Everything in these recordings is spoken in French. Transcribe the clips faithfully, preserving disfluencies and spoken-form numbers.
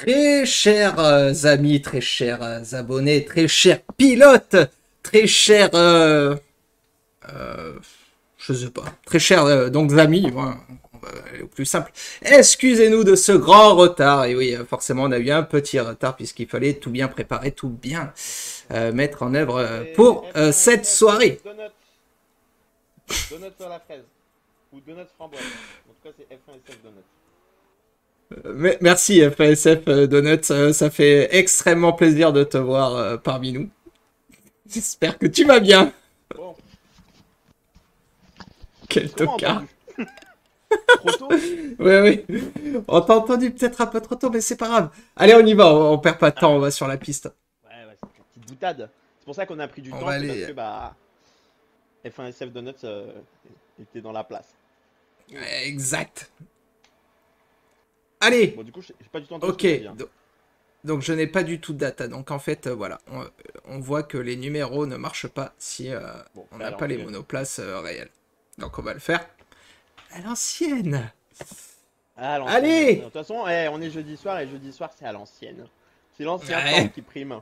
Très chers euh, amis, très chers euh, abonnés, très chers pilotes, très chers, euh, euh, je sais pas, très chers euh, donc amis, voilà, on va aller au plus simple. Excusez-nous de ce grand retard. Et oui, euh, forcément, on a eu un petit retard puisqu'il fallait tout bien préparer, tout bien euh, mettre en œuvre euh, pour euh, cette soirée. Donut. Donut sur la fraise. Ou donut framboise. En tout cas, c'est F un S F Donut. Euh, Merci F A S F euh, Donuts, euh, ça fait extrêmement plaisir de te voir euh, parmi nous. J'espère que tu vas bien. Bon. Quel Comment tocard. entendu? Trop tôt? Oui, oui. On t'a entendu peut-être un peu trop tôt, mais c'est pas grave. Allez, on y va, on, on perd pas de temps, on va sur la piste. Ouais, ouais, c'est une petite boutade. C'est pour ça qu'on a pris du On temps, va c'est aller- parce que bah F un S F Donuts euh, était dans la place. Ouais, exact. Allez, Bon, du coup, j'ai j'ai pas du tout entendu ok. ce que t'as dit, hein. Do- Donc je n'ai pas du tout de data. Donc en fait, euh, voilà, on, on voit que les numéros ne marchent pas si euh, Bon, on fais à n'a pas les l'ancienne. monoplaces euh, réelles. Donc on va le faire à l'ancienne. Ah, à l'ancienne. Allez. De toute façon, eh, on est jeudi soir et jeudi soir, c'est à l'ancienne. C'est l'ancien Ouais. temps qui prime.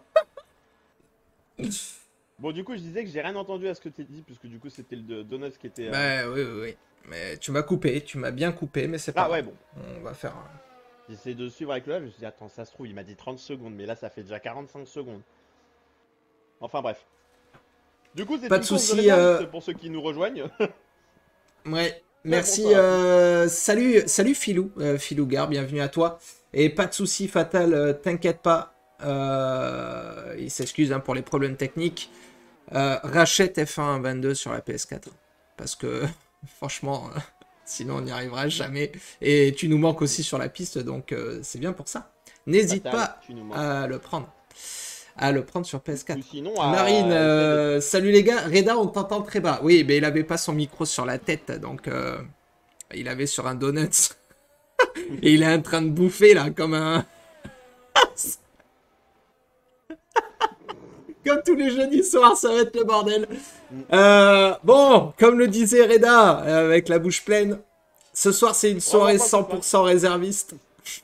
Bon, du coup, je disais que j'ai rien entendu à ce que t'as dit, puisque du coup, c'était le de- Donuts qui était. euh, Bah oui, oui, oui. Mais tu m'as coupé, tu m'as bien coupé, mais c'est pas Ah, ouais, grave. bon. On va faire. un- J'essaie de suivre avec le live, je me suis dit, attends, ça se trouve, il m'a dit trente secondes, mais là, ça fait déjà quarante-cinq secondes. Enfin, bref. Du coup, c'est Pas une de course de souci. Euh... réserve pour ceux qui nous rejoignent. Ouais. Mais Merci. bonsoir à tous. Euh... Salut, salut Filou, euh, Filou Gare, bienvenue à toi. Et pas de souci, Fatal, euh, t'inquiète pas. Euh... Il s'excuse hein, pour les problèmes techniques. Euh, rachète F un vingt-deux sur la P S quatre. Parce que, franchement, euh, sinon on n'y arrivera jamais. Et tu nous manques aussi sur la piste, donc euh, c'est bien pour ça. N'hésite Fatal, pas tu nous manques. à le prendre. À le prendre sur P S Ou quatre. sinon, Marine, à essayer de. euh, salut les gars. Reda, on t'entend très bas. Oui, mais il avait pas son micro sur la tête, donc euh, il avait sur un donut. Et il est en train de bouffer là, comme un. Comme tous les jeudis soirs, ça va être le bordel. Euh, bon, comme le disait Reda, euh, avec la bouche pleine, ce soir c'est une soirée cent pour cent réserviste.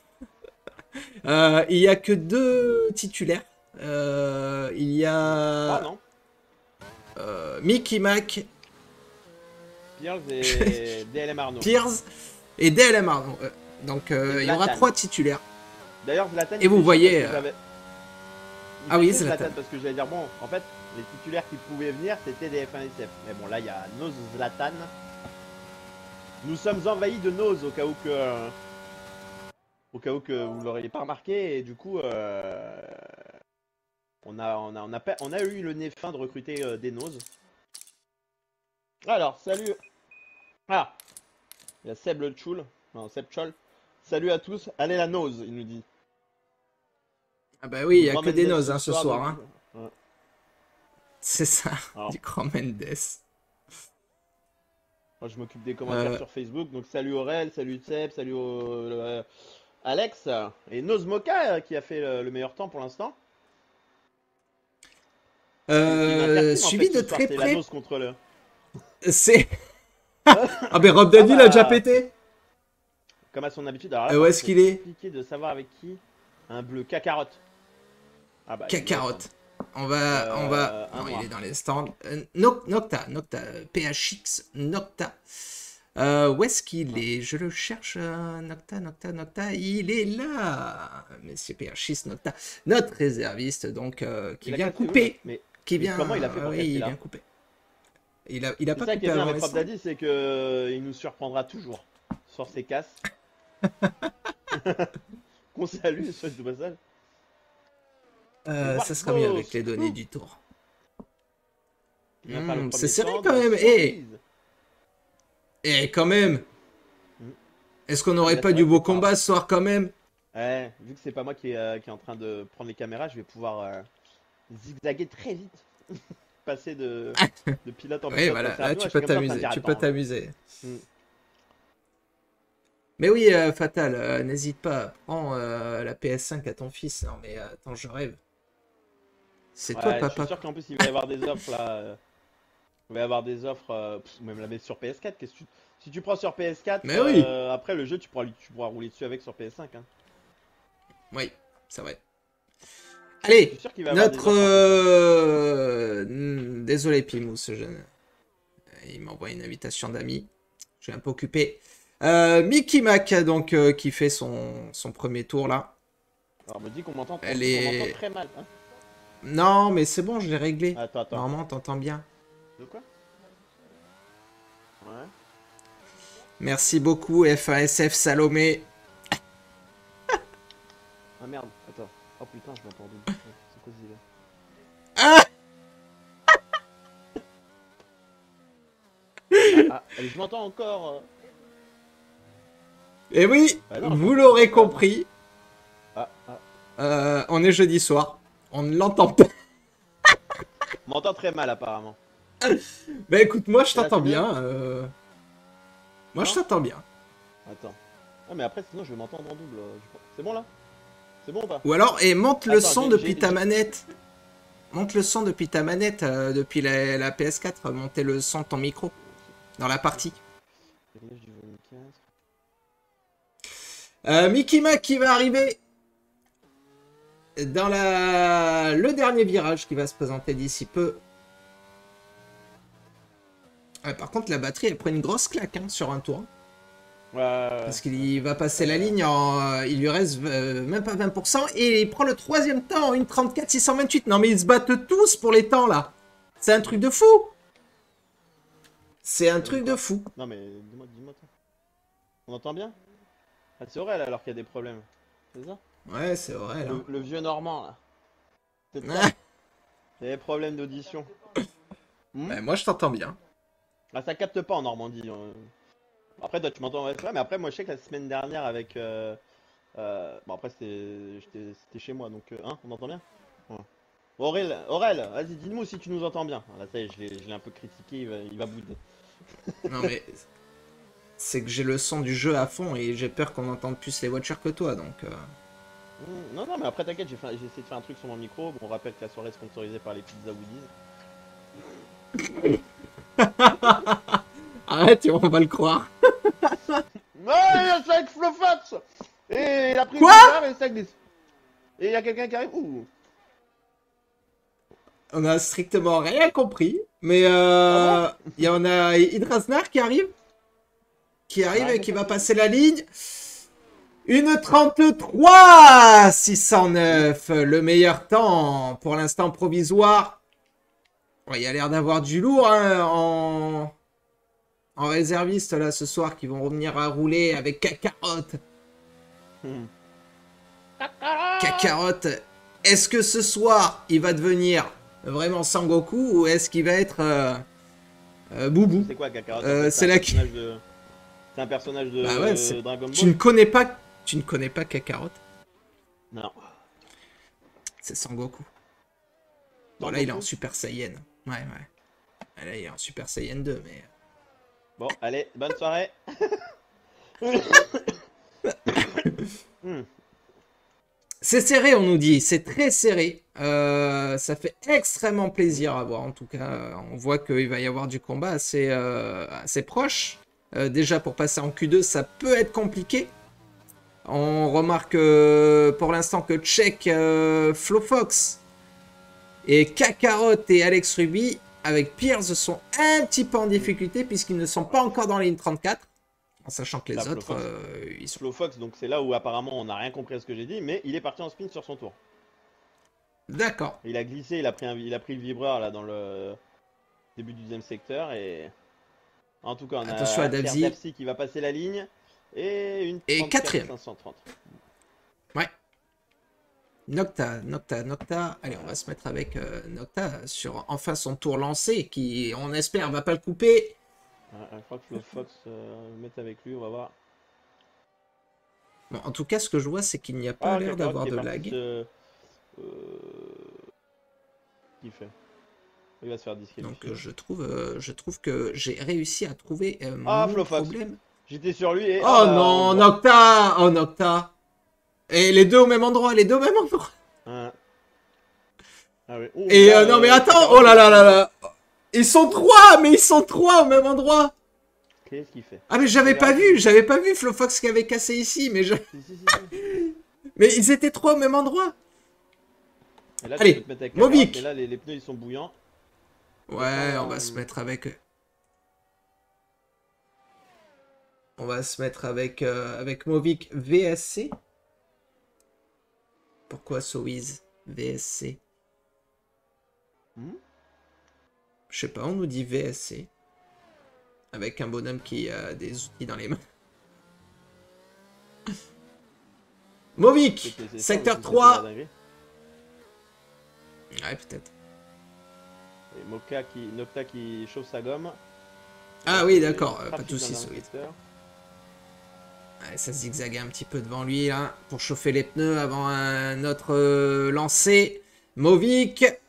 Euh, il y a que deux titulaires. Euh, il y Ah a non, euh, Mickey Mac, Pierce et D L M Arnaud. Pierce et D L M Arnaud. Euh, Donc euh, Et il y aura Zlatan. trois titulaires. D'ailleurs, Zlatan. Et il vous fait chier voyez, parce que euh, j'avais- il ah fait oui, chier, Zlatan. Parce que j'allais dire, bon, en fait, les titulaires qui pouvaient venir, c'était des F un S F. Mais bon, là, il y a Noz Zlatan. Nous sommes envahis de Noz au cas où que. euh, Au cas où que vous l'auriez pas remarqué. Et du coup, euh, on, a, on, a, on, a, pas- on a eu le nez fin de recruter euh, des Noz. Alors, salut. Ah, il y a Seb le Choul. Non, Seb Chol. Salut à tous. Allez, la Noz, il nous dit. Ah bah oui, il y a Grand que des Mendes noses hein, ce soir. donc- Hein. Ouais. C'est ça, Alors. du grand Mendes. Moi, je m'occupe des commentaires Euh, sur Facebook. Donc, salut Aurel, salut Seb, salut euh, Alex. Et Nozmoka euh, qui a fait le, le meilleur temps pour l'instant. C'est une euh, interteam, en suivi fait, de ce soir. très C'est la près, Noz contre le. c'est... Ah ben Rob Daddy Ah l'a déjà bah, pété. comme à son habitude. Alors là, Euh, où par est-ce contre, qu'il c'est est compliqué de savoir avec qui. Un bleu cacarotte. Ah bah, il doit être, Cacarotte. On va, on va... Euh, un Non, il noir. est dans les stands. Euh, Noc- Nocta, Nocta, euh, P H X, Nocta. Euh, où est-ce qu'il Ah. est? Je le cherche, euh, Nocta, Nocta, Nocta. Il est là. Monsieur P H X, Nocta. Notre réserviste, donc, euh, qui Il a vient cassé où, couper. là Mais, Qui mais vient... comment il a fait pour oui, casser il là? vient couper. Il a, il a C'est pas ça qui coupé est bien avant avec les Rob stands. Daddy, c'est que euh, il nous surprendra toujours sur ses casses. Qu'on salue, soit du passage. Euh, Et ça sera mieux avec Wargos. les données du tour. Il vient faire le Hmm, premier c'est serré stand, quand la même. Et surprise. et quand même. Hmm. Est-ce qu'on Ah, mais n'aurait là, pas c'est du vrai que beau c'est pas. combat ce soir quand même? Ouais, vu que c'est pas moi qui est, euh, qui est en train de prendre les caméras, je vais pouvoir euh, zigzaguer très vite. Passer de, de pilote en Oui, pilote voilà, assez là rapidement. tu Je suis peux comme ça en train de t'amuser, dire tu peux attends. t'amuser. Hmm. Mais oui, euh, Fatal, euh, n'hésite pas, prends euh, la P S cinq à ton fils. Non mais euh, attends, je rêve. C'est toi le Ouais, je suis papa. sûr qu'en plus il va y avoir des offres là. euh, Il va y avoir des offres, euh, pff, même la mettre sur P S quatre. Qu'est-ce que tu... Si tu prends sur P S quatre, Mais oui, euh, après le jeu tu pourras, lui- tu pourras rouler dessus avec sur P S cinq. Hein. oui. c'est vrai. Je Allez, suis sûr qu'il va avoir notre... des euh, hmm, Désolé, Pimou, ce jeune. Il m'envoie une invitation d'amis. Je suis un peu occupé. Euh, Mickey Mac, donc, euh, qui fait son, son premier tour, là. Alors, on me dit qu'on m'entend Elle on est- m'entend très mal. Hein. Non, mais c'est bon, je l'ai réglé. Attends, attends. Normalement, t'entends bien. De quoi? Ouais. Merci beaucoup, F un S F Salomé. Ah merde, attends. Oh putain, je m'entends double. C'est quoi ce délire? Ah Ah, allez, je m'entends encore. euh. Et oui, Bah non, vous je- l'aurez compris, Ah, ah. euh, on est jeudi soir. On ne l'entend pas. On m'entend très mal apparemment. Bah écoute, moi je Et là, t'entends c'est mieux bien. euh, Moi je Non t'entends bien. Attends. Ah mais après sinon je vais m'entendre en double. euh, je crois. C'est bon là? C'est bon ou pas? Ou alors, et monte le Attends, son j'ai- depuis j'ai- ta j'ai- manette. Monte le son depuis ta manette, euh, depuis la, la P S quatre. Montez le son de ton micro dans la partie. Réglage du volume quatre. Euh, Mickey Mac qui va arriver dans la... le dernier virage qui va se présenter d'ici peu. Ouais, par contre, la batterie, elle prend une grosse claque hein, sur un tour. Ouais, ouais, ouais. Parce qu'il va passer la ligne, en, euh, il lui reste euh, même pas vingt pour cent. Et il prend le troisième temps en une trente-quatre six cent vingt-huit. Non mais ils se battent tous pour les temps là. C'est un truc de fou. C'est un truc de fou. Non mais dis-moi, dis-moi toi. On entend bien? Ah c'est Aurel alors qu'il y a des problèmes. C'est ça? Ouais, c'est vrai là. Le, le vieux Normand là. C'est ça? Ah, Il y a des problèmes d'audition. Hmm ouais, moi je t'entends bien. Ah ça capte pas en Normandie. euh. Après toi tu m'entends ouais, mais après moi je sais que la semaine dernière avec euh, euh, bon après c'était j'étais- c'était chez moi donc euh, hein on entend bien ouais. Aurel, Aurel, vas-y dis-nous si tu nous entends bien. Ah, là ça y est je l'ai je l'ai un peu critiqué, il va, il va bouder. Non mais c'est que j'ai le son du jeu à fond et j'ai peur qu'on entende plus les watchers que toi donc. euh. Hmm, non non mais après t'inquiète j'ai fait- j'ai essayé de faire un truc sur mon micro. Bon on rappelle que la soirée est sponsorisée par les pizzas Woodies. Arrête, on va le croire. Ouais il y a ça avec Flofax. Et il a pris Quoi le bizarre et ça glisse. Et il y a quelqu'un qui arrive. Ouh. On a strictement rien compris. Mais euh, Ah il y en a Hydrasnar qui arrive. Qui arrive Ouais, et qui va compris. passer la ligne. Une trente-trois six cent neuf. Le meilleur temps pour l'instant provisoire. Ouais, il y a l'air d'avoir du lourd hein, en... en réserviste là ce soir qui vont revenir à rouler avec Kakarot. Hmm. Kakarot, est-ce que ce soir il va devenir vraiment Sangoku ou est-ce qu'il va être euh, euh, Boubou? C'est quoi Kakarot? Euh, En fait, c'est un la- personnage de... C'est un personnage de Bah ouais, c'est- Dragon Ball. Tu ne connais pas, tu ne connais pas Kakarot? Non. C'est Sangoku. Bon là il est en Super Saiyan. Ouais ouais. Là il est en Super Saiyan deux mais. Bon, allez, bonne soirée. Hmm. C'est serré, on nous dit. C'est très serré. Euh, ça fait extrêmement plaisir à voir. En tout cas, on voit qu'il va y avoir du combat assez, euh, assez proche. Euh, déjà, pour passer en Q deux, ça peut être compliqué. On remarque euh, pour l'instant que Check, euh, Flofox et Kakarot et Alex Ruby avec Pierce sont un petit peu en difficulté puisqu'ils ne sont pas encore dans la ligne trente-quatre. En sachant que les Là, autres, Flofox. euh, ils sont... Slow Fox, donc c'est là où apparemment on n'a rien compris à ce que j'ai dit, mais il est parti en spin sur son tour. D'accord. Il a glissé, il a pris, un, il a pris le vibreur là dans le début du deuxième secteur et en tout cas on Attention a à Davzi. Davzi qui va passer la ligne et une Et trente-quatre quatrième. cinq cent trente. Ouais. Nocta, Nocta, Nocta. Allez, on va se mettre avec euh, Nocta sur enfin son tour lancé qui, on espère, va pas le couper. Ouais, je crois que Slow Fox euh, le met avec lui, on va voir. Bon, en tout cas, ce que je vois, c'est qu'il n'y a pas Ah, l'air Kakarot d'avoir qui est de parti lag. se- euh, qu'il fait. Il va se faire disqualifier. Donc, euh, je trouve, euh, je trouve que j'ai réussi à trouver euh, Ah, mon Flofox. problème. J'étais sur lui et... Oh ah, bah, non, on voit. Nocta! Oh, Nocta! Et les deux au même endroit, les deux au même endroit. Hein. Ah oui. Oh, Et là, euh, non, mais euh, attends! Kakarot, Oh là là là là! Ils sont trois, mais ils sont trois au même endroit! Qu'est-ce qu'il fait? Ah, mais j'avais pas Regarde. vu, j'avais pas vu Flofox qui avait cassé ici, mais je... Si, si, si, si. Mais ils étaient trois au même endroit. Et là, Allez, tu peux te mettre avec la Movic. droite, mais là, les, les pneus, ils sont bouillants. Ouais, Attends, on va euh, se mettre avec... On va se mettre avec, euh, avec Movic V S C. Pourquoi Sowiz V S C? Hmm. Je sais pas, on nous dit V S C. Avec un bonhomme qui a des outils dans les mains. Movic, Peut-être laisser ça, mais secteur si c'était trois. la dinguerie. Ouais, peut-être. Et Moka qui, Nocta qui chauffe sa gomme. Ah Là, oui, c'est d'accord, euh, pas de trafic dans soucis, le Sowiz. secteur. Ouais, ça zigzague un petit peu devant lui, là, pour chauffer les pneus avant un autre euh, lancer. Movic. Euh,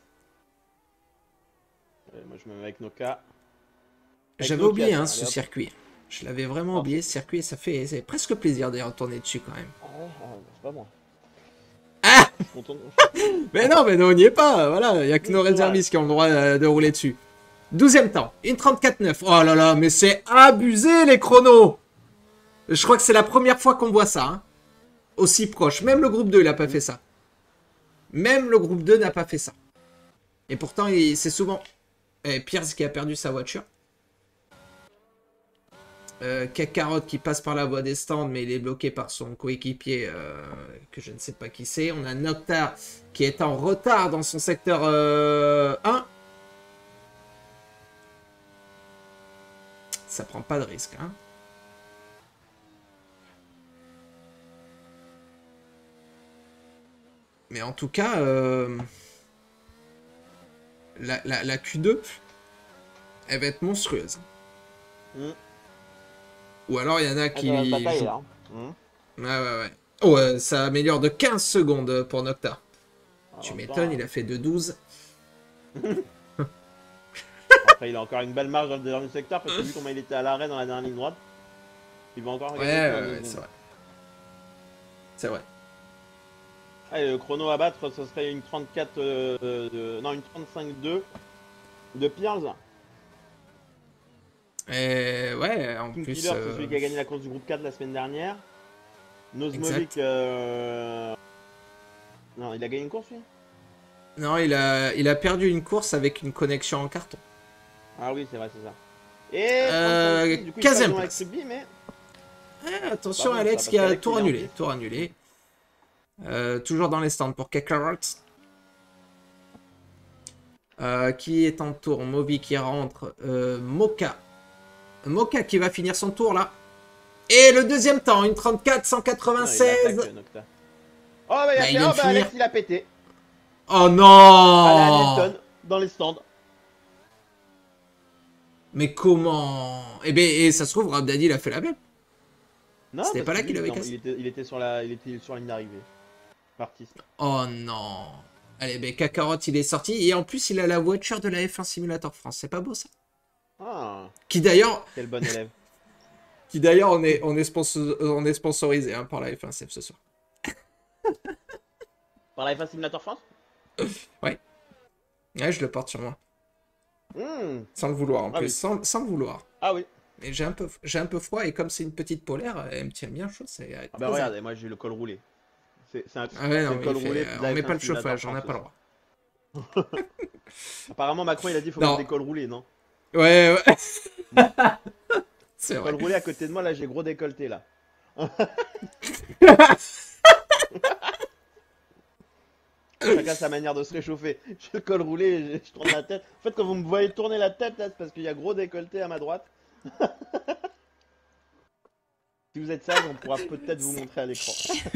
moi, je me mets avec Noka. Avec J'avais Nokia, oublié tiens, hein, allez, ce hop. circuit. Je l'avais vraiment Oh. oublié, ce circuit, et ça fait c'est presque plaisir d'y retourner dessus quand même. Ah ouais, ah, c'est pas moi. Ah! Je suis content. Mais non, mais non, on n'y est pas, voilà, il n'y a que Oui, nos c'est vrai. réservistes qui ont le droit euh, de rouler dessus. douzième temps, une trente-quatre neuf. Oh là là, mais c'est abusé les chronos! Je crois que c'est la première fois qu'on voit ça, hein. Aussi proche. Même le groupe deux, il n'a pas fait ça. Même le groupe deux n'a pas fait ça. Et pourtant, il- c'est souvent eh, Pierce qui a perdu sa voiture. Euh, Kakarot qui passe par la voie des stands, mais il est bloqué par son coéquipier, euh, que je ne sais pas qui c'est. On a Nocta qui est en retard dans son secteur euh, un. Ça prend pas de risque, hein. Mais en tout cas, euh, la, la, la Q deux, elle va être monstrueuse. Hmm. Ou alors il y en a Ah, qui... ça va se batailler, jouent. là. Hmm. Ouais, ouais, ouais. Oh, euh, ça améliore de quinze secondes pour Nocta. Ah, Tu en même m'étonnes, temps, il a fait de douze. Après, il a encore une belle marge dans le dernier secteur parce que vu comment il était à l'arrêt dans la dernière ligne droite, il va encore Ouais, gagner ouais, plein de ouais, secondes. c'est vrai. C'est vrai. Allez, le chrono à battre, ce serait une trente-quatre, euh, de... non, une trente-cinq deux de Pierce. Et ouais, en King plus... Killer, c'est euh, celui qui a gagné la course du groupe quatre la semaine dernière. Nozmovic, Exact. euh... non, il a gagné une course lui. Non, il a, il a perdu une course avec une connexion en carton. Ah oui, c'est vrai, c'est ça. Et Euh, trente-cinq six, du coup, il quinzième passe avec place. Rugby, mais Eh, attention, Pas bon, Alex ça, qui parce a qu'Alex, tout il est en annulé. piste. Tout annulé. Euh, toujours dans les stands pour Kakarot. Euh, qui est en tour? Moby qui rentre. Euh, Moka. Moka qui va finir son tour là. Et le deuxième temps, une trente-quatre cent non, il quatre-vingt-seize. attaque, euh, Nocta. Oh bah, il a Bah, fait... il vient oh de bah finir. Alex il a pété. Oh Allez, non! Hamilton, dans les stands. Mais comment? Eh ben, et ça se trouve, Rabdadi il a fait la même. Non, C'était parce pas que là lui, qu'il il avait était, en- cassé. il était, il était sur la, il était sur la ligne d'arrivée. Parti. Oh non. Allez, ben Kakarot il est sorti. Et en plus, il a la voiture de la F un Simulator France. C'est pas beau ça? Ah, Qui d'ailleurs, quel bon élève. qui d'ailleurs, on est, on est, sponsor- on est sponsorisé hein, par la F un C F ce soir. Par la F un Simulator France. Ouais, je le porte sur moi. Hmm. Sans le vouloir en Ah plus. oui. Sans, sans le vouloir. Ah oui. Mais j'ai un peu, j'ai un peu froid et comme c'est une petite polaire, elle me tient bien chaud. C'est Ah bah regarde, et moi j'ai le col roulé. C'est c'est un Ah ouais, c'est non, le mais col il fait- roulé. de la on met F un pas le Simulator chauffage, on n'a France pas le aussi. droit. Apparemment Macron il a dit faut Non. mettre des cols roulés, non? Ouais, ouais. C'est vrai. Col roulé à côté de moi, là j'ai gros décolleté là. Chacun sa manière de se réchauffer. J'ai le col roulé, je, je tourne la tête. En fait, quand vous me voyez tourner la tête, là, c'est parce qu'il y a gros décolleté à ma droite. Si vous êtes sage, on pourra peut-être vous montrer à l'écran.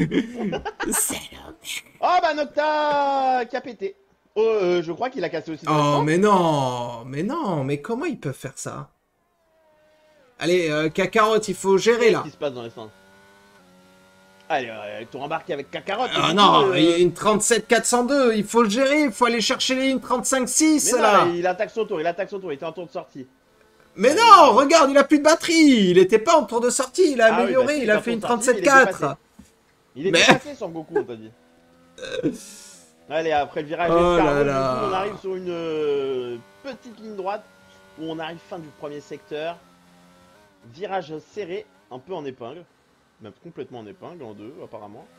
Oh bah Nocta qui a pété. Oh, euh, je crois qu'il a cassé aussi. dans le Oh, stand. mais non, mais non, mais comment ils peuvent faire ça? Allez, euh, Kakarot, il faut gérer Qu'est-ce là. qui se passe dans les stands? Allez, euh, ils t'ont embarqué avec Kakarot. Ah et du non, coup, euh, il y a une trente-sept quatre cent deux, il faut le gérer, il faut aller chercher les une trente-cinq six Mais non, là. il attaque son tour, il attaque son tour, il était en tour de sortie. Mais non, regarde, il a plus de batterie, il était pas en tour de sortie, il a Ah oui, amélioré, bah si, il il est a en fait une tour de sortie, trente-sept il était quatre. passé. Il est Mais- dépassé Son Goku, on t'a dit. Allez, après le virage Oh escargot, là du là. coup, on arrive sur une euh, petite ligne droite où on arrive fin du premier secteur. Virage serré, un peu en épingle. Même complètement en épingle, en deux apparemment.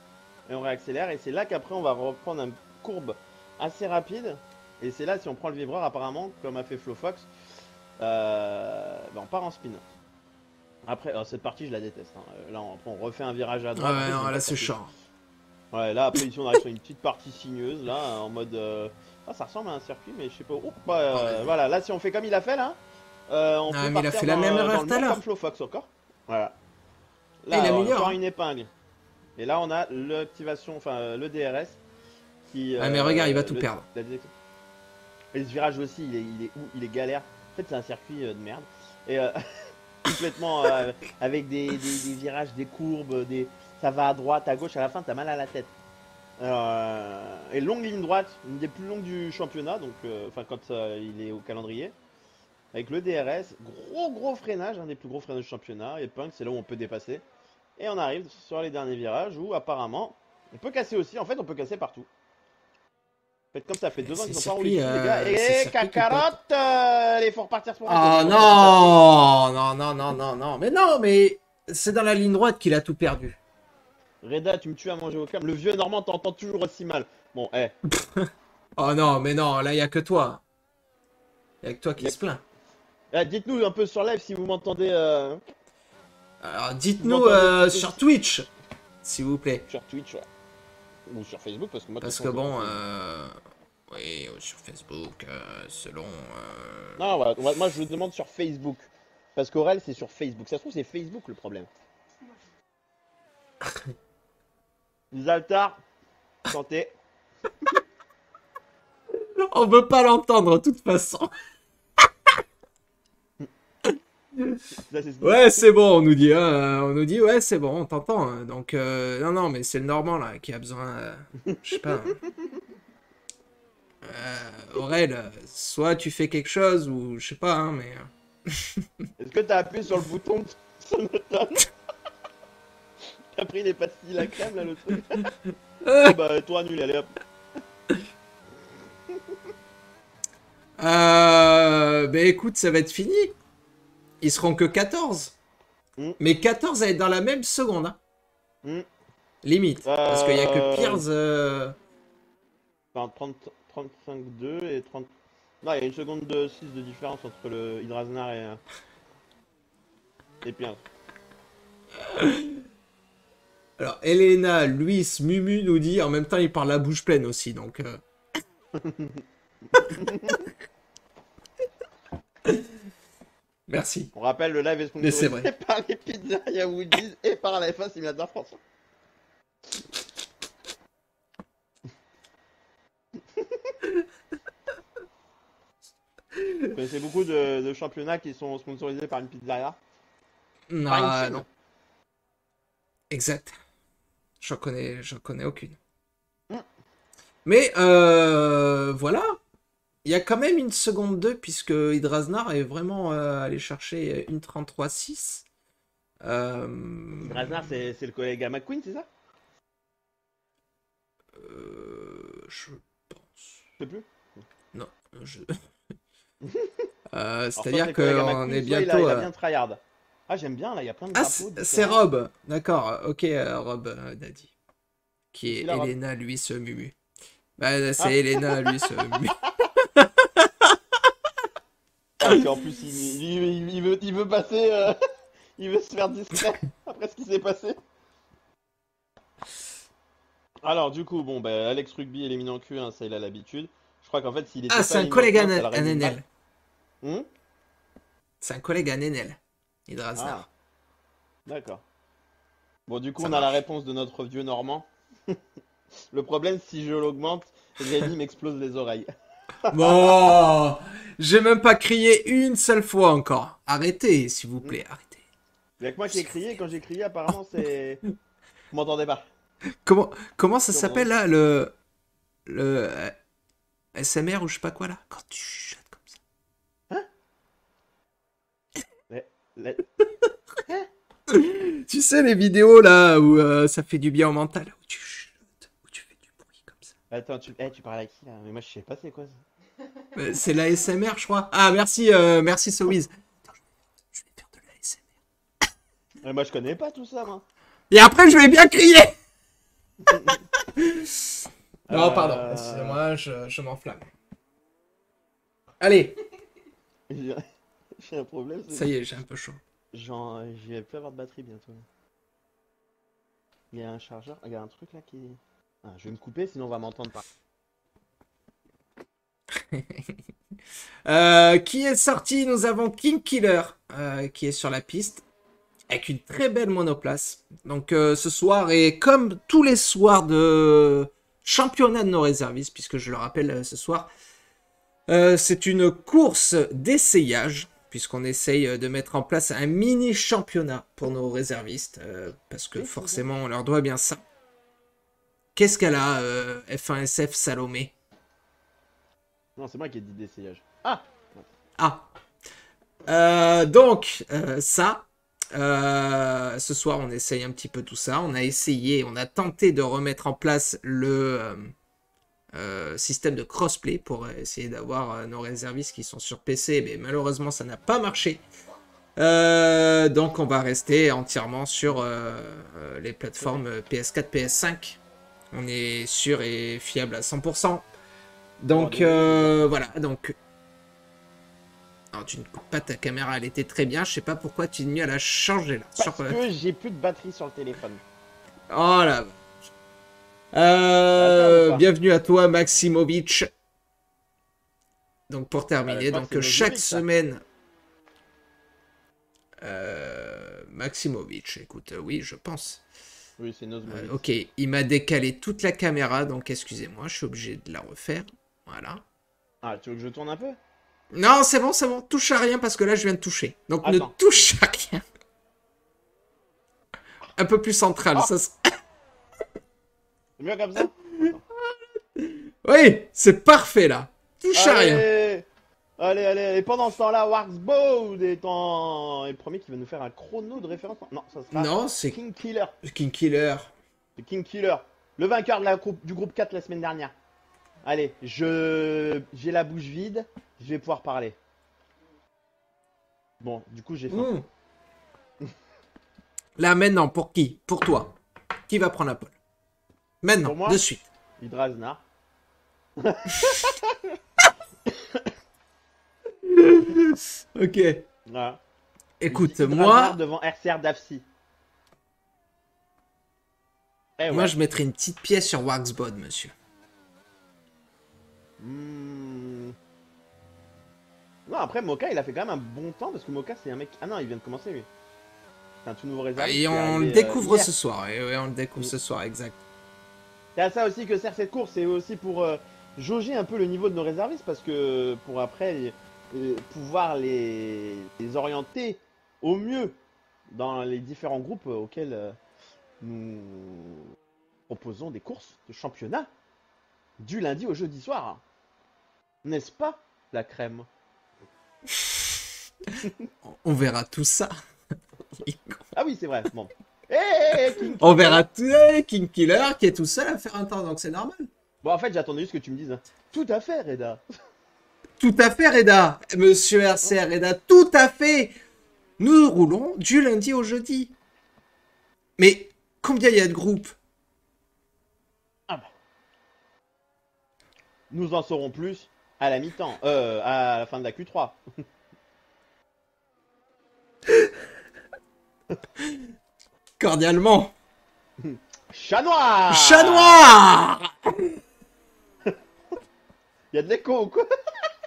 et on réaccélère. Et c'est là qu'après on va reprendre une courbe assez rapide. Et c'est là, si on prend le vibreur, apparemment, comme a fait FlowFox, euh, ben on part en spin. Après, alors, cette partie, je la déteste. Hein. Là, on, après, on refait un virage à droite. Ouais, non, là, c'est chiant. Ouais, là, après, ici, on arrive sur une petite partie sinueuse, là, en mode... Euh... Ah, ça ressemble à un circuit, mais je sais pas où. Bah, euh, ouais. Voilà, là, si on fait comme il a fait, là, euh, on ah, peut mais il a fait la dans, même erreur tout à l'heure. Comme FlowFox, encore. Voilà. Là, il alors, améliore, encore hein. une épingle. Et là, on a l'activation, enfin, le D R S, qui... Ah, mais euh, regarde, il va tout le, perdre. La... Et ce virage aussi, il est, il est où? Il est galère. En fait, c'est un circuit euh, de merde. Et... Euh... complètement euh, avec des, des, des virages, des courbes, des... ça va à droite, à gauche, à la fin t'as mal à la tête. Euh, et longue ligne droite, une des plus longues du championnat, donc euh, enfin quand euh, il est au calendrier. Avec le D R S, gros gros freinage, un des plus gros freinages du championnat, et Punk c'est là où on peut dépasser. Et on arrive sur les derniers virages où apparemment on peut casser aussi, en fait on peut casser partout. En fait, comme ça fait deux ans qu'ils n'ont pas roulé dessus, les gars. Et cacarotte, euh, il faut repartir pour Ah non, non, non, non, non, non. Mais non, mais c'est dans la ligne droite qu'il a tout perdu. Reda, tu me tues à manger au câble. Le vieux Normand t'entend toujours aussi mal. Bon, eh. Oh non, mais non, là, il n'y a que toi. Il n'y a que toi qui a... se plaint. Eh, dites-nous un peu sur live si vous m'entendez. Euh... Alors, dites-nous euh, sur Twitch, s'il vous plaît. Sur Twitch, ouais. Ou sur Facebook, parce que moi... Parce que bon... Euh... Oui, sur Facebook, euh, selon... Euh... Non, ouais, ouais, moi je vous demande sur Facebook. Parce qu'Aurel, c'est sur Facebook. Ça se trouve, c'est Facebook le problème. Zaltar, santé. On veut pas l'entendre, de toute façon. Là, ouais, c'est bon, on nous dit. Hein, on nous dit, ouais, c'est bon, on t'entend. Hein, donc, euh, non, non, mais c'est le Normand, là, qui a besoin... Euh, je sais pas... Hein. Euh, Aurel, soit tu fais quelque chose ou je sais pas, hein, mais. Est-ce que t'as appuyé sur le bouton de sonotone? T'as pris les pastilles à crème là, le truc? Oh, bah, toi, nul, allez hop. Euh. Bah écoute, ça va être fini. Ils seront que quatorze. Mm. Mais quatorze à être dans la même seconde. Hein. Mm. Limite. Euh... Parce qu'il n'y a que Piers. Euh... Enfin, trente. trente-cinq deux et trente... Non, il y a une seconde de six de différence entre le Hydraznar et... et Piers. Alors, Elena, Luis, Mumu nous dit, en même temps, il parle la bouche pleine aussi, donc... Euh... Merci. On rappelle, le live est sponsorisé par les pizzas Yaoudis et par la F un Simulator France. Vous connaissez beaucoup de, de championnats qui sont sponsorisés par une pizzeria? Non, ah, non. Exact. J'en connais, j'en connais aucune. Mm. Mais euh, voilà. Il y a quand même une seconde deux puisque Hydraznar est vraiment euh, allé chercher une trente-trois six. Euh... Hydraznar, c'est le collègue à McQueen, c'est ça? euh, Je pense. Je sais plus. Non, je... euh, c'est-à-dire qu'on est bientôt... Il a, il a bien tryhard. Ah, j'aime bien, là, il y a plein de ah, drapeaux. c'est Rob. D'accord, ok, euh, Rob euh, Daddy. Qui est, est Elena, Rob lui, ce Mumu. Bah, c'est ah. Elena, lui, ce Mumu. Ah, en plus, il, il, il, veut, il veut passer... Euh, il veut se faire discret après ce qui s'est passé. Alors, du coup, bon, bah, Alex Rugby éliminé en Q un, ça, il a l'habitude. Je crois qu'en fait, s'il était ah, c'est un collègue à N L. Hmm c'est un collègue à N L. Hydraznar. Ah. D'accord. Bon, du coup, ça on marche. A la réponse de notre vieux Normand. Le problème, si je l'augmente, Rémi m'explose les oreilles. Bon, j'ai même pas crié une seule fois encore. Arrêtez, s'il vous plaît, arrêtez. Il y a que moi qui ai crié. Quand j'ai crié, apparemment, c'est... Vous m'entendez pas. Comment, comment ça s'appelle, là, le... Le... Euh, S M R ou je sais pas quoi, là? Quand tu chuchotes comme ça. Hein? Les... Les... Hein? Tu sais, les vidéos, là, où euh, ça fait du bien au mental, où tu chuchotes, où tu fais du bruit comme ça. Attends, tu, hey, tu parles à qui, là? Mais moi, je sais pas c'est quoi, ça. euh, C'est l'A S M R, je crois. Ah, merci, euh, merci, Sowiz. Je vais faire de l'A S M R. Mais moi, je connais pas tout ça, moi. Et après, je vais bien crier. Non, pardon, Euh, excusez-moi, je, je m'enflamme. Allez, J'ai j'ai un problème, c'est ça y est, j'ai un peu chaud. genre, je vais plus avoir de batterie bientôt. Il y a un chargeur, il y a un truc là qui... Ah, je vais me couper, sinon on va m'entendre pas. Euh, qui est sorti? Nous avons King Killer euh, qui est sur la piste avec une très belle monoplace. Donc euh, ce soir, et comme tous les soirs de championnat de nos réservistes, puisque je le rappelle euh, ce soir, euh, c'est une course d'essayage, puisqu'on essaye de mettre en place un mini championnat pour nos réservistes, euh, parce que Oui, c'est forcément on leur doit bien ça. Qu'est-ce qu'elle a, euh, F un S F Salomé? Non, c'est moi qui ai dit d'essayage. Ah! Ah, Euh, donc, euh, ça, euh, ce soir, on essaye un petit peu tout ça. On a essayé, on a tenté de remettre en place le euh, euh, système de crossplay pour essayer d'avoir euh, nos réservistes qui sont sur P C, mais malheureusement, ça n'a pas marché. Euh, donc, on va rester entièrement sur euh, euh, les plateformes P S quatre, P S cinq. On est sûr et fiable à cent pour cent. Donc, désolé, euh, voilà, donc... Alors, tu ne coupes pas ta caméra, elle était très bien. Je sais pas pourquoi tu es mis à la changer là. Parce Sur... que j'ai plus de batterie sur le téléphone. Oh là. Attends, Euh, ou pas bienvenue à toi, Maximovic. Donc, pour Ah, je terminer, crois que donc c'est chaque Nozovic, ça. semaine. Euh, Maximovic, écoute, euh, oui, je pense. Oui, c'est Euh, Nozmovic. ok, il m'a décalé toute la caméra, donc excusez-moi, je suis obligé de la refaire. Voilà. Ah, tu veux que je tourne un peu? Non, c'est bon, c'est bon. Touche à rien parce que là, je viens de toucher. Donc, ne Attends. touche à rien. Un peu plus central, Oh, ça se... c'est mieux comme ça? Oui, c'est parfait là. Touche à rien. Allez! Allez, allez, et pendant ce temps-là, Warxbow est en... est le premier qui va nous faire un chrono de référence. Non, ça sera Non, c'est King Killer. King Killer. C'est King Killer. Le vainqueur de la groupe, du groupe quatre la semaine dernière. Allez, je j'ai la bouche vide, je vais pouvoir parler. Bon, du coup, j'ai faim. Mmh. Là, maintenant, pour qui? Pour toi. Qui va prendre la pole? Maintenant, Pour moi, de suite. Hydraznar. Ok. Voilà. Écoute, Hydraznar moi, devant R C R Dafsi. Eh moi, ouais. je mettrai une petite pièce sur Waxbod, monsieur. Hmm. Non, après, Moka, il a fait quand même un bon temps parce que Moka, c'est un mec. Ah non, il vient de commencer lui. C'est un tout nouveau réserviste. Et qui est on arrivé, le euh, découvre hier. ce soir. Et ouais, on le découvre Mm. ce soir, exact. C'est à ça aussi que sert cette course, c'est aussi pour euh, jauger un peu le niveau de nos réservistes parce que pour après euh, pouvoir les, les orienter au mieux dans les différents groupes auxquels euh, nous proposons des courses de championnat du lundi au jeudi soir. N'est-ce pas, la crème? On verra tout ça. Ah oui, c'est vrai. Bon. Hey, King On Killer. verra tout ça. King Killer qui est tout seul à faire un temps, donc c'est normal. Bon, en fait, j'attendais juste que tu me dises. Hein. Tout à fait, Reda. Tout à fait, Reda. Monsieur R C R, Reda, tout à fait. Nous roulons du lundi au jeudi. Mais combien il y a de groupes? Ah bah. Nous en saurons plus à la mi-temps. Euh, à la fin de la Q trois. Cordialement. Chat noir. Chat noir. Il y a de l'écho ou quoi?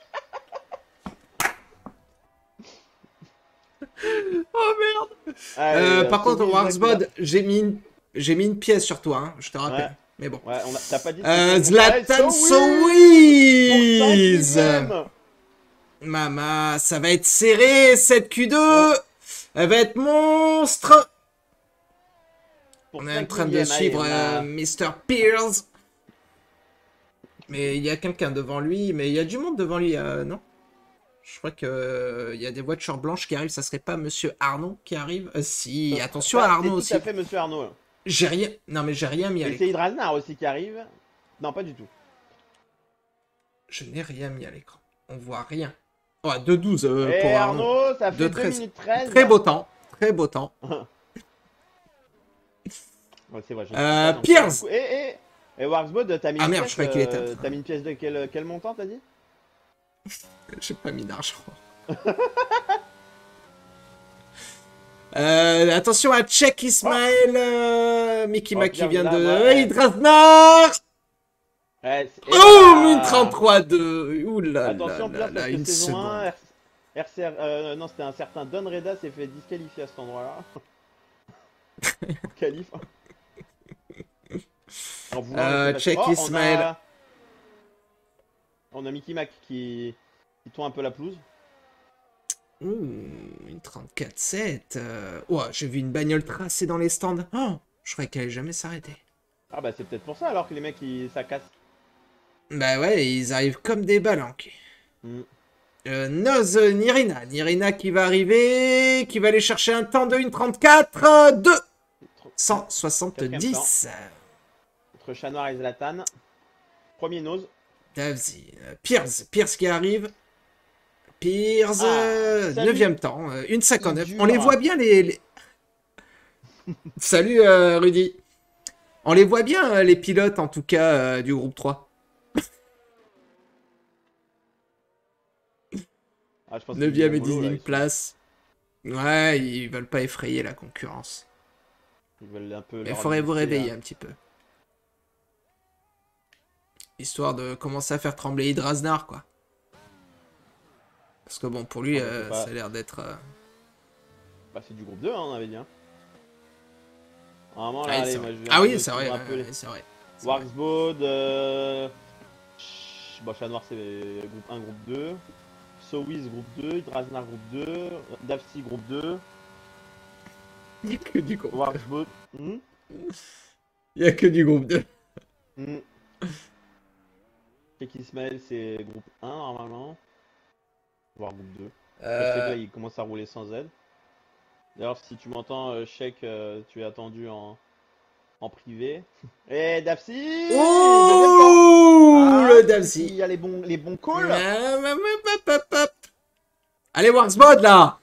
Oh merde. Allez, Euh, euh, par contre, Sophie, Warsbod, j'ai mis, une... j'ai mis une pièce sur toi, hein, je te rappelle. Ouais. Mais bon. Ouais, on a... t'as pas dit. Euh, que- Zlatan Sowiz pour Sowiz. cinquième. Mama, ça va être serré cette Q deux. Oh. Elle va être monstre. Pour On est en train de cinquième, allez, suivre on a- euh, mister Pierce. Mais il y a quelqu'un devant lui. Mais il y a du monde devant lui, euh, non? Je crois que euh, il y a des voitures blanches qui arrivent. Ça serait pas Monsieur Arnaud qui arrive? Euh, Si, attention à Ah, Arnaud c'est aussi. tout à fait Monsieur Arnaud. là. J'ai rien. Non, mais j'ai rien mis à Et l'écran. c'est Hydraznar aussi qui arrive. Non, pas du tout. Je n'ai rien mis à l'écran. On voit rien. Oh, deux douze euh, Et pour Arnaud. Arnaud, ça fait deux deux treize. minutes treize. Très beau temps. Très beau temps. Ouais, c'est vrai. Je Euh, Pierce. Et, et, et Warsbod, t'as mis, Ah une merde, pièce, je croyais qu'il était euh, à t'as mis une pièce de quel, quel montant, t'as dit? J'ai pas mis d'argent. euh, attention à Check Ismaël. Euh, Mickey Oh, Mac qui Pierce, vient là, de moi, eh. Hydrasnar. Ouais, et Oh, voilà. une trente-trois deux. Ouh là là Attention, là Pierce, là, parce que une saison seconde. un, R- RCR, euh, non, c'était un certain Don Reda s'est fait disqualifier à cet endroit-là. En qualif. En voulant laisser Euh, passer. Check Oh, on Ismaël. a... On a Mickey Mac qui... qui tourne un peu la pelouse. Ouh, une trente-quatre sept. Euh... Ouah, j'ai vu une bagnole tracée dans les stands. Oh, je croyais qu'elle allait jamais s'arrêter. Ah bah c'est peut-être pour ça alors que les mecs, ils... ça casse. Bah ouais, ils arrivent comme des balanques. Mm. Euh, Noz Nirina. Nirina qui va arriver, qui va aller chercher un temps de une trente-quatre deux. cent soixante-dix. Entre Chat Noir et Zlatan. Premier nose. Davzi. Euh, Pierce. Pierce qui arrive. Pierce. Ah, euh, salut. neuvième temps. euh, une cinquante-neuf. Il On les dure. voit bien les... les- Salut euh, Rudy. On les voit bien euh, les pilotes en tout cas euh, du groupe trois. Ah, je pense qu'ils neuvième et vont mollo, là, dixième ils sont- place. Ouais, ils veulent pas effrayer la concurrence. Ils veulent un peu Il leur faudrait vous limiter, réveiller hein. un petit peu. Histoire de commencer à faire trembler Hydrasnar, quoi. Parce que bon, pour lui, Ah, bah, euh, c'est pas- ça a l'air d'être... euh, Bah c'est du groupe deux, hein, on avait dit. Hein. Vraiment, là, Ah, allez, c'est moi, vrai. je vais Ah un oui, peu c'est vrai, suivre un ouais, peu les- ouais, c'est vrai. C'est vrai. Warsbod, euh... Ch- bon, Chat Noir c'est groupe un, groupe deux. Sowiz groupe deux, Hydrasnar groupe deux, Dafsi groupe deux, Il y a que du groupe. Warsbod. Hmm Il y a que du groupe deux. Hmm. Check Ismaël c'est groupe un normalement. Voire groupe deux. Euh, Je sais que là il commence à rouler sans Z. D'ailleurs si tu m'entends, euh, Sheik, euh, tu es attendu en, en privé. Et Dafsi deuxième temps. Oh, Ah, le Il Davzi. y a les bons, les bons calls. Allez, Warsbod, là.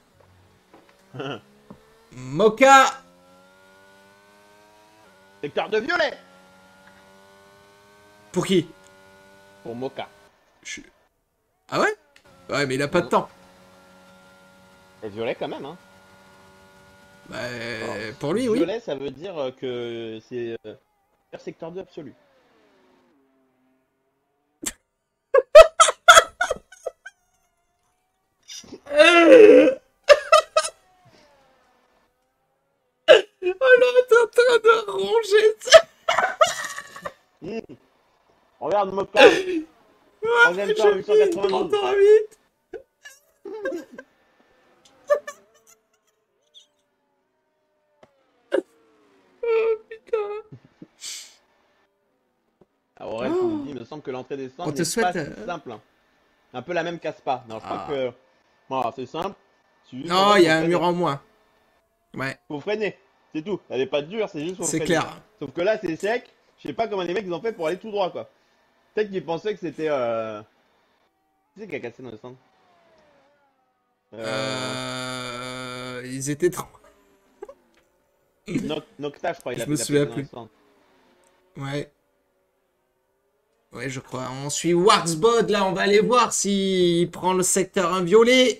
Moka. Secteur de violet. Pour qui? Pour Moka. Je- Ah ouais? Ouais, mais il a pas de temps. Et violet quand même, hein. Bah, Alors, pour lui, oui. Violet, ça veut dire euh, que c'est euh, secteur deux absolu. Oh là, t'es en train de ronger ça. Mmh. Regarde Moka. Troisième temps, huit cent quatre-vingt-douze. trente-huit. Oh putain. Ah ouais, Oh. tu me dis, il me semble que l'entrée des On stands te n'est souhaite, pas euh, si simple. Hein. Un peu la même casse-pas. Non, je crois Ah. que... Voilà, c'est simple. C'est juste, en Non, fait, il y faut a un freiner. mur en moins. Ouais, Faut freiner. C'est tout. Elle est pas dure, c'est juste pour c'est freiner. clair. Sauf que là, c'est sec. Je sais pas comment les mecs ils ont fait pour aller tout droit, quoi. Peut-être qu'ils pensaient que c'était... Euh... Qui c'est qui a cassé dans le stand euh... Euh... Ils étaient trop... Noc- Nocta, je crois, il Je a me il a souviens pété dans plus. le stand. Ouais. Ouais, je crois. On suit Warsbod, là. On va aller voir s'il prend le secteur inviolet.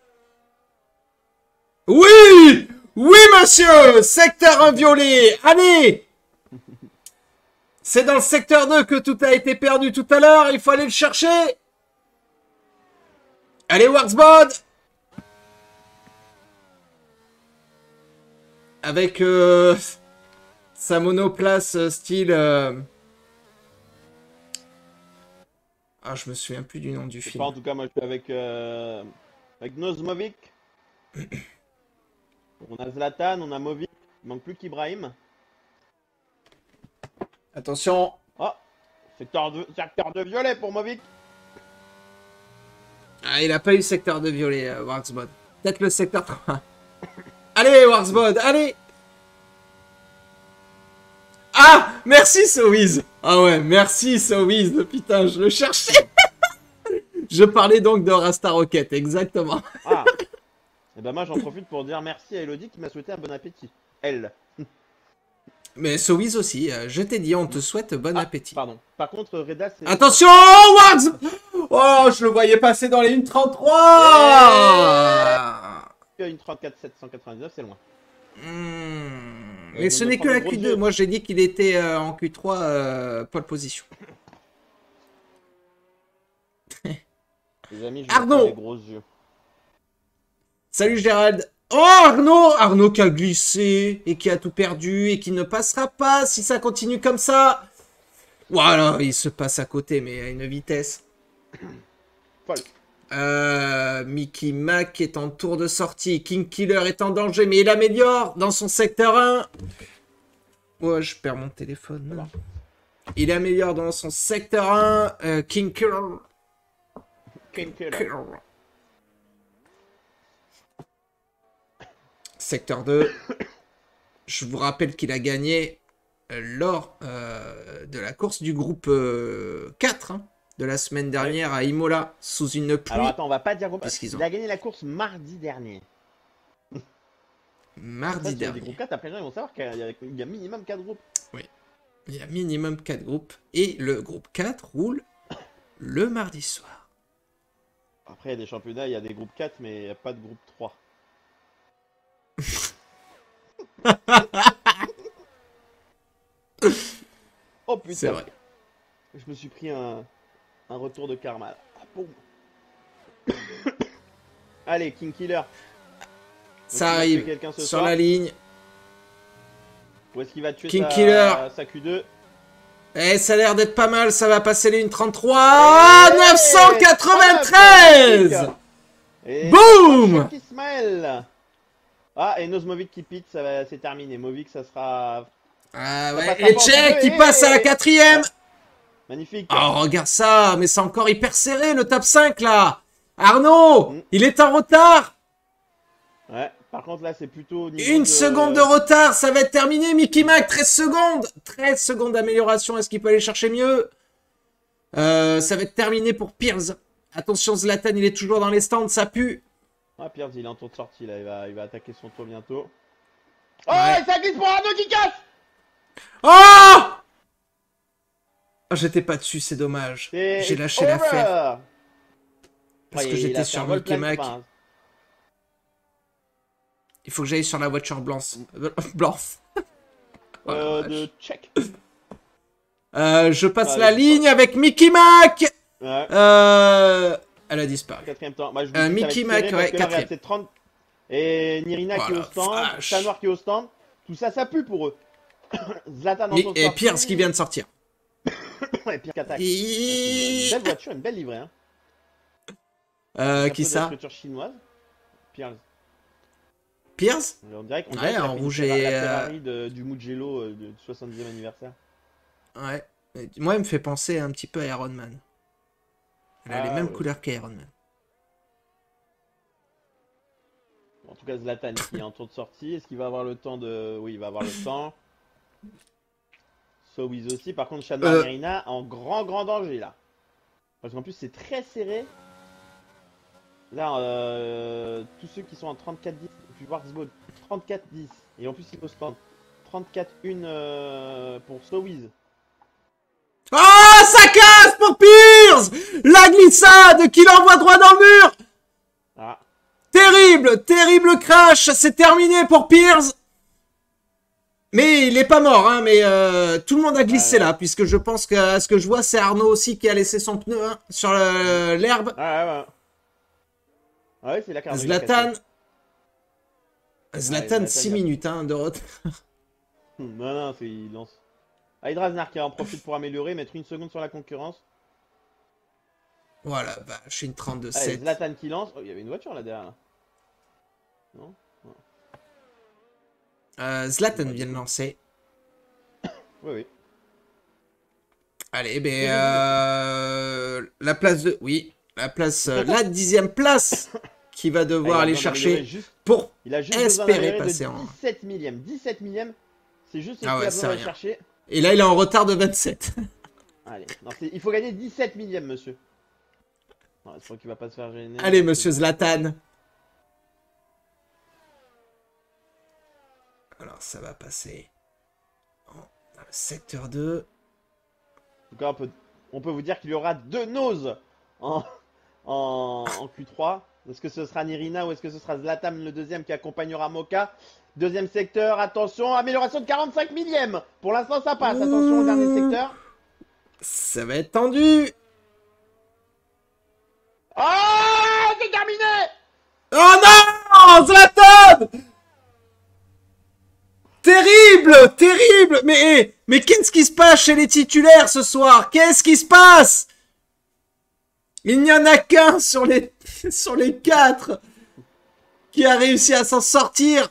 Oui! Oui, monsieur! Secteur inviolet! Allez! C'est dans le secteur deux que tout a été perdu tout à l'heure. Il faut aller le chercher. Allez, Warsbod! Avec euh, sa monoplace euh, style... euh, Ah, je me souviens plus du nom du Je sais film. pas, en tout cas, moi je suis avec, euh, avec Nozmovic. On a Zlatan, on a Movic. Il manque plus qu'Ibrahim. Attention. Oh, secteur de, secteur de violet pour Movic. Ah, il a pas eu le secteur de violet, euh, Warsbod. Peut-être le secteur trois. Allez, Warsbod, allez. Ah, merci, Sowiz. Ah ouais, merci, Sowiz. Putain, je le cherchais. Je parlais donc de Rasta Rocket, exactement. Ah, et ben moi j'en profite pour dire merci à Elodie qui m'a souhaité un bon appétit. Elle. Mais Sowiz aussi, euh, je t'ai dit, on te souhaite bon Ah, appétit. pardon. Par contre, Reda, c'est... Attention, Wags! Oh, je le voyais passer dans les une trente-trois. Une trente-quatre sept cent quatre-vingt-dix-neuf, c'est loin. Hmm. Euh, Mais je ce me n'est prends que des la gros Q deux. yeux. Moi, j'ai dit qu'il était euh, en Q trois, euh, pole position. Les amis, je me Arnaud. prends des gros yeux. Salut Gérald. Oh, Arnaud! Arnaud qui a glissé et qui a tout perdu et qui ne passera pas si ça continue comme ça. Voilà, il se passe à côté, mais à une vitesse. Folle. Euh, Mickey Mac est en tour de sortie. King Killer est en danger, mais il améliore dans son secteur un. Ouais, je perds mon téléphone. Il améliore dans son secteur un. Euh, King Killer. King Killer. Killer. Secteur deux. Je vous rappelle qu'il a gagné euh, lors euh, de la course du groupe euh, quatre hein, de la semaine dernière à Imola sous une pluie. Alors attends, on va pas dire groupe. Puisqu'ils ont- Il a gagné la course mardi dernier. Mardi Ça, sur dernier. des groupes quatre, après les gens ils vont savoir qu'il y a, il y a minimum quatre groupes. Il y a minimum quatre groupes. Et le groupe quatre roule le mardi soir. Après, il y a des championnats, il y a des groupes quatre, mais il n'y a pas de groupe trois. Oh putain. C'est vrai. Je me suis pris un, un retour de karma. Là. Ah, boum. Allez, King Killer. Ça Est-ce qu'il va arrive tuer quelqu'un ce sur soir la ligne. Ou est-ce qu'il va tuer King sa, Killer. sa Q deux? Eh, ça a l'air d'être pas mal. Ça va passer les une trente-trois. Hey, neuf cent quatre-vingt-treize. Et Boum. Chef Ismaël. Ah, et Nozmovic qui pite, ça va, c'est terminé. Movic, ça sera Ah Ça ouais. passera Et pas en Tchèque Q deux, qui et- passe à la quatrième. magnifique. Oh, regarde ça. Mais c'est encore hyper serré le top cinq là. Arnaud, Mm. il est en retard. Ouais, par contre là, c'est plutôt au niveau Une de- seconde de retard, ça va être terminé. Mickey Mac, treize secondes. treize secondes d'amélioration. Est-ce qu'il peut aller chercher mieux? Euh, Ça va être terminé pour Pierce. Attention, Zlatan, il est toujours dans les stands, ça pue. Ah, Pierre, il est en tour de sortie là, il va, il va attaquer son tour bientôt. Oh, Ouais. et ça glisse pour Arnaud qui casse. Oh, oh J'étais pas dessus, c'est dommage. C'est- J'ai it's lâché over. l'affaire. Parce Ouais, que il j'étais a fait sur un vol Mickey plein, Mac. enfin, Il faut que j'aille sur la voiture blanche. Euh, blanche. Oh la euh, vache. de check. Euh, je passe Ah, la il- ligne avec Mickey Mac. Ouais, Euh... Elle a disparu. quatrième temps. Bah, je vous Euh, dis, ça va Mickey être Mac, serré ouais, parce que là, regarde, quatrième. c'est trente. Et Nirina Oh qui est la au stand, vache. Chat Noir qui est au stand. Tout ça, ça pue pour eux. Zlatan en Mi- tour de Et sortie. Pierce qui vient de sortir. Ouais, Pierre qui attaque. Et- Une belle voiture, une belle livrée. Hein. Euh, Un qui peu de ça? structure chinoise. Pierre. Pierce? On dirait, on Ouais, dirait qu'il a en fait une rouge Ferrari- et, la euh, Ferrari de- du Mugello euh, du soixante-dixième anniversaire. Ouais. Et moi, il me fait penser un petit peu à Iron Man. Elle a Ah, les mêmes ouais. couleurs qu'Iron Man. En tout cas, Zlatan qui est en tour de sortie. Est-ce qu'il va avoir le temps de. Oui, il va avoir le temps. Sowiz aussi. Par contre, Shadman Euh. Irina en grand, grand danger là. Parce qu'en plus, c'est très serré. Là, euh, tous ceux qui sont en trente-quatre dix, puis Warzbone, trente-quatre dix. Et en plus, il faut se prendre trente-quatre un euh, pour Sowiz. Oh, ça casse pour Pierce! La glissade qui l'envoie droit dans le mur! Ah, Terrible, terrible crash, c'est terminé pour Pierce. Mais il est pas mort, hein, mais euh, tout le monde a glissé Ouais, ouais. là, puisque je pense que à ce que je vois, c'est Arnaud aussi qui a laissé son pneu hein, sur le- l'herbe. ah ouais, ouais. Ah ouais, c'est la carte. Zlatan. Ouais, Zlatan, Zlatan, six il a- minutes hein, de retard. Non, non, c'est il lance. Ah, Hydraznar qui en profite pour améliorer, mettre une seconde sur la concurrence. Voilà, bah, je suis une trente-deux Allez, sept. Zlatan qui lance. Oh, il y avait une voiture là derrière. Là. Non? Euh, Zlatan vient de lancer. Oui, oui. Allez, ben euh, la place de, oui, la place, euh, la dixième place qui va devoir Ah, il a aller besoin chercher d'améliorer juste- pour Il a juste espérer besoin d'améliorer passer de en- dix-sept millième. dix-sept millième, c'est juste ce Ah qu'il ouais, a c'est besoin d'aller rien. chercher. Et là, il est en retard de vingt-sept. Allez, non, c'est- il faut gagner dix-sept millième, monsieur. Non, je crois qu'il va pas se faire gêner. Allez, monsieur Zlatan. Alors, ça va passer Secteur deux. En tout cas, on peut, on peut vous dire qu'il y aura deux noses en, en, en Q trois. Est-ce que ce sera Nirina ou est-ce que ce sera Zlatan le deuxième qui accompagnera Moka? Deuxième secteur, attention, amélioration de quarante-cinq millième. Pour l'instant, ça passe. Attention au dernier secteur. Ça va être tendu. Oh, c'est terminé. Oh non, Zlatan! Terrible, terrible. Mais, mais qu'est-ce qui se passe chez les titulaires ce soir? Qu'est-ce qui se passe? Il n'y en a qu'un sur les, sur les quatre qui a réussi à s'en sortir.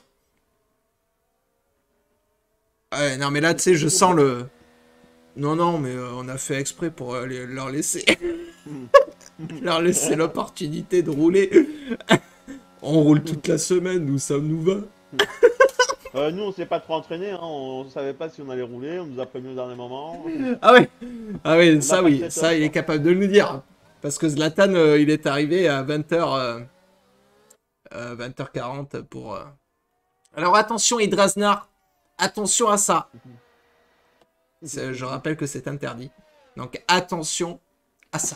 Ouais, non, mais là, tu sais, je sens le... Non, non, mais euh, on a fait exprès pour euh, les- leur laisser... leur laisser l'opportunité de rouler. On roule toute la semaine, nous, ça nous va. Euh, nous, on s'est pas trop entraîné. Hein. On savait pas si on allait rouler. On nous a prévenu au dernier moment. Ah ouais, ah ouais, On ça a pas oui, fait ça top, il est quoi. capable de nous dire. Parce que Zlatan, euh, il est arrivé à vingt heures, euh, euh, vingt heures quarante pour... euh, Alors attention Hydrasnar, attention à ça. C'est- Je rappelle que c'est interdit. Donc attention à ça.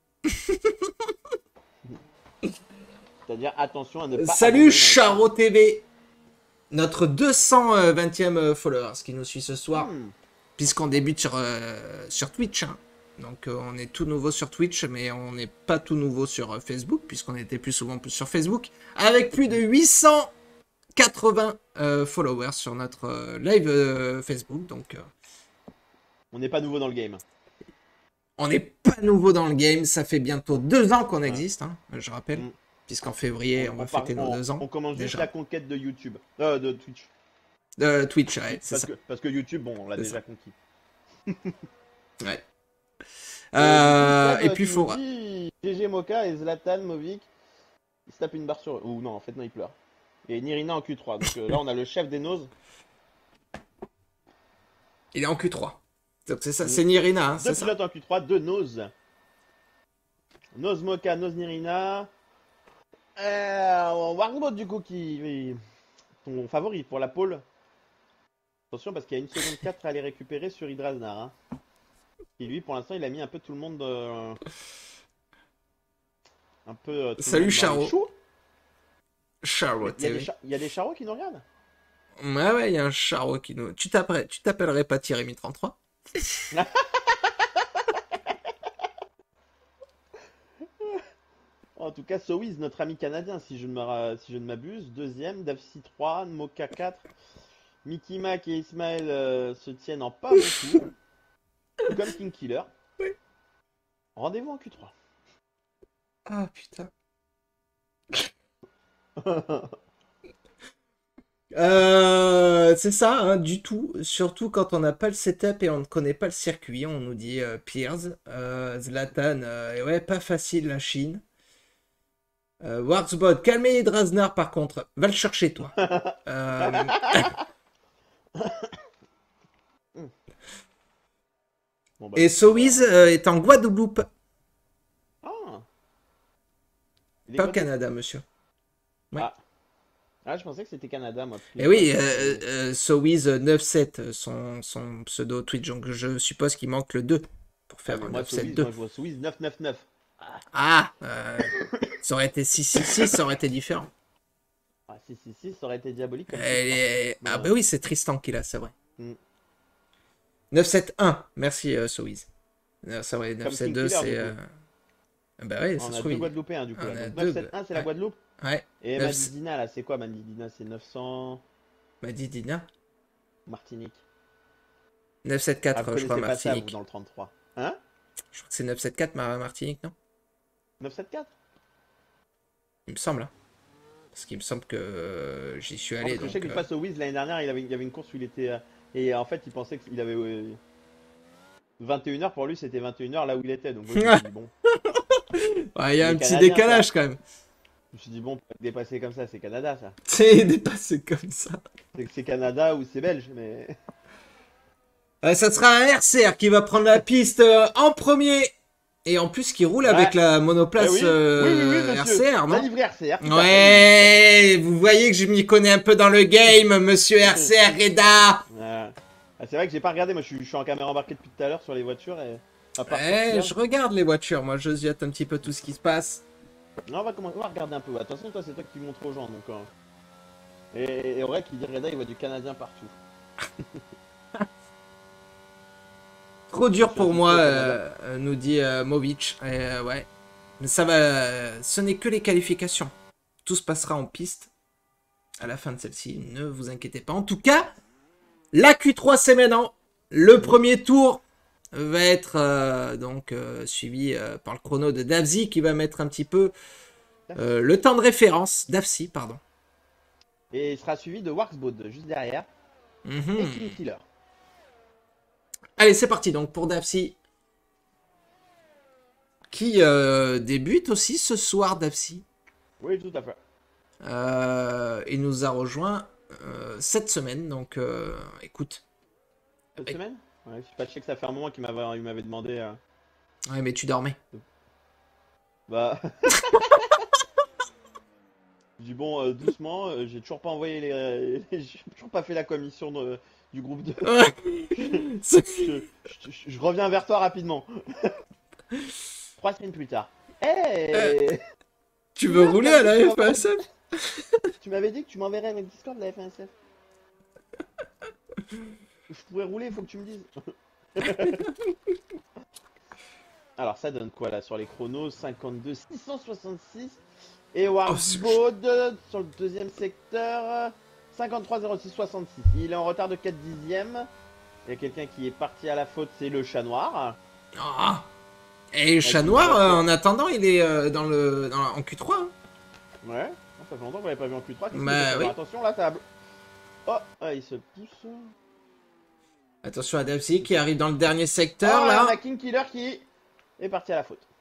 C'est-à-dire, attention à ne pas. Salut abandonner. Charo T V, notre deux cent vingtième follower qui nous suit ce soir. Hmm. Puisqu'on débute sur, euh, sur Twitch. Hein. Donc euh, on est tout nouveau sur Twitch, mais on n'est pas tout nouveau sur euh, Facebook, puisqu'on était plus souvent plus sur Facebook, avec plus de huit cent quatre-vingts euh, followers sur notre euh, live euh, Facebook. Donc euh, On n'est pas nouveau dans le game. on n'est pas nouveau dans le game, ça fait bientôt deux ans qu'on Ouais. existe, hein, je rappelle, Mm. puisqu'en février on, va part- fêter nos on- deux ans. On commence juste déjà. la conquête de YouTube. Euh, de Twitch. Euh, Twitch, ouais, c'est Parce ça. que, parce que YouTube, bon, on l'a C'est déjà ça. conquis. Ouais. Euh, Euh, du coup, et Seb, puis il tu faut... nous dis, G G Moka et Zlatan Movic, ils se tapent une barre sur eux. Ou non, en fait, non, ils pleurent. Et Nirina en Q trois. Donc euh, là, on a le chef des noses. Il est en Q trois. Donc c'est ça, Mm. c'est Nirina, hein, Deux c'est ça. pilotes en Q trois, deux noses. Nose Moka, nose Nirina. Euh, Wargbot, du coup, qui. Ton favori pour la pole. Attention, parce qu'il y a une seconde quatre à aller récupérer sur Hydrasnar. Hein. Et lui, pour l'instant, il a mis un peu tout le monde. euh, Un peu. euh, tout le Salut, monde dans Charo. les choux. Charo Il y, a T V. des cha- il y a des charros qui nous regardent. Ouais, ouais, il y a un Charo qui nous... Tu t'appellerais, tu t'appellerais pas Thierry trente-trois? En tout cas, Sowiz, notre ami canadien, si je ne me- si je ne m'abuse. Deuxième, Dafsi trois, Moka quatre. Mickey Mac et Ismaël euh, se tiennent en pas beaucoup. Tout comme King Killer. Oui. Rendez-vous en Q trois. Ah, putain. Euh, c'est ça, hein, du tout. Surtout quand on n'a pas le setup et on ne connaît pas le circuit. On nous dit euh, Piers, euh, Zlatan, euh, et ouais, pas facile la Chine. Euh, Warxbot, calmez Hydrasnar par contre. Va le chercher, toi. Euh, Bon, bah, et Sowiz euh, est en Guadeloupe, Ah. Il est pas au côté- Canada, monsieur. Ouais. Ah. Ah, je pensais que c'était Canada, moi. Et oui, euh, euh, Sowiz neuf sept, son, son pseudo Twitch, donc je suppose qu'il manque le deux pour Ah, faire mais un moi, neuf sept Sowiz, deux. moi, je vois Sowiz neuf neuf neuf. Ah, euh, ça aurait été six six six, ça aurait été différent. Ah, si, si, si, ça aurait été diabolique. Comme Elle titre, est- hein. Ah bah oui, c'est Tristan qui l'a, c'est vrai. Mm. neuf sept un, merci euh, Sowiz. Euh, C'est vrai, Comme neuf sept deux, King Killer, c'est... du euh, coup. ah bah ouais, On ça a se deux trouve. il- Guadeloupéens, du coup. On Là. a Donc, deux, neuf sept un, c'est la ouais. Guadeloupe. Ouais, Et neuf- Madidina, là, c'est quoi Madidina? C'est neuf cents Madidina. Martinique. neuf sept Ah, quatre, vous je crois, connaissez pas ça, vous, Martinique. dans le trente-trois. Hein Je crois que c'est neuf sept quatre, Mar- Martinique, non? neuf sept quatre. Il me semble. hein. Parce qu'il me semble que euh, j'y suis allé. Parce que je sais donc, que euh, face au Wiz, l'année dernière, il, avait, il y avait une course où il était... euh, et en fait, il pensait qu'il avait... euh, vingt et une heures, pour lui, c'était vingt et une heures là où il était. Donc, moi, je me suis dit, bon... ouais, il y a les un petit Canadiens, décalage ça. quand même. Je me suis dit, bon, pour être dépassé comme ça, c'est Canada, ça. C'est dépassé comme ça. C'est c'est Canada ou c'est Belge, mais... Euh, ça sera un R C R qui va prendre la piste euh, en premier. Et en plus, qui roule Ouais. avec la monoplace Eh oui, euh, oui, oui, oui, R monsieur. C R, La non? livrée R C R. tout à fait. Ouais, vous voyez que je m'y connais un peu dans le game, monsieur R C R Reda. Voilà. Ah, c'est vrai que j'ai pas regardé, moi je suis, je suis en caméra embarquée depuis tout à l'heure sur les voitures et. À part Eh, sortir. je regarde les voitures, moi je ziote un petit peu tout ce qui se passe. Non, on va, commencer, on va regarder un peu. Attention, toi, c'est toi qui montre aux gens. Donc, euh, Et, et Aurel qui dit Reda, il voit du Canadien partout. Trop dur Je suis pour moi, assisté au Canada. euh, euh, nous dit euh, Movic. Et, euh, ouais. Mais ça va. euh, ce n'est que les qualifications. Tout se passera en piste à la fin de celle-ci. Ne vous inquiétez pas. En tout cas, la Q trois c'est maintenant. Le premier tour va être euh, donc euh, suivi euh, par le chrono de Davzi qui va mettre un petit peu euh, le temps de référence. Davzi, pardon. Et il sera suivi de Warksbod juste derrière. Mhm. Et King Killer. Allez, c'est parti donc pour Davzi. Qui euh, débute aussi ce soir, Davzi. Oui, tout à fait. Euh, il nous a rejoint euh, cette semaine, donc euh, écoute. Cette Et... semaine ouais, je sais que ça fait un moment qu'il m'avait, il m'avait demandé. Euh... Ouais, mais tu dormais. Bah. Je dis bon, euh, doucement, euh, j'ai toujours pas envoyé les. les- j'ai toujours pas fait la commission de- du groupe de. C'est- Je, je- je- je reviens vers toi rapidement. Trois semaines plus tard. Hey tu veux rouler à la F A S F? Tu m'avais dit que tu m'enverrais un Discord de la F un S F. Je pourrais rouler, il faut que tu me dises. Alors ça donne quoi là sur les chronos? Cinquante-deux six cent soixante-six. Et Warboard sur le deuxième secteur. cinquante-trois zéro six soixante-six. Il est en retard de quatre dixièmes. Il y a quelqu'un qui est parti à la faute, c'est le chat noir. Ah. Et le chat noir, euh, en attendant, il est euh, dans le, dans, en Q trois. Hein. Ouais, ça fait longtemps qu'on l'avait pas vu en Q trois. Bah, oui. Attention la table. Oh, ah, il se pousse. Attention à Davzi qui arrive dans le dernier secteur Oh, là. on a King Killer qui est parti à la faute.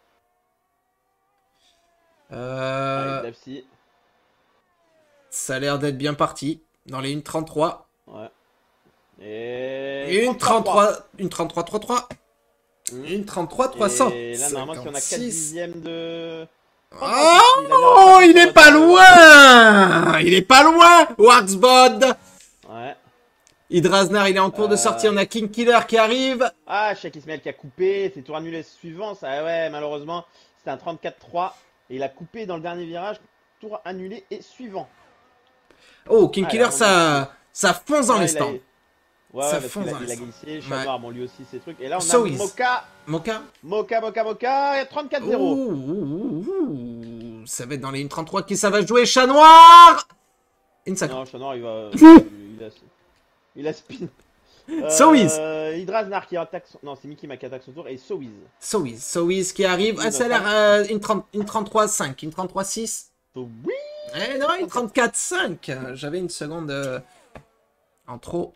Euh, Allez, Davzi. ça a l'air d'être bien parti. Dans les une trente-trois. Ouais. Et. Une trente-trois. Une trente-trois trente-trois. Mmh. Une trente-trois trois cents. Et là, normalement, si on a quatre dixièmes de. Oh, il est pas loin. Il est pas loin. Warksbod. Ouais. Hydrasnar, il est en cours de Euh... sortie. On a King Killer qui arrive. Ah, Cheikh Ismail qui a coupé. C'est tour annulé suivant. Ça, ouais, malheureusement, c'était un trente-quatre trois. Et il a coupé dans le dernier virage. Tour annulé et suivant. Oh, King ah, Killer, ça, ça fonce dans ouais, les stands. A... Ouais, ça ouais, fonce il a, dans il les a stands. glissé. Chat Ouais. noir, bon, lui aussi, ses trucs. Et là, on So a is. Moka. Moka. Moka, Moka, Moka. trente-quatre zéro. Ouh, ouh, ouh, ça va être dans les une trente-trois qui ça va jouer. Chat noir. Une cinquante. Non, Chat noir, il va. il a, il a spin. Euh, Sowiz. Hydrasnar qui attaque son... Non, c'est Mickey Mac qui attaque son tour et Sowiz. Sowiz. Sowiz qui arrive. Ah, ça a l'air euh, une, trente, une trente-trois cinq. Une trente-trois six. Oui. Eh non, une trente-quatre cinq. J'avais une seconde euh, en trop.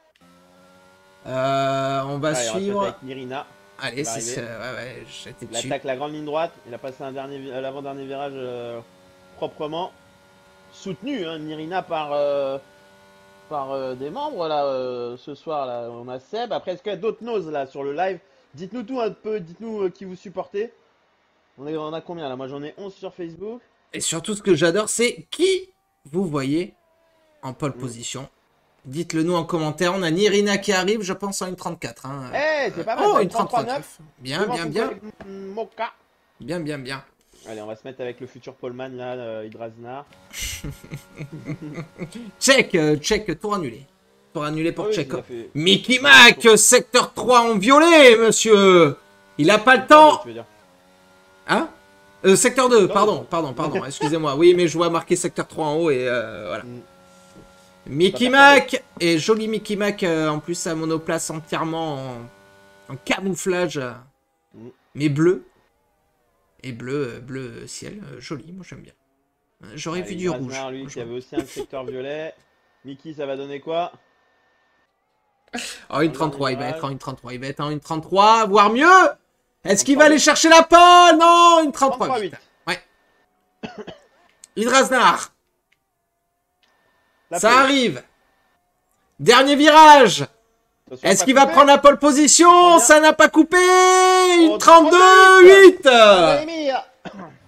Euh, on va Allez, suivre. on va avec Nirina. Allez, c'est ça. Ouais, ouais, j'étais Il dessus. attaque la grande ligne droite. Il a passé un dernier, l'avant-dernier virage euh, proprement. Soutenu, hein, Nirina par, euh, par euh, des membres là euh, ce soir. Là, on a Seb. Après, est-ce qu'il y a d'autres noses là sur le live? Dites-nous tout un peu. Dites-nous euh, qui vous supportez. On, est, on a combien là? Moi, j'en ai onze sur Facebook. Et surtout, ce que j'adore, c'est qui vous voyez en pole position. Dites-le nous en commentaire. On a Nirina qui arrive, je pense, en une trente-quatre. Hein. Eh, hey, c'est pas mal. Oh, une une trente-trois neuf. Bien, bien, bien. Moka. Bien, bien, bien. Allez, on va se mettre avec le futur poleman là, euh, Hydrasnar. Check, euh, check, tour annulé. Tour annulé pour Oh oui, check. fait... Mickey Mac, secteur trois en violet, monsieur. Il a pas le temps. Tu veux dire. Hein euh, Secteur deux, pardon, pardon, pardon, excusez-moi. Oui, mais je vois marqué secteur trois en haut et euh, voilà. Mm. Mickey Mac et joli Mickey Mac euh, en plus à monoplace entièrement en, en camouflage, euh, mm. mais bleu. Et bleu, euh, bleu ciel, euh, joli, moi j'aime bien. J'aurais vu du rouge. Lui qui avait aussi un secteur violet. Mickey, ça va donner quoi? Oh, une trente-trois, il va être en une trente-trois, il va être en une trente-trois, voire mieux. Est-ce qu'il va aller chercher la pole? Non, une trente-trois. huit. Ouais. Hydrasnar. Ça pole. Arrive. Dernier virage. Est-ce qu'il va prendre la pole position? Ça n'a pas coupé. Une trente-deux huit.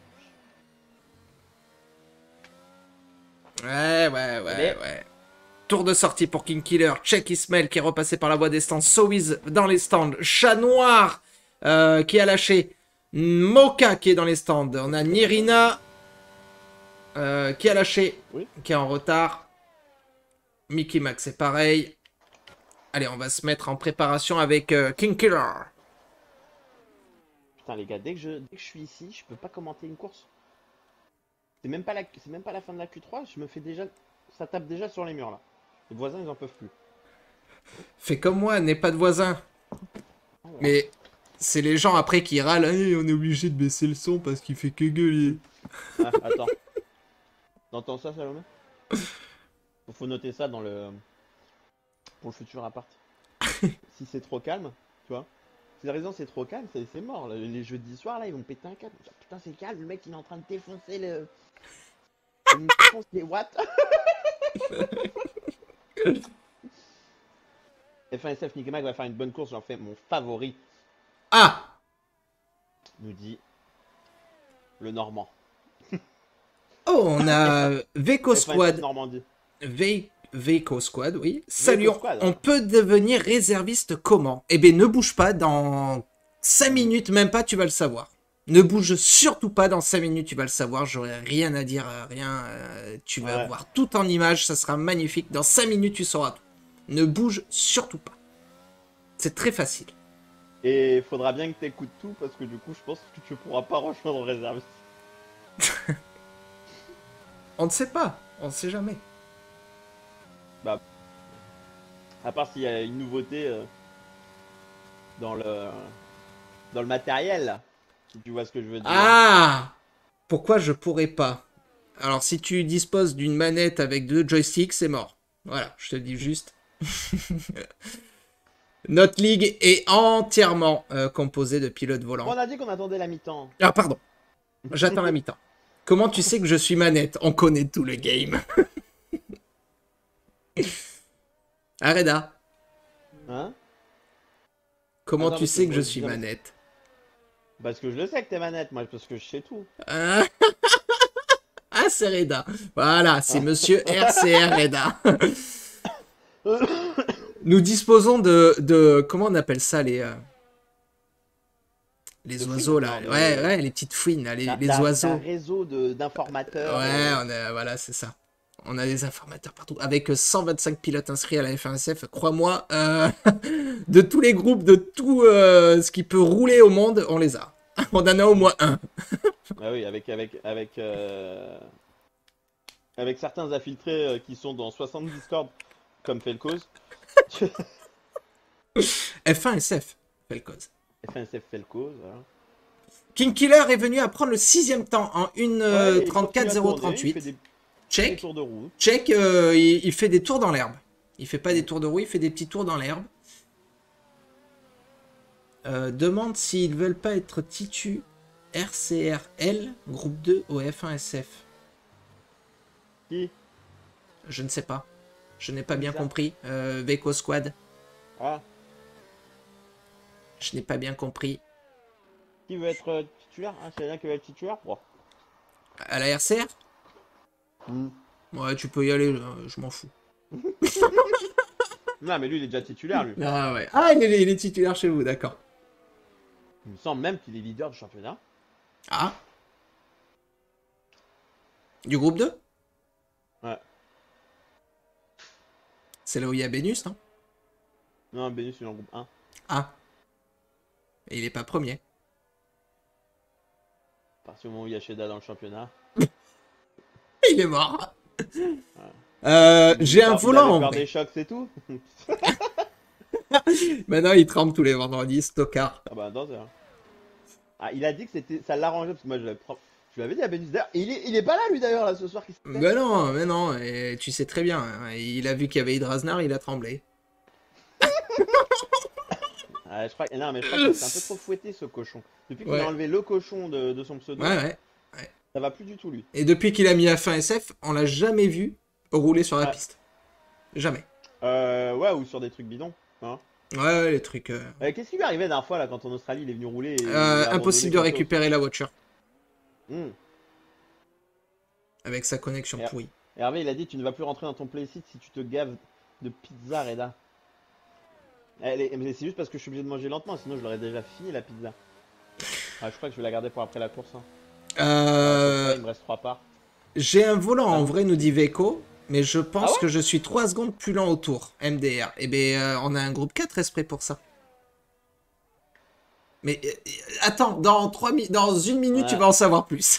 Ouais, ouais, ouais, ouais. tour de sortie pour King Killer. Check Ismail qui est repassé par la voie des stands. Sowiz dans les stands. Chat Noir euh, qui a lâché. Moka qui est dans les stands. On a Nirina euh, qui a lâché. Oui. Qui est en retard. Mickey Max c'est pareil. Allez, on va se mettre en préparation avec euh, King Killer. Putain les gars, dès que, je, dès que je suis ici, je peux pas commenter une course. C'est même pas la, c'est même pas la fin de la Q trois, je me fais déjà, ça tape déjà sur les murs là. Les voisins ils en peuvent plus. Fais comme moi, n'aie pas de voisins. Ah ouais. Mais c'est les gens après qui râlent. Hey, on est obligé de baisser le son parce qu'il fait que gueuler. Ah, attends. T'entends ça, Salomé? Faut noter ça dans le, pour le futur appart. Si c'est trop calme, tu vois. Si la résidence est trop calme, c'est c'est mort. Les, les jeudis soirs là, ils vont péter un câble. Putain, c'est calme, le mec il est en train de défoncer le. Il défonce les watts. F un S F Nick Mag va faire une bonne course, j'en fais mon favori, Ah, nous dit le Normand. oh, on a Veco F un S F Squad. Normandie. Ve- Veco Squad, oui. Salut, on, Squad, on ouais. peut devenir réserviste comment? Eh bien, ne bouge pas, dans cinq minutes, même pas, tu vas le savoir. Ne bouge surtout pas, dans cinq minutes, tu vas le savoir. J'aurai rien à dire, euh, rien. euh, tu vas Ouais. voir tout en images, ça sera magnifique. Dans cinq minutes, tu sauras tout. Ne bouge surtout pas. C'est très facile. Et il faudra bien que tu écoutes tout parce que du coup, je pense que tu pourras pas rejoindre le réserviste. On ne sait pas, on ne sait jamais. À part s'il y a une nouveauté euh, dans le dans le matériel, là, si tu vois ce que je veux dire. Ah! Pourquoi je pourrais pas? Alors, si tu disposes d'une manette avec deux joysticks, c'est mort. Voilà, je te le dis juste. Notre ligue est entièrement euh, composée de pilotes volants. On a dit qu'on attendait la mi-temps. Ah, pardon. J'attends la mi-temps. Comment tu sais que je suis manette? On connaît tout le game. Arreda, Hein? comment Attends, tu parce sais que que je je vois suis bien. manette? Parce que je le sais que t'es manette, moi, parce que je sais tout. Hein? Ah, c'est Reda. Voilà, c'est monsieur R C R Reda. Nous disposons de, de... Comment on appelle ça, les... euh, les De oiseaux, fouines, là. non, Ouais, de- ouais, les petites fouines, là, les, D'un- les d'un- oiseaux. d'un réseau de- d'informateurs. Ouais, euh, on a, voilà, c'est ça. On a des informateurs partout. Avec cent vingt-cinq pilotes inscrits à la F un S F, crois-moi, euh, de tous les groupes, de tout euh, ce qui peut rouler au monde, on les a. On en a au moins un. Ah oui, avec avec avec euh, avec certains infiltrés euh, qui sont dans soixante Discord, comme Felcos. F un S F, Felcos. F un S F Felcos, voilà. King Killer est venu à prendre le sixième temps en Ouais, une il trente-quatre continue à zéro tourner, trente-huit. Il fait des, des Check. tours de roue. Check, euh, il, il fait des tours dans l'herbe. Il fait pas des tours de roue, il fait des petits tours dans l'herbe. Euh, demande s'ils veulent pas être titu R C R L, groupe deux au F un S F. Qui? Je ne sais pas. Je n'ai pas bien ça compris. Euh, Veco Squad, Ah, je n'ai pas bien compris. qui veut être euh, titulaire? Ah, c'est là qui veut être titulaire? Bon. À la R C R? Hmm. Ouais, tu peux y aller, euh, je m'en fous. Non, mais lui, il est déjà titulaire, lui. Ah ouais. Ah, il est, il est titulaire chez vous, d'accord. Il me semble même qu'il est leader du championnat. Ah. Du groupe deux? Ouais. C'est là où il y a Benus, non? Non, Benus, il est en groupe un. Ah. Et il est pas premier. À partir du moment où il y a Sheda dans le championnat. Il est mort. Euh, j'ai un Il volant avait en peur vrai. des chocs, c'est tout. Maintenant, il tremble tous les vendredis, Stockard. Ah bah attends, c'est vrai. Ah, il a dit que c'était, ça l'arrangeait parce que moi je l'avais, pro- je l'avais dit à Benus d'ailleurs. Et il est, il est pas là lui d'ailleurs là ce soir qui se teste. Mais non, mais non, et tu sais très bien. Hein, il a vu qu'il y avait Hydrasnar, il a tremblé. Ah, je crois, que- non mais je crois que c'est un peu trop fouetté ce cochon. Depuis qu'il Ouais. a enlevé le cochon de, de son pseudo, Ouais, ouais. ça va plus du tout lui. Et depuis qu'il a mis à fin S F, on l'a jamais vu rouler sur la Ouais. piste. Jamais. Euh, ouais, ou sur des trucs bidons. Hein. Ouais, ouais, les trucs. euh, Euh, Qu'est-ce qui lui arrivait la dernière fois là quand en Australie il est venu rouler et il a euh, abandonné impossible de gratos. récupérer la voiture Hmm. avec sa connexion Et- pourrie. Hervé, il a dit tu ne vas plus rentrer dans ton playset si tu te gaves de pizza, Reda. Elle est- Mais c'est juste parce que je suis obligé de manger lentement, sinon je l'aurais déjà fini la pizza. Ah, je crois que je vais la garder pour après la course. Hein. Euh, Il me reste trois parts. J'ai un volant Ah en bon vrai, nous dit Veko, mais je pense Ah ouais que je suis trois secondes plus lent au tour. M D R. Eh bien, euh, on a un groupe quatre exprès pour ça. Mais euh, attends, dans, trois mi- dans une minute, Ouais. tu vas en savoir plus.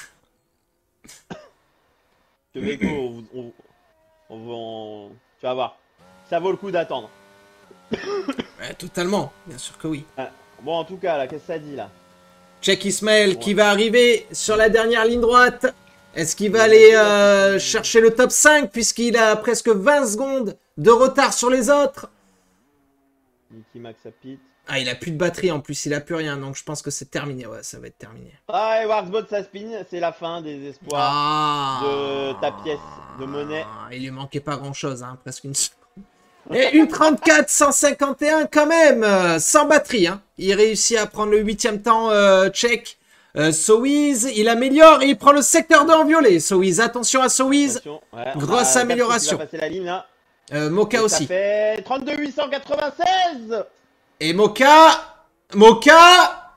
Que Veko, on, on, on, on- tu vas voir. Ça vaut le coup d'attendre. Ouais, totalement, bien sûr que oui. Ah, bon, en tout cas, là, qu'est-ce que ça dit là? Check Ismaël Ouais. qui va arriver sur la dernière ligne droite. Est-ce qu'il va Il aller a euh, dit- chercher le top cinq puisqu'il a presque vingt secondes de retard sur les autres? Mickey Max à Pete. Ah, il a plus de batterie en plus, il a plus rien, donc je pense que c'est terminé. Ouais, ça va être terminé. Ah, et Warsbot, ça spin, c'est la fin des espoirs Ah, de ta pièce de monnaie. Il lui manquait pas grand chose, hein, presque une seconde. Et une trente-quatre cent cinquante et un quand même, euh, sans batterie. Hein. Il réussit à prendre le huitième temps euh, check. Euh, Sowiz, il améliore et il prend le secteur deux en violet. Sowiz, attention à Sowiz. Attention, ouais, on Grosse a amélioration. Gapsi qui va passer la ligne là. Euh, Moka Et aussi. Ça fait trente-deux huit cent quatre-vingt-seize. Et Moka, Moka,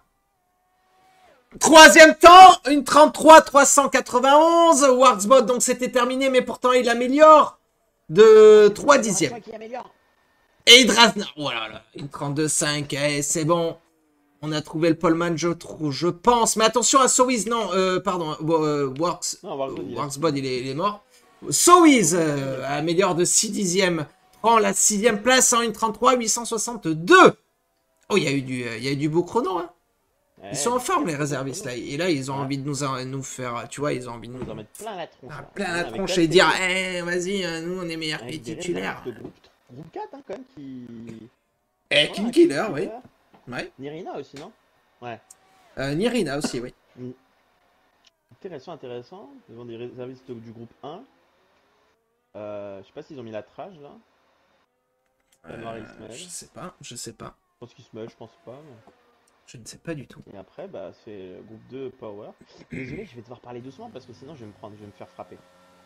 troisième temps, une trente-trois trois cent quatre-vingt-onze. Warsbot, donc c'était terminé, mais pourtant il améliore de trois dixièmes. Qui améliore. Et Drasna, voilà, une trente-deux cinq, eh, c'est bon. On a trouvé le poleman, je trouve, je pense. Mais attention à Sowiz, non, euh, pardon, euh, Works, Non, Warsbot, il est- Worksbot, il est, il est mort. Sowiz euh, améliore de six dixièmes, prend la sixième place en une trente-trois huit cent soixante-deux. Oh, il y a eu du, il y a eu du beau chrono, hein. Ouais, Ils sont en forme, les c'est réservistes, là. Et là, ils ont Ouais. envie de nous, en- nous faire, tu vois, ils ont envie de On nous va en mettre plein la tronche. ah, là. plein la Avec tronche quatre, et dire, c'est- eh, vas-y, euh, nous, on est meilleurs que les avec des titulaires. réservistes de groupe, groupe quatre, hein, quand même, qui. Eh, Ouais, King un Killer, King oui. Killer. Ouais. Nirina aussi, non? Ouais. Euh, Nirina aussi, oui. Intéressant, intéressant. Ils ont des réservistes du groupe un. Euh, je sais pas s'ils ont mis la trage là. Euh, Noir et Ismaël. je sais pas, je sais pas. Je pense qu'ils se mêlent, je pense pas. mais- Je ne sais pas du tout. Et après, bah, c'est le groupe deux Power. Désolé, je vais devoir parler doucement parce que sinon je vais me prendre, je vais me faire frapper.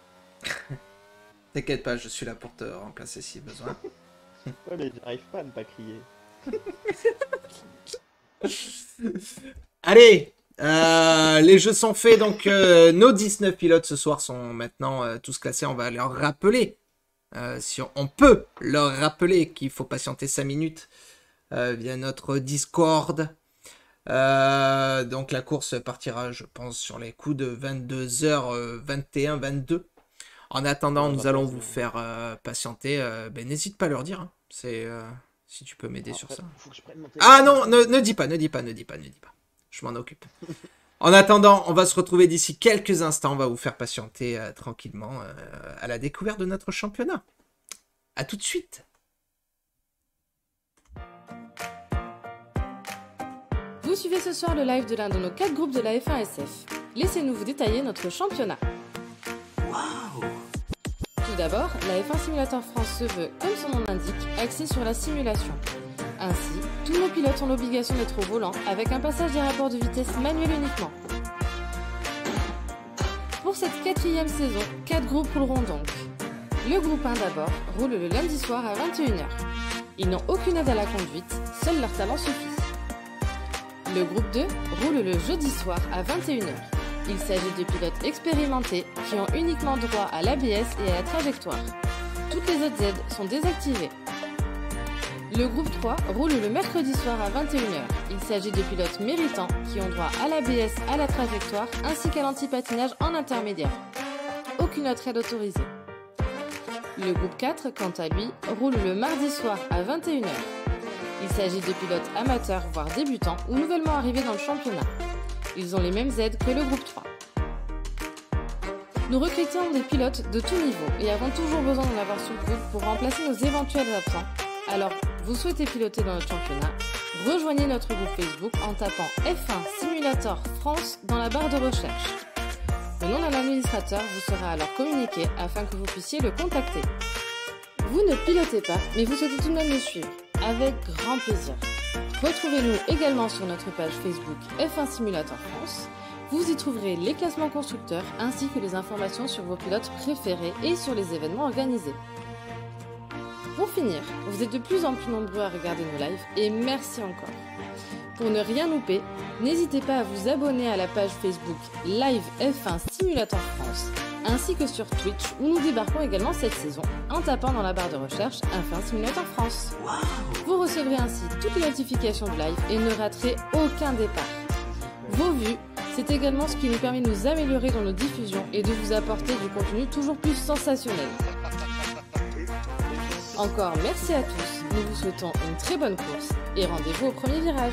T'inquiète pas, je suis là pour te remplacer si besoin. Ouais, mais j'arrive pas à ne pas crier. Allez, euh, les jeux sont faits, donc euh, nos dix-neuf pilotes ce soir sont maintenant euh, tous classés. On va leur rappeler, euh, si on, on peut leur rappeler qu'il faut patienter cinq minutes euh, via notre Discord. Euh, donc la course partira, je pense, sur les coups de vingt-deux heures vingt et un vingt-deux. En attendant, Ouais, nous bah, allons c'est- vous faire euh, patienter. Euh, ben, n'hésite pas à leur dire. Hein. C'est euh, si tu peux m'aider sur Après, ça. faut que je prenne mon Ah téléphone. non, ne, ne dis pas, ne dis pas, ne dis pas, ne dis pas. Je m'en occupe. En attendant, on va se retrouver d'ici quelques instants. On va vous faire patienter euh, tranquillement euh, à la découverte de notre championnat. À tout de suite. Vous suivez ce soir le live de l'un de nos quatre groupes de la F un S F. Laissez-nous vous détailler notre championnat. Tout d'abord, la F un Simulator France se veut, comme son nom l'indique, axée sur la simulation. Ainsi, tous nos pilotes ont l'obligation d'être au volant avec un passage des rapports de vitesse manuel uniquement. Pour cette quatrième saison, quatre groupes rouleront donc. Le groupe un d'abord roule le lundi soir à vingt et une heures. Ils n'ont aucune aide à la conduite, seul leur talent suffit. Le groupe deux roule le jeudi soir à vingt et une heures. Il s'agit de pilotes expérimentés qui ont uniquement droit à l'A B S et à la trajectoire. Toutes les autres aides sont désactivées. Le groupe trois roule le mercredi soir à vingt et une heures. Il s'agit de pilotes méritants qui ont droit à l'A B S, à la trajectoire ainsi qu'à l'antipatinage en intermédiaire. Aucune autre aide autorisée. Le groupe quatre, quant à lui, roule le mardi soir à vingt et une heures. Il s'agit de pilotes amateurs, voire débutants, ou nouvellement arrivés dans le championnat. Ils ont les mêmes aides que le groupe trois. Nous recrutons des pilotes de tout niveau et avons toujours besoin d'en avoir sous le coude pour remplacer nos éventuels absents. Alors, vous souhaitez piloter dans notre championnat? Rejoignez notre groupe Facebook en tapant F un Simulator France dans la barre de recherche. Le nom d'un administrateur vous sera alors communiqué afin que vous puissiez le contacter. Vous ne pilotez pas, mais vous souhaitez tout de même le suivre. Avec grand plaisir. Retrouvez-nous également sur notre page Facebook F un Simulator France. Vous y trouverez les classements constructeurs ainsi que les informations sur vos pilotes préférés et sur les événements organisés. Pour finir, vous êtes de plus en plus nombreux à regarder nos lives et merci encore. Pour ne rien louper, n'hésitez pas à vous abonner à la page Facebook Live F un Simulator France, ainsi que sur Twitch où nous débarquons également cette saison en tapant dans la barre de recherche F un Simulator France. Vous recevrez ainsi toutes les notifications de live et ne raterez aucun départ. Vos vues, c'est également ce qui nous permet de nous améliorer dans nos diffusions et de vous apporter du contenu toujours plus sensationnel. Encore merci à tous, nous vous souhaitons une très bonne course et rendez-vous au premier virage.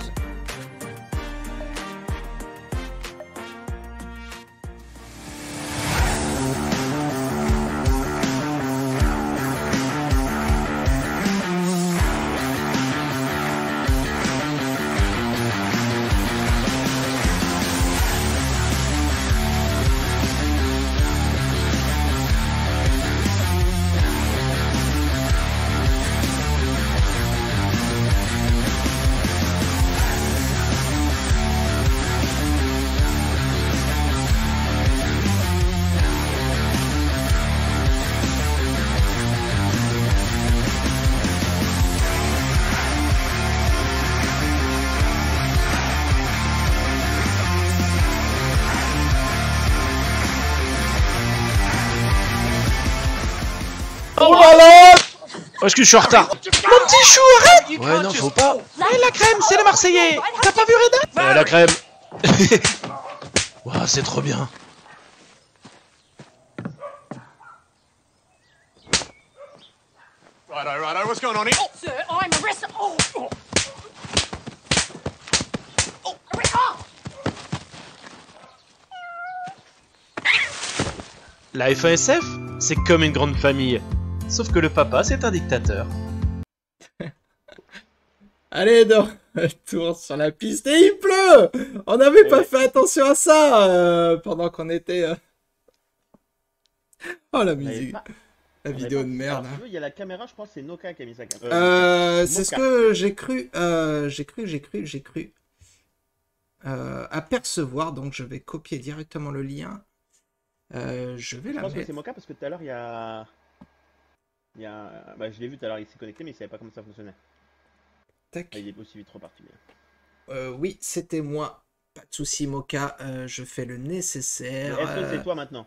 Oh, est-ce que je suis en retard? Mon petit chou, arrête! Ouais, non, faut pas. Eh, la crème, c'est les Marseillais! T'as pas vu Reda? Ouais, la crème. Waouh, c'est trop bien. Righto, righto, what's going on here? Oh, sir, I'm arrested. Oh, oh. Oh, arrest- oh. La F un S F, c'est comme une grande famille. Sauf que le papa, c'est un dictateur. Allez, donc, retour sur la piste. Et il pleut! On n'avait Et pas ouais. fait attention à ça euh, pendant qu'on était... euh, Oh, la On avait musique. pas- La on avait vidéo pas- de merde. Alors, hein. si tu veux, il y a la caméra, je pense que c'est Noka qui a mis sa caméra. Euh, c'est ce Moka. que j'ai cru, euh, j'ai cru, j'ai cru, j'ai cru euh, apercevoir. Donc, je vais copier directement le lien. Euh, je vais Je la pense que mettre. c'est Moka parce que tout à l'heure, il y a... Il y a... Bah, je l'ai vu tout à l'heure, il s'est connecté, mais il savait pas comment ça fonctionnait. Tac. Ah, il est aussi vite reparti. mais- Euh, oui, c'était moi. Pas de souci, Moka. Euh, je fais le nécessaire. Est-ce que euh, c'est toi maintenant?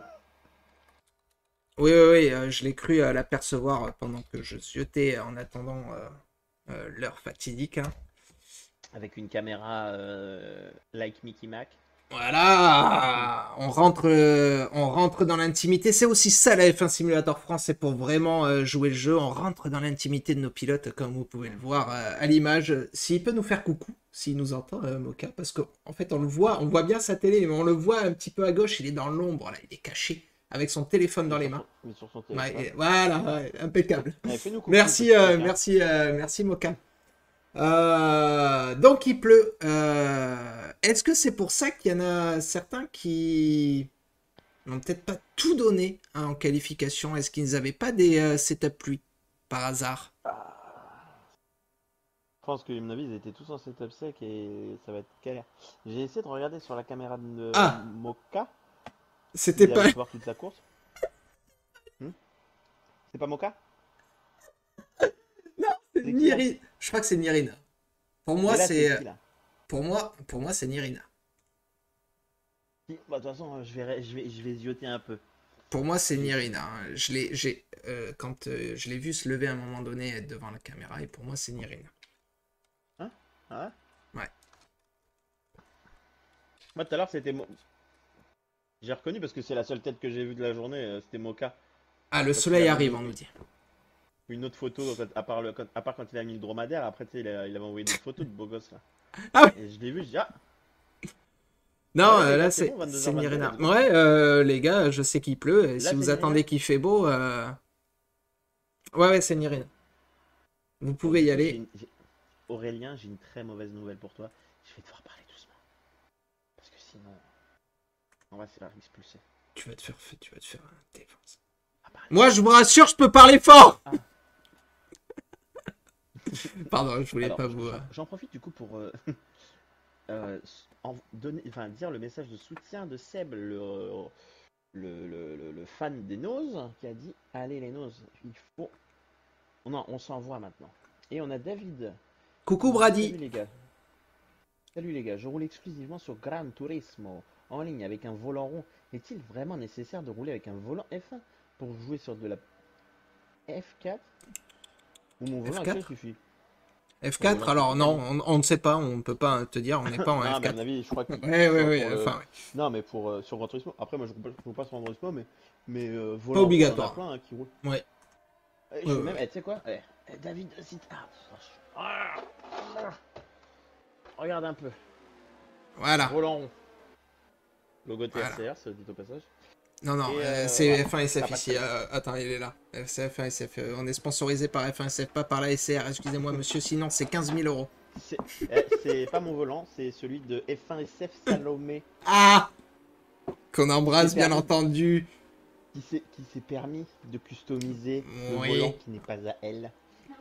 Oui, oui, oui. euh, je l'ai cru à l'apercevoir euh, pendant que je ziotais en attendant euh, euh, l'heure fatidique. hein. Avec une caméra euh, like Mickey Mac. Voilà, on rentre, euh, on rentre dans l'intimité. C'est aussi ça la F un Simulator France, c'est pour vraiment euh, jouer le jeu. On rentre dans l'intimité de nos pilotes, comme vous pouvez le voir euh, à l'image. S'il peut nous faire coucou, s'il nous entend, euh, Moka, parce qu'en en fait on le voit, on voit bien sa télé, mais on le voit un petit peu à gauche. Il est dans l'ombre là, il est caché avec son téléphone dans les mains. Mais sur son téléphone. Ouais, et voilà, ouais, impeccable. Ouais, fais-nous coucou, Merci, petit euh, Moka. merci, euh, merci Moka. Euh, donc il pleut. Euh, Est-ce que c'est pour ça qu'il y en a certains qui n'ont peut-être pas tout donné hein, en qualification? Est-ce qu'ils n'avaient pas des euh, setups pluie par hasard? Je pense que, à mon avis, ils étaient tous en setup sec et ça va être galère. J'ai essayé de regarder sur la caméra de Ah. Moka. C'était Il pas. avait pu voir toute la course. Hmm c'est pas Moka? C'est qui, Nirina. Je crois que c'est Nirina. Pour moi, Mais là, c'est. qui, là Pour moi, pour moi, c'est Nirina. Qui- Bah, de toute façon, je vais, je vais, je vais zioter un peu. Pour moi, c'est Nirina. hein. Je l'ai, j'ai, euh, quand euh, je l'ai vu se lever à un moment donné devant la caméra, et pour moi, c'est Nirina. Ah Ouais. Moi, tout à l'heure, c'était... Mo... J'ai reconnu parce que c'est la seule tête que j'ai vue de la journée, euh, c'était Moka. Ah, le Parce soleil qu'il a- arrive, on nous dit. Une autre photo, quand- à part, le, quand- à part quand il a mis le dromadaire, après, tu sais, il, a- il avait envoyé des photos de beau gosse, là. Ah oui. Et je l'ai vu, je dis, ah, Non, Ouais, euh, les là, gars, c'est c'est bon, vingt-deux heures c'est vingt-deux, Nirina. let's go. Ouais, euh, les gars, je sais qu'il pleut. Et Là, si c'est vous Nirina attendez qu'il fait beau... euh, Ouais, ouais, c'est Nirina. Vous pouvez y J'ai aller. une- j'ai- Aurélien, j'ai une très mauvaise nouvelle pour toi. Je vais devoir parler doucement. Parce que sinon, on va se faire expulser. Tu vas te faire, tu vas te faire défoncer. Ah, bah, Moi, je vous rassure, je peux parler fort. Ah. Pardon, je voulais alors, pas vous... euh, j'en- J'en profite du coup pour... euh, euh, en, donner, enfin, dire le message de soutien de Seb, le, le, le, le, le fan des noses, qui a dit allez les noses, il faut. Non, on s'envoie maintenant. Et on a David. Coucou Salut Brady. les gars. Salut les gars, je roule exclusivement sur Gran Turismo en ligne avec un volant rond. Est-il vraiment nécessaire de rouler avec un volant F un pour jouer sur de la F quatre ou mon volant F quatre actuel suffit? F quatre, alors non, on, on ne sait pas, on ne peut pas te dire, on n'est pas en Non, mais à F quatre. mon avis, je crois que. Ouais, ouais, ouais, pour le- enfin, ouais. Non, mais pour euh, sur Gran Turismo. Après, moi, je roule pas, je roule pas sur Gran Turismo, mais mais euh, Pas volant rond, obligatoire. il y en a plein, hein, qui roulent. Ouais. Eh, je Ouais, vais ouais. même, eh, tu sais quoi? Eh, eh, David, si t- ah, ah, ah. Regarde un peu. Voilà. Volant rond. Logo T R C R, Voilà. ça dit au passage. Non, non, Et, euh, euh, c'est voilà. F un S F Ça passe ici. très bien. Euh, attends, il est là. Euh, C'est F un S F. Euh, on est sponsorisé par F un S F, pas par la S C R. Excusez-moi, monsieur, sinon c'est quinze mille euros. C'est eh, c'est pas mon volant, c'est celui de F un S F Salomé Ah, qu'on embrasse, C'est bien permis. entendu. qui s'est qui s'est permis de customiser le Oui. volant qui n'est pas à elle.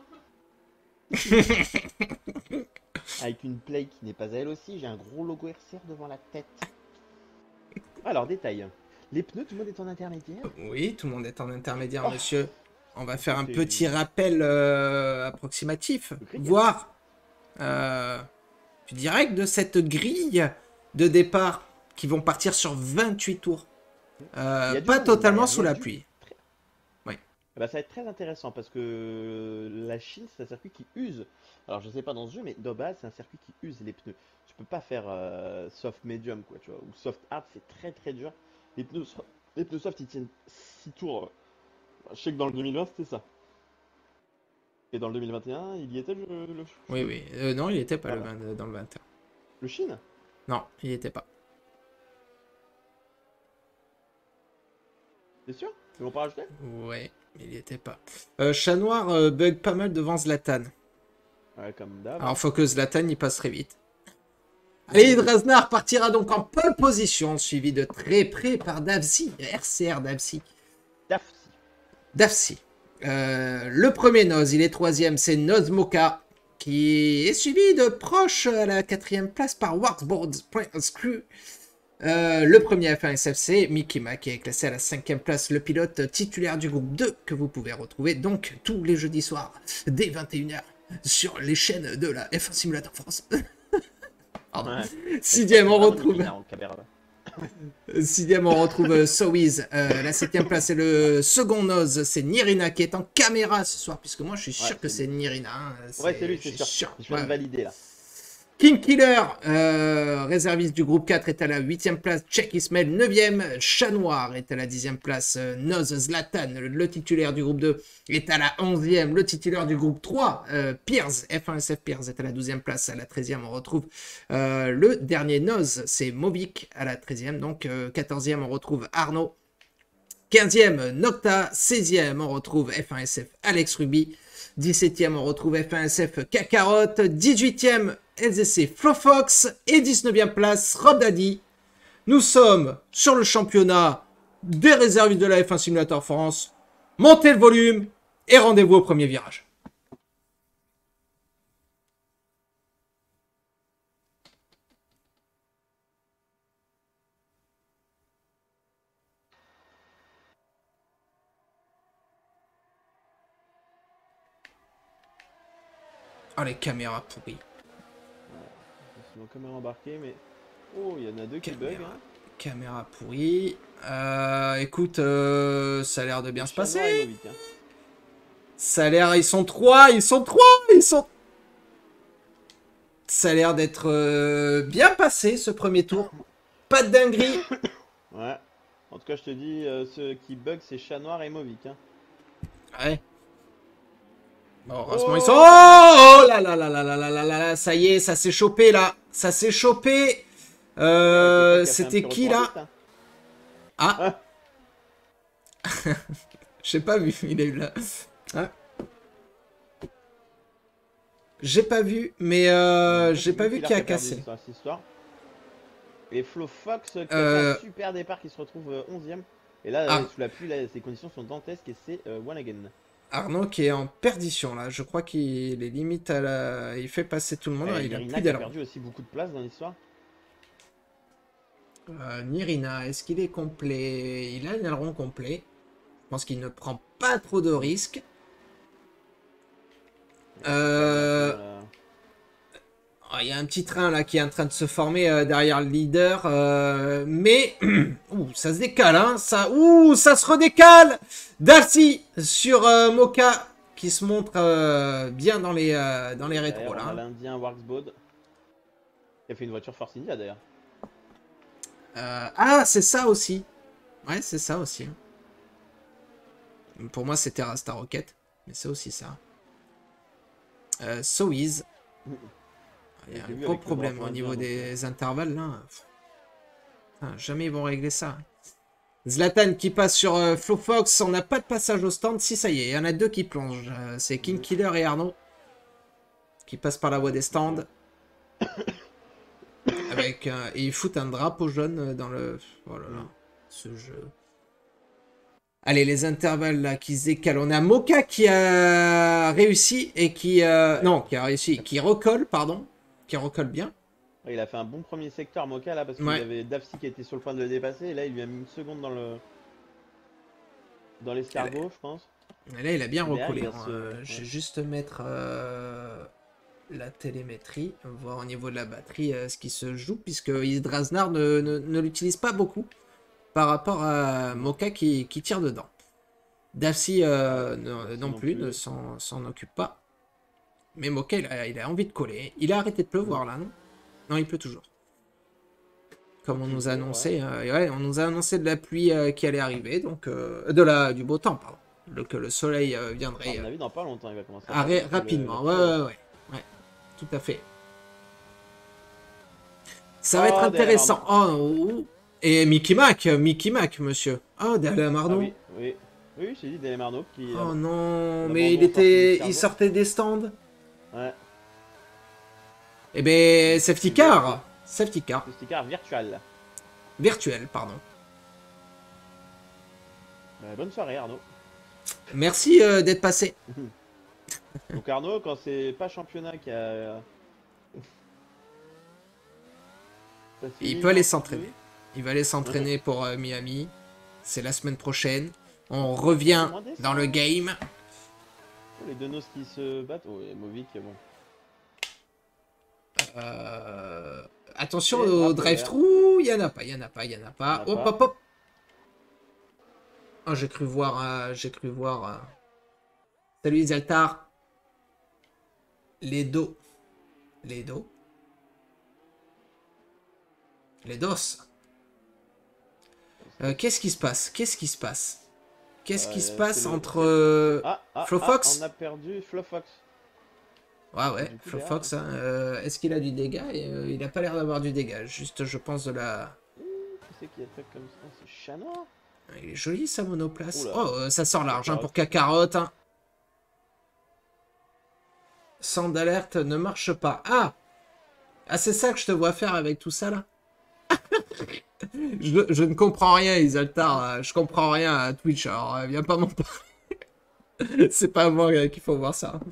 Avec une play qui n'est pas à elle aussi, j'ai un gros logo R C R devant la tête. Alors, détail. Les pneus, tout le monde est en intermédiaire. Oui, tout le monde est en intermédiaire, Oh. monsieur. On va faire un C'est- petit rappel euh, approximatif, Le cricket. voire euh, du direct de cette grille de départ qui vont partir sur vingt-huit tours. Euh, Il y a du pas monde, totalement il y a sous la du- pluie. Eh ben, ça va être très intéressant parce que la Chine, c'est un circuit qui use. Alors, je sais pas dans ce jeu, mais de base, c'est un circuit qui use les pneus. Tu peux pas faire euh, soft medium, quoi, tu vois, ou soft hard, c'est très très dur. Les pneus, so- les pneus soft, ils tiennent six tours. Je sais que dans le deux mille vingt, c'était ça. Et dans le deux mille vingt et un, il y était le, le, Oui, oui. Euh, non, il était pas Voilà. le vingt, dans le vingt et un. le Chine. Non, il était pas. T'es sûr? Ils vont pas rajouter? Ouais, il y était pas. Euh, Chat Noir euh, bug pas mal devant Zlatan. Ouais, comme d'hab. Alors, faut que Zlatan y passe très vite. Allez, Draznar partira donc en pole position, suivi de très près par Davsi, R C R Davsi. Dafsi. Davsi. Euh, le premier Noz, il est troisième, c'est Noz Moka, qui est suivi de proche à la quatrième place par Waxboards.screw. Euh, le premier F un S F C, Mikima, qui est classé à la cinquième place, le pilote titulaire du groupe deux, que vous pouvez retrouver donc tous les jeudis soirs, dès vingt et une heures, sur les chaînes de la F un Simulator France. Pardon. Ouais. Sixième, on Vraiment retrouve... des en caméra. Sixième, on retrouve euh, Sowiz. Euh, la septième place, c'est le second Noz, c'est Nirina qui est en caméra ce soir, puisque moi je suis sûr Ouais, que c'est c'est Nirina. hein. Ouais, c'est lui, je c'est suis sûr. Je Ouais. viens de valider là. King Killer, euh, réserviste du groupe quatre, est à la huitième place. Check Ismail, neuvième. Chat Noir est à la dixième place. Euh, Noz Zlatan, le, le titulaire du groupe deux, est à la onzième. Le titulaire du groupe trois, euh, Piers, F un S F Piers, est à la douzième place. À la treizième, on retrouve euh, le dernier Noz, c'est Movic, à la treizième. Donc, euh, quatorzième, on retrouve Arnaud. quinzième, Nocta. seizième, on retrouve F un S F Alex Ruby. dix-septième, on retrouve F un S F Kakarot. dix-huitième, L Z C Flofox. Et dix-neuvième place, Rob Daddy. Nous sommes sur le championnat des réservistes de la F un Simulator France. Montez le volume et rendez-vous au premier virage. Oh, les caméras pourries. C'est mon caméra embarquée, mais. Oh, il y en a deux qui Caméra, bug. Hein. caméra pourrie. Euh, écoute, euh, ça a l'air de bien se Chat Noir et passer. Movic, hein. Ça a l'air, ils sont trois, ils sont trois, ils sont... Ça a l'air d'être euh, bien passé ce premier tour. Pas de dinguerie. Ouais. En tout cas, je te dis, euh, ceux qui bug, c'est Chat Noir et Movic. Hein. Ouais. Bon, heureusement, Oh, ils sont... Oh, oh là là là là là là là là là, ça y est, ça s'est chopé là. Ça s'est chopé. Euh, Ouais, c'est pas c'était qu'à faire un qui petit là? retour en piste, hein. Ah. J'ai pas vu, il est là. Ah. J'ai pas vu, mais euh, j'ai pas vu qui a cassé. Dans cette histoire. Et Flo Fox qui a Euh. fait un super départ qui se retrouve euh, onzième. Et là, Ah. euh, sous la pluie, là, ces conditions sont dantesques et c'est euh, one again. Arnaud qui est en perdition là. Je crois qu'il est limite à la... Il fait passer tout le monde. Ouais, il a Irina plus qui a d'aileron. perdu aussi beaucoup de place dans l'histoire. Euh, Nirina, est-ce qu'il est complet? Il a un aileron complet. Je pense qu'il ne prend pas trop de risques. Euh... Euh, Oh, il y a un petit train là qui est en train de se former euh, derrière le leader. Euh... Mais... Ouh, ça se décale, hein. Ça... Ouh, ça se redécale. Darcy sur euh, Moka qui se montre euh, bien dans les, euh, dans les rétros derrière, on a là. l'Indien Warxbode qui a fait une voiture Force India d'ailleurs. Euh, Ah, c'est ça aussi. Ouais, c'est ça aussi. Pour moi, c'était Rasta Rocket. Mais c'est aussi ça. Euh, Soiz. Il y a J'ai un vu gros avec le problème drapeau au niveau indien, des intervalles là. Putain, jamais ils vont régler ça. Zlatan qui passe sur euh, Flo Fox. On n'a pas de passage au stand. Si, ça y est. Il y en a deux qui plongent. Euh, c'est King Killer et Arnaud. Qui passent par la voie des stands. Avec, euh, et ils foutent un drapeau jaune dans le... Oh là là. Ce jeu. Allez, les intervalles là qui se décalent. On a Moka qui a réussi et qui... euh, Non, qui a réussi. Qui recolle, pardon. Qui recolle bien. Ouais, il a fait un bon premier secteur Moka là parce qu'il Ouais. y avait Dafsi qui était sur le point de le dépasser et là il lui a mis une seconde dans le dans l'escargot je pense. Et là, il a bien Derrière, recollé. il va hein. se- Euh, ouais. Je vais juste mettre euh, la télémétrie, voir au niveau de la batterie euh, ce qui se joue, puisque Isdrasnar ne, ne, ne l'utilise pas beaucoup par rapport à Moka qui, qui tire dedans. Dafsi euh, ne- non non plus, plus. ne s'en s'en occupe pas. Mais Moka, il a, il a envie de coller. Il a arrêté de pleuvoir là, non? Non, il pleut toujours. Comme on nous a Toujours, annoncé, euh, ouais, on nous a annoncé de la pluie euh, qui allait arriver, donc euh, de la du beau temps, pardon. Le, que le soleil euh, À viendrait mon euh, avis dans pas longtemps il va commencer. à arrêt faire le- rapidement. le- Ouais, ouais, ouais, ouais, tout à fait. Ça va Oh, être derrière intéressant. Oh, oh. Et Mickey Mac, Mickey Mac, monsieur. Oh, derrière Ah Marno. oui, oui. Oui, oui, j'ai dit Dele Marno qui. Oh non, le mais il Marno était, sorti du il cerveau. sortait des stands. Ouais, Eh ben, safety car, safety car, le sticker virtuel. virtuel, pardon. Euh, bonne soirée Arnaud. Merci euh, d'être passé. Donc Arnaud, quand c'est pas championnat qui a. Ça se Il finit peut aller en s'entraîner. deux. Il va aller s'entraîner pour euh, Miami. C'est la semaine prochaine. On revient dans le game. Oh, les deux nos qui se battent. Oh, et Movic, bon. Euh, Attention Et au bravo, drive-thru. Il y en a pas, il y en a pas, il y en a pas. Il y en a Hop, pas. hop, hop. Oh, j'ai cru voir. euh, j'ai cru voir. euh. Salut Zaltar. Les dos. Les dos. Les dos. Euh, Qu'est-ce qui se passe? Qu'est-ce qui se passe? Qu'est-ce qui Euh, se passe c'est le- entre euh, Ah, ah, Flo ah, Fox? on a perdu Flo Fox. Ouais, ouais, Du coup, Flo derrière, Fox, hein, euh, est-ce qu'il a du dégât? Et, euh, il a pas l'air d'avoir du dégât, juste je pense de la... Qui c'est qui attaque comme ça? C'est Chana? Il est joli sa monoplace. Oula. Oh, euh, ça sort large hein, Kakarot. pour Kakarot. Hein. Sans d'alerte ne marche pas. Ah! Ah, c'est ça que je te vois faire avec tout ça là? je, je ne comprends rien, Isaltar. euh, Je comprends rien à Twitch, alors euh, viens pas m'en parler. C'est pas à moi euh, qu'il faut voir ça.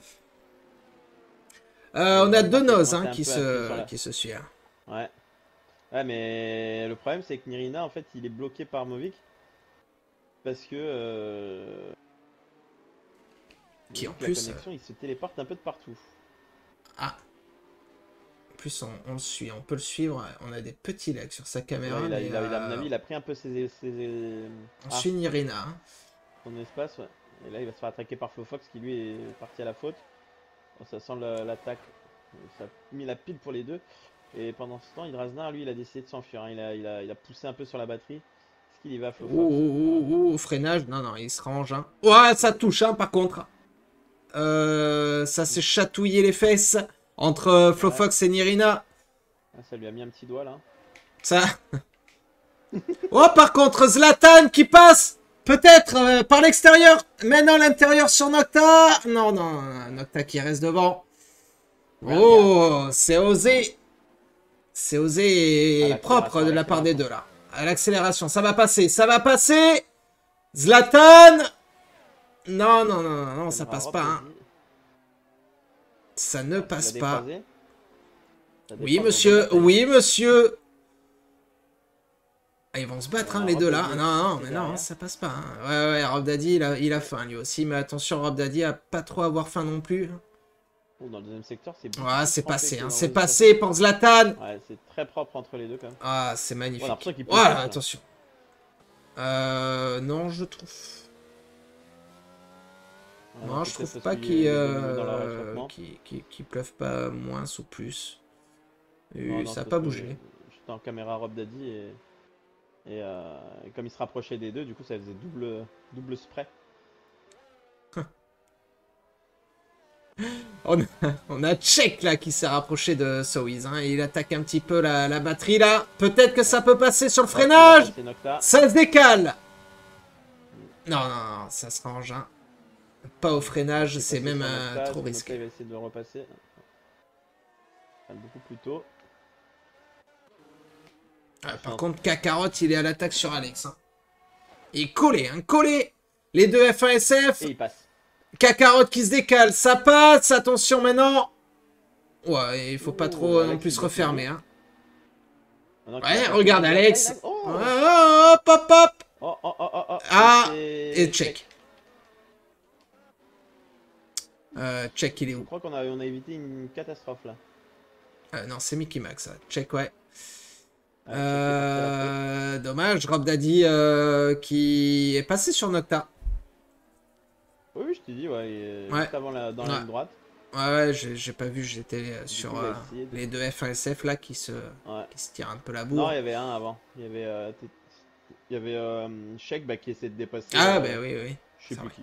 Euh, on a deux noses hein, Un qui, peu appuyé sur se, la- qui se suivent. Ouais. Ouais, mais le problème c'est que Nirina en fait il est bloqué par Movic. Parce que. Euh... Qui, en la plus, connexion, il se téléporte un peu de partout. Ah. En plus, on, on le suit, on peut le suivre. On a des petits lags sur sa caméra. Ouais, il, a, mais, il, a, il a, à mon euh, avis, il a pris un peu ses, ses, on ah, suit Nirina. hein. son espace. Ouais. Et là, il va se faire attaquer par Flo Fox qui lui est parti à la faute. Bon, ça sent la- l'attaque. Ça a mis la pile pour les deux. Et pendant ce temps, Hydrasnar, lui, il a décidé de s'enfuir. hein. Il, a, il, a, il a poussé un peu sur la batterie. Est-ce qu'il y va, Flo Oh, Fox? oh, oh, oh, freinage. Non, non, il se range. Hein. Ouais, ça touche, hein, par contre. Euh, ça s'est chatouillé les fesses entre euh, Flo Ouais. Fox et Nirina. Ah, ça lui a mis un petit doigt là. Ça. Oh, par contre, Zlatan qui passe. Peut-être euh, par l'extérieur. Mais non, l'intérieur sur Nocta. Non, non, Nocta qui reste devant. Oh, c'est osé. C'est osé et À propre de la l'accélération, part des deux là. À l'accélération, ça va passer, ça va passer. Zlatan. Non, non, non, non, non, ça Caméra passe Rob, pas. Hein. vas-y. Ça ne Ah, tu passe l'as pas. décroisé Ça Oui, décroise monsieur. dans ton bataille. Oui, monsieur. Ah, ils vont se battre, hein, Ah, les Rob deux là. Daddy Non, non, est mais non, derrière. ça passe pas. Hein. Ouais, ouais, Rob Daddy, il a, il a faim lui aussi. Mais attention, Rob Daddy a pas trop avoir faim non plus. Oh, dans le deuxième secteur, c'est beaucoup Ouais, plus c'est trempé passé, que hein. dans C'est le passé pour Zlatan. Ouais, c'est très propre entre les deux quand même. Ah, c'est Ouais, on a magnifique. l'impression qu'il peut Voilà, faire, là. attention. Euh, non, je trouve. Ouais, Non, je peut-être trouve parce pas qu'il y a qu'il des volumes dans leur euh, réchauffement. qu'il- qu'il- qu'il pleuve pas moins ou plus. Et Non, non, ça c'est a parce pas que bougé. J'étais en caméra Rob Daddy et, et, euh, et comme il se rapprochait des deux, du coup ça faisait double, double spray. On a, on a Tchèque là qui s'est rapproché de Sowiz. Hein, et il attaque un petit peu la, la batterie là. Peut-être que ça peut passer sur le Ouais, il va freinage. passer Nocta. Ça se décale. Non, non, non, ça se range. Hein. Pas au freinage, Il est c'est passé même sur euh, Nocta, trop Nocta, risqué. il va essayer de le repasser. Enfin, beaucoup plus tôt. Ouais, par contre, Kakarot, il est à l'attaque sur Alex. Hein. Il est collé, hein, collé. Les deux F un S F. Et il passe. Kakarot qui se décale, ça passe. Attention maintenant. Ouais, il faut pas Ouh, trop Alex, non plus il se doit refermer. finir. Hein. Maintenant qu'il Ouais, a passé regarde le Alex. Alex. Oh, Ouais, hop, hop, hop. oh, oh, oh, oh, oh. Ah, c'est et check. Euh, check, il est Je où? crois qu'on a, on a évité une catastrophe là. Euh, Non, c'est Mickey Max, ça. Check, ouais. Ouais, Check est parti à la faute. Euh, dommage, Rob Daddy euh, qui est passé sur Nocta. Oui, oui, je t'ai dit, ouais, il est Ouais. juste avant la, dans la Ouais. ligne droite. Ouais, ouais, j'ai j'ai pas vu, j'étais euh, Du sur coup, il va euh, essayer de- les deux F un S F là qui se, Ouais. qui se tirent un peu la Non, bourre. il y avait un avant. Il y avait, euh, t'es- il y avait euh, Sheik bah, qui essaie de dépasser. Ah, euh, bah oui, oui. Je sais c'est plus vrai. qui.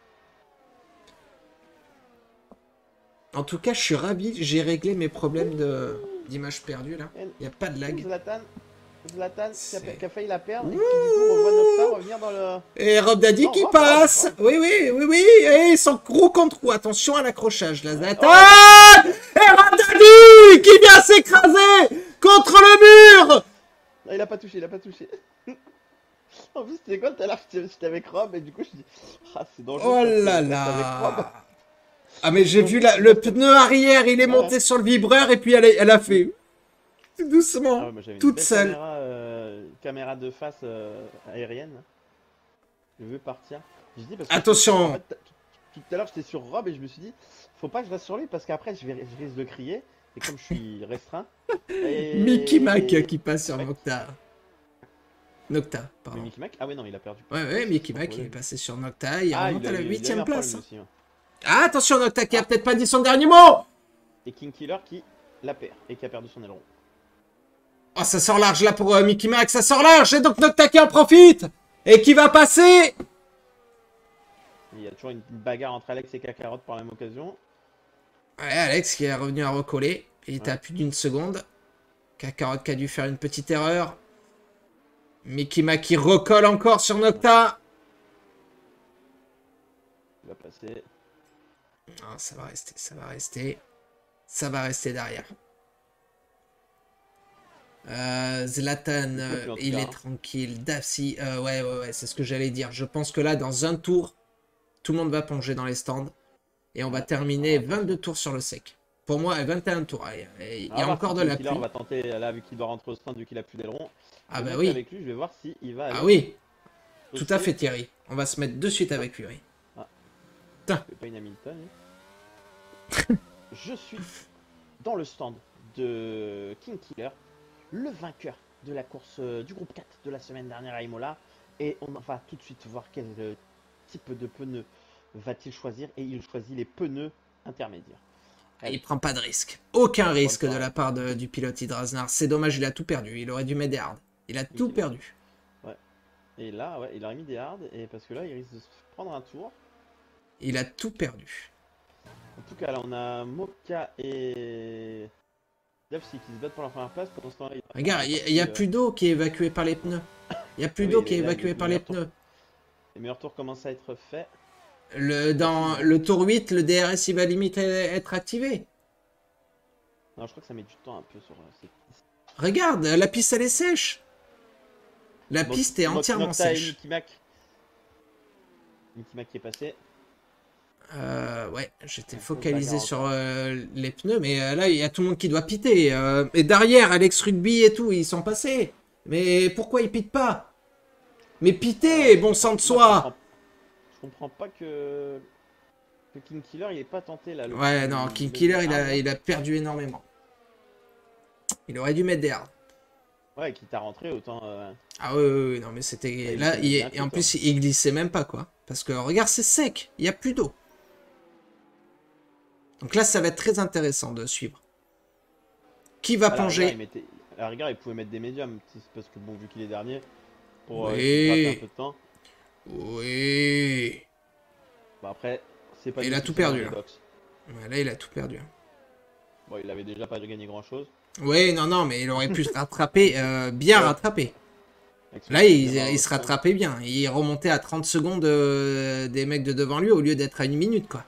En tout cas, je suis ravi, j'ai réglé mes problèmes de d'image perdue là. Et- Il y a pas de lag. Zlatan, Zlatan qui a, C'est- qui a failli la perdre et qui du coup revoit Nocta revenir dans le. Et Rob Daddy Non, qui Rob, passe. Rob, Rob. Oui, oui, oui, oui. Et ils sont gros contre roue. Attention à l'accrochage là. Zlatan. Oh. Et Rob Daddy qui vient s'écraser contre le mur. Ah, il a pas touché, il a pas touché. En plus, c'était quoi tout à l'heure? J'étais j'étais avec Rob et du coup, je dis, ah, c'est dangereux. Oh parce que là j'étais avec Rob. là. Ah mais j'ai vu la- le pneu arrière, il est monté sur le vibreur et puis elle, a- elle a fait tout Ah doucement, ouais, moi, j'avais une toute belle seule. Caméra, euh, caméra de face euh, aérienne. Je veux partir. Je dis parce que Attention. en fait, tout, tout à l'heure, j'étais sur Rob et je me suis dit, faut pas que je reste sur lui parce qu'après, je, vais, je risque de crier. Et comme je suis restreint. Et... Mickey Mac qui passe sur Ouais. Nocta. Nocta, Mais pardon. Mickey Mac Ah ouais, non, il a perdu. Ouais, ouais, Mickey Sans Mac il est problème. passé sur Nocta, il Ah, remonte il à a- la il avait un huitième problème place. aussi, hein. Ah, attention Nocta qui a Ah. peut-être pas dit son dernier mot. Et King Killer qui la perd et qui a perdu son aileron. Oh, ça sort large là pour euh, Mickey Mac, ça sort large et donc Nocta qui en profite et qui va passer. Il y a toujours une une bagarre entre Alex et Kakarot par la même occasion. Ouais, Alex qui est revenu à recoller. Il était Ouais. à plus d'une seconde. Kakarot qui a dû faire une petite erreur. Mickey Mac qui recolle encore sur Nocta. Il va passer. Non, ça va rester, ça va rester. Ça va rester derrière. Euh, Zlatan, euh, plus, en tout il cas, est hein. tranquille. Dafsi, euh, ouais, ouais, ouais, c'est ce que j'allais dire. Je pense que là, dans un tour, tout le monde va plonger dans les stands. Et on va Ouais. terminer Ah, vingt-deux tours sur le sec. Pour moi, vingt et un tours. Et- et Il y On a va voir encore si de King la Killer pluie. va tenter là vu qu'il doit rentrer au stand vu qu'il a plus d'aileron. Ah Je vais bah monter oui. Avec lui, je vais voir si il va. Ah aller oui, tout sauter. à fait Thierry. On va se mettre de suite avec lui. Oui. Je fais pas une Hamilton. Je suis dans le stand de King Killer, le vainqueur de la course euh, du groupe quatre de la semaine dernière à Imola. Et on va tout de suite voir quel euh, type de pneus va-t-il choisir. Et il choisit les pneus intermédiaires. Il prend pas de risque. Aucun risque de soirée. la part de- du pilote Hydraznar. C'est dommage, il a tout perdu. Il aurait dû mettre des hards. Il a tout c'est perdu. Et là, ouais, il aurait mis des hards. Et parce que là, il risque de se prendre un tour. Il a tout perdu. En tout cas, là, on a Moka et Dafsi qui se battent pour la première place. Pendant ce temps-là, il- Regarde, il n'y a, euh, plus d'eau qui est évacuée par les pneus. Il n'y a plus Oui, d'eau il qui est est là, évacuée il est par les meilleur tour. pneus. Les meilleurs tours commencent à être faits. Le, dans le tour huit, le D R S il va limite être activé. Non, je crois que ça met du temps un peu sur. euh, ces- Regarde, la piste elle est sèche. La Mo- piste est Mo- entièrement Nocta et sèche. Mickey Mac. Mickey Mac qui est passé. Euh, ouais, j'étais Ouais, focalisé faut sur euh, les pneus, mais euh, là, il y a tout le monde qui doit piter. Euh, et derrière, Alex Rugby et tout, ils sont passés. Mais pourquoi ils pitent pas? Mais pitez, bon sang de Moi, je soi! comprends- Je comprends pas que... que King Killer il est pas tenté là. Le Ouais, coup non, de- King de- Killer, il Ah, a, non. il a perdu énormément. Il aurait dû mettre des hards. Ouais, quitte à rentrer, autant. euh, Ah oui, oui, oui, non, mais c'était... il Là, s'est il- mis un et coup, en quoi. plus, il glissait même pas, quoi. Parce que, regarde, c'est sec, il n'y a plus d'eau. Donc là, ça va être très intéressant de suivre. Qui va à la rigueur, plonger? il mettait- à la rigueur, il pouvait mettre des médiums. C'est parce que, bon, vu qu'il est dernier, pour euh, Oui. essayer de gratter un peu de temps. Oui. Bah, après, c'est pas Il du a tout tout ça perdu, dans les là. box. Ouais, là, il a tout perdu. Bon, il avait déjà pas gagné grand chose. Oui, non, non, mais il aurait pu se rattraper, euh, bien Ouais. rattraper. Avec son Là, il, premier il se round. rattrapait bien. Il remontait à trente secondes euh, des mecs de devant lui au lieu d'être à une minute, quoi.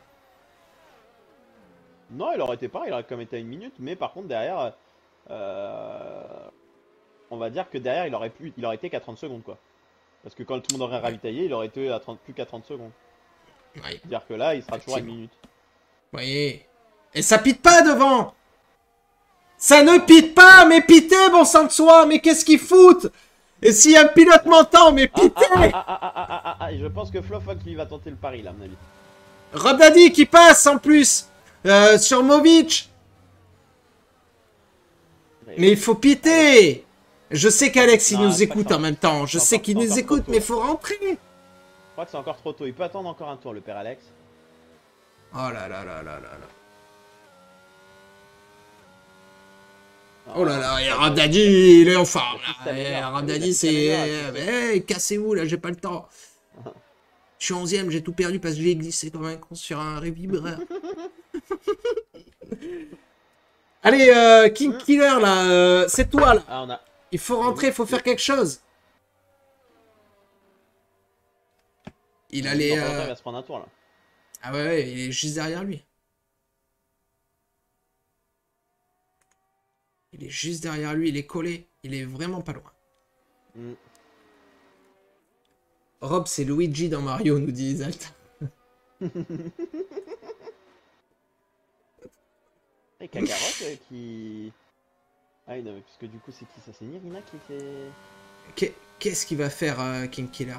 Non, il aurait été pareil, il aurait quand même été à une minute, mais par contre, derrière, euh, on va dire que derrière, il aurait, pu, il aurait été qu'à trente secondes, quoi. Parce que quand tout le monde aurait ravitaillé, il aurait été à trente, plus qu'à trente secondes. Oui. C'est-à-dire que là, il sera toujours à une Effectivement. minute. Vous voyez. Et ça pite pas devant. Ça ne pite pas, mais pitez, bon sang de soi. Mais qu'est-ce qu'ils foutent? Et si un pilote m'entend, mais Ah, pitez. ah, ah, ah, ah, ah, ah, ah, ah, et je pense que Flowfox, lui, va tenter le pari, là, à mon avis. Rob Daddy qui passe en plus euh, sur Movic. Mais il faut piter. Je sais qu'Alex, il Non, nous c'est pas écoute ça. en même temps. Je C'est sais encore- qu'il c'est nous encore écoute, trop mais tôt. faut rentrer. Je crois que c'est encore trop tôt. Il peut attendre encore un tour, le père Alex. Oh là là là là là là. Ah, Oh là là, et ça, Rob ça- Daddy, il est en forme. Ça là. s'améliore. Eh, Rob Oui, Daddy, ça c'est... s'améliore, Eh, cassez-vous, là, j'ai pas le temps. Je suis onzième, j'ai tout perdu parce que j'ai glissé comme un con sur un révibreur. Allez, euh, King Killer, là, euh, c'est toi, là. Ah, on a... Il faut rentrer, il faut faire quelque chose. Il allait... Dans pas longtemps, euh, il va se prendre un tour, là. Ah ouais, ouais, il est juste derrière lui. Il est juste derrière lui, il est collé. Il est vraiment pas loin. Mm. Rob, c'est Luigi dans Mario, nous dit Zalt. Et Kakarot euh, qui... Ah oui, non, mais puisque du coup, c'est qui ça? C'est Nirina qui fait... Qu'est- Qu'est-ce qu'il va faire, euh, King Killer?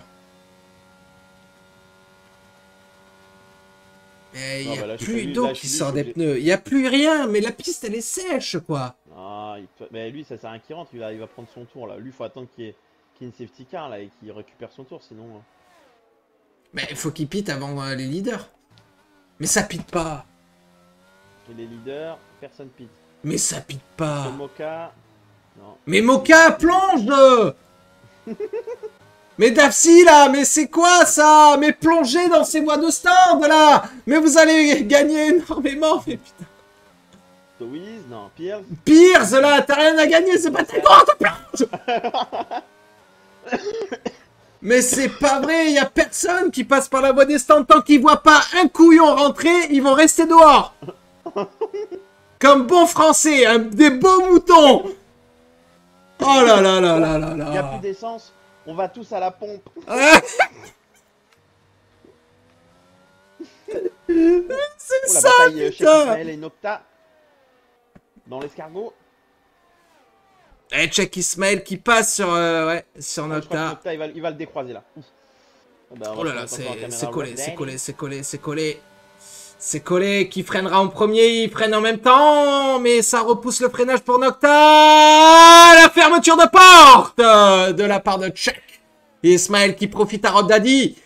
Mais il Non, n'y a bah là, je plus suis- d'eau là, je qui suis- sort je des suis- pneus. Il n'y a plus rien, mais la piste, elle est sèche, quoi. Ah, il peut... Mais lui, ça sert à rien qu'il rentre, il va... il va prendre son tour, là. Lui, faut attendre qu'il y ait, qu'il y ait une safety car, là, et qu'il récupère son tour, sinon... euh, Mais il faut qu'il pite avant euh, les leaders. Mais ça pite pas. Il est leader, personne pite. Mais ça pite pas. Tomoka... Non. Mais Moka, plonge. Mais Dapsy, là, mais c'est quoi, ça? Mais plongez dans ces voies de stand, là. Mais vous allez gagner énormément, mais putain. Towiz, non. Pierce. Pierce, là, t'as rien à gagner, c'est pas très grand, te plonge. Mais c'est pas vrai, y a personne qui passe par la voie des stands tant qu'ils voient pas un couillon rentrer, ils vont rester dehors. Comme bon français, hein, des beaux moutons. Oh là là là là là Il n'y a là. plus d'essence, on va tous à la pompe. Ah, c'est Oh, la ça, bataille euh, chez putain. Ismaël et Nocta. Dans l'escargot. Eh, check Ismaël qui passe sur, euh, ouais, sur Je crois que Nocta. Nocta, il va, il va le décroiser là. Ouf. Ah bah, on Oh va là là, se mettre encore en c'est caméra c'est collé, Rob c'est Daddy. collé, c'est collé, c'est collé. C'est collé, qui freinera en premier, il freine en même temps, mais ça repousse le freinage pour Nocta. La fermeture de porte euh, de la part de Check. Et Ismaël qui profite à Rob Daddy.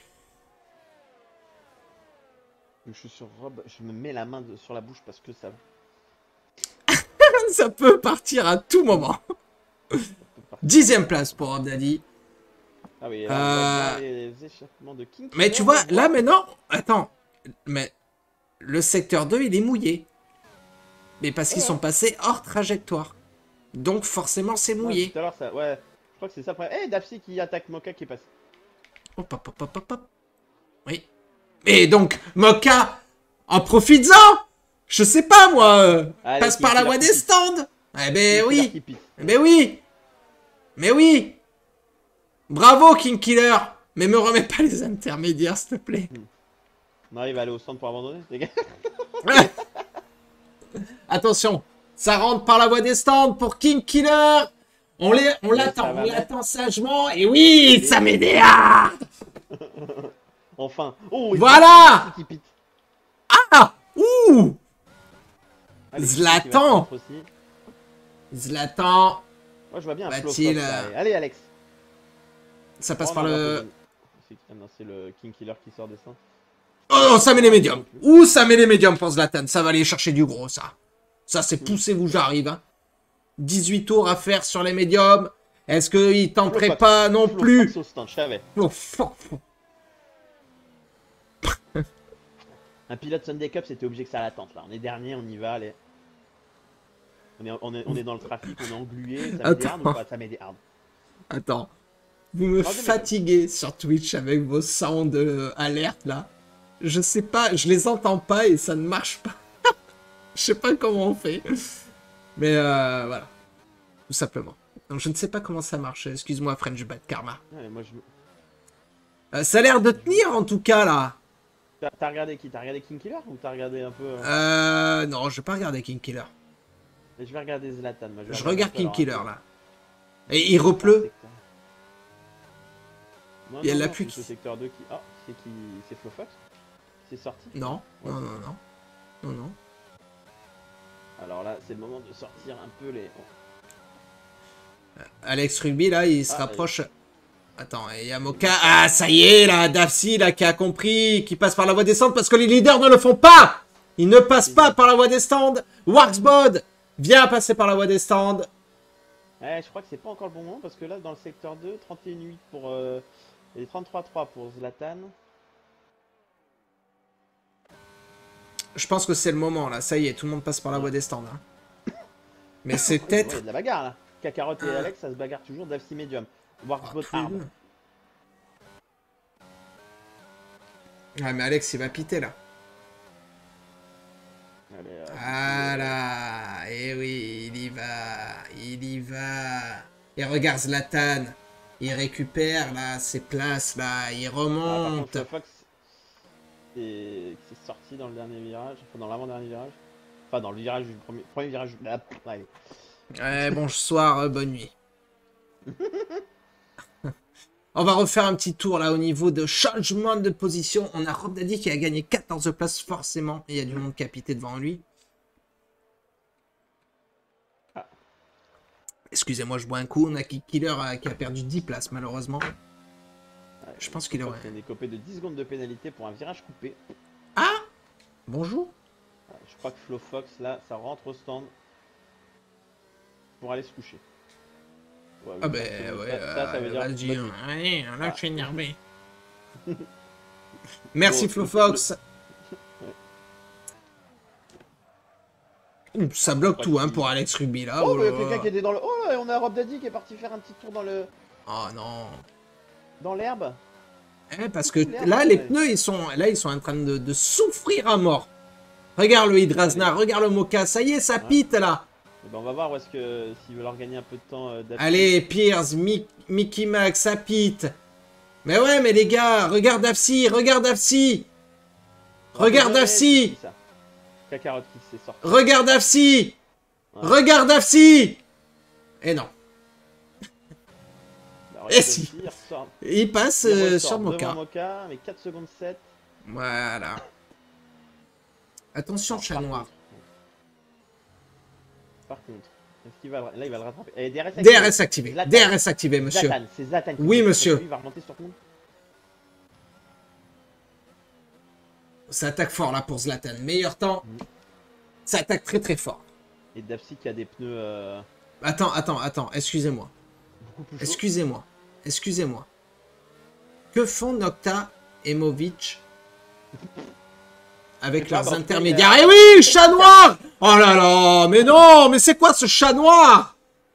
Je suis sur Rob, je me mets la main de- sur la bouche parce que ça Ça peut partir à tout moment. peut partir. Dixième place pour Rob Daddy. Ah oui, là, on voit Euh, bien les échappements de King. Mais Killer, tu vois, on là voit- maintenant, attends, mais le secteur deux, il est mouillé. Mais parce qu'ils Ouais. sont passés hors trajectoire. Donc forcément, c'est Ouais, mouillé. tout à l'heure, ça, ouais, je crois que c'est ça le problème. Eh, Dapsy qui attaque Moka qui est passé. Hop, hop, hop, hop, hop, hop. Oui. Et donc, Moka, en profites-en. Je sais pas, moi. euh, Allez, passe King par la Killer voie qui des pisse. stands. Eh ben King Killer oui. qui pisse. Eh ben oui. Mais oui. Bravo, King Killer. Mais me remets pas les intermédiaires, s'il te plaît. On arrive à aller au centre pour abandonner, les gars. Attention, ça rentre par la voie des stands pour King Killer. On les, on l'attend, on l'attend sagement. Et oui, ça m'aidera. Enfin. Oh, voilà. Qui pite. Ah, ouh. Allez, Zlatan. qui va aussi. Zlatan. Moi, je vois bien un Va-t-il, flow. euh, Allez, Alex. Ça passe Oh, par non, le... c'est- ah non, c'est le King Killer qui sort des stands. Oh, ça met les médiums. Ouh, ça met les médiums pour Zlatan. Ça va aller chercher du gros, ça. Ça, c'est poussez-vous, j'arrive. Hein. dix-huit tours à faire sur les médiums. Est-ce qu'il tenterait Flow pas non Flow plus Fox au stand, je savais. Oh, fuck. Un pilote Sunday Cup, c'était obligé que ça l'attente là. On est dernier, on y va, allez. On est, on est, on est dans le trafic, on est englué. Ça m'aide hard ou pas? Ça m'aide hard. Attends. Vous me Troisième fatiguez sur Twitch avec vos sound euh, alertes là. Je sais pas, je les entends pas et ça ne marche pas. Je sais pas comment on fait. Mais euh, voilà. Tout simplement. Donc je ne sais pas comment ça marche. Excuse-moi, French Bad Karma. Allez, moi, je... Euh, ça a l'air de tenir en tout cas là. T'as t'as regardé qui? T'as regardé King Killer ou t'as regardé un peu... Euh... Euh. Non, je vais pas regarder King Killer. Je vais regarder Zlatan. Moi, vais Je regarder regarde un peu, King alors, Killer attends. là. Et il repleut. Non, Il y a non, la non, pluie c'est qui- ce secteur deux qui... Ah, c'est qui... C'est Flow Fox? C'est sorti? Non, non, non, non. Non, non. Alors là, c'est le moment de sortir un peu les... Alex Ruby là, il se Ah, rapproche. Attends, et il y a Moka. Ah, ça y est là, Dafsi là qui a compris, qui passe par la voie des stands parce que les leaders ne le font pas. Ils ne passent pas par la voie des stands. Warxbod vient passer par la voie des stands. Ouais, je crois que c'est pas encore le bon moment parce que là, dans le secteur deux, trente et un huit pour... Euh... Et trente-trois trois pour Zlatan. Je pense que c'est le moment là, ça y est, tout le monde passe par la voie des stands. Hein. Mais c'est Ouais, il y peut-être... a de la bagarre là. Kakarot et Ah. Alex, ça se bagarre toujours. Dafsi Medium. Warxbot Ah, Hard. Ah mais Alex il va piter là. Allez, euh, Voilà, et oui, il y va, il y va. Et regarde Zlatan, il récupère là ses places là, il ah, par remonte. contre, Fox est... c'est sorti dans le dernier virage, enfin dans l'avant-dernier virage. Enfin dans le virage du premier, premier virage. Ah, pff, allez. Ouais, bonsoir, euh, bonne nuit. On va refaire un petit tour là au niveau de changement de position. On a Rob Daddy qui a gagné quatorze places forcément. Et il y a du monde qui a pité devant lui. Ah. Excusez-moi, je bois un coup. On a Kick Killer euh, qui a perdu dix places malheureusement. Ouais, Je pense qu'il Fox aurait... est décopé de dix secondes de pénalité pour un virage coupé. Ah, bonjour. Ouais, je crois que Flow Fox là, ça rentre au stand pour aller se coucher. Ouais, Ah oui, ben ça, ouais, ça, ça, ça veut euh, dire... vas-y, Vas-y. allez, là Ah. je suis énervé. Merci Bon, Flo Fox. Ouh, ça bloque crois tout hein, qu'il- pour Alex Ruby là. Oh, Oh, mais là quelqu'un là. qui était dans le... Oh là, on a Rob Daddy qui est parti faire un petit tour dans le... Oh non. Dans l'herbe. Eh, parce que L'herbe, là les ouais. pneus ils sont là ils sont en train de, de souffrir à mort. Regarde le Hydrazna, regarde le Moka, ça y est ça pite là. Eh ben, on va voir où est-ce que... S'ils veulent gagner un peu de temps euh, Dafsi. Allez Pierce, Mi- Mickey Max, ça pite. Mais ouais mais les gars, regarde Dafsi, regarde Dafsi. Regarde Dafsi. C'est ça. Kakarot qui s'est sorti. Regarde Dafsi. Ouais. Regarde Dafsi. Et non. Bah, Et regarde si. Dafsi, il ressort- Il passe il euh, ressort sur devant Moka. Moka, mais quatre secondes sept. Voilà. Attention, Alors, chat par noir. contre- Par contre, est-ce qu'il va... Là, il va le rattraper. Et D R S activé. D R S activé. Zlatan. D R S activé, monsieur. Zlatan, c'est Zlatan qui Oui, fait monsieur. Il va remonter sur tout le monde. Ça attaque fort là pour Zlatan. Meilleur temps. Mm. Ça attaque très très fort. Et Dafsi qui a des pneus euh, Attends, attends, attends. Excusez-moi. beaucoup plus chauds. Excusez-moi. Excusez-moi. Que font Nocta et Movic avec Je sais pas, leurs bah, en tout cas, intermédiaires? il y a- Eh oui, chat noir. Oh là là. Mais non, mais c'est quoi ce chat noir?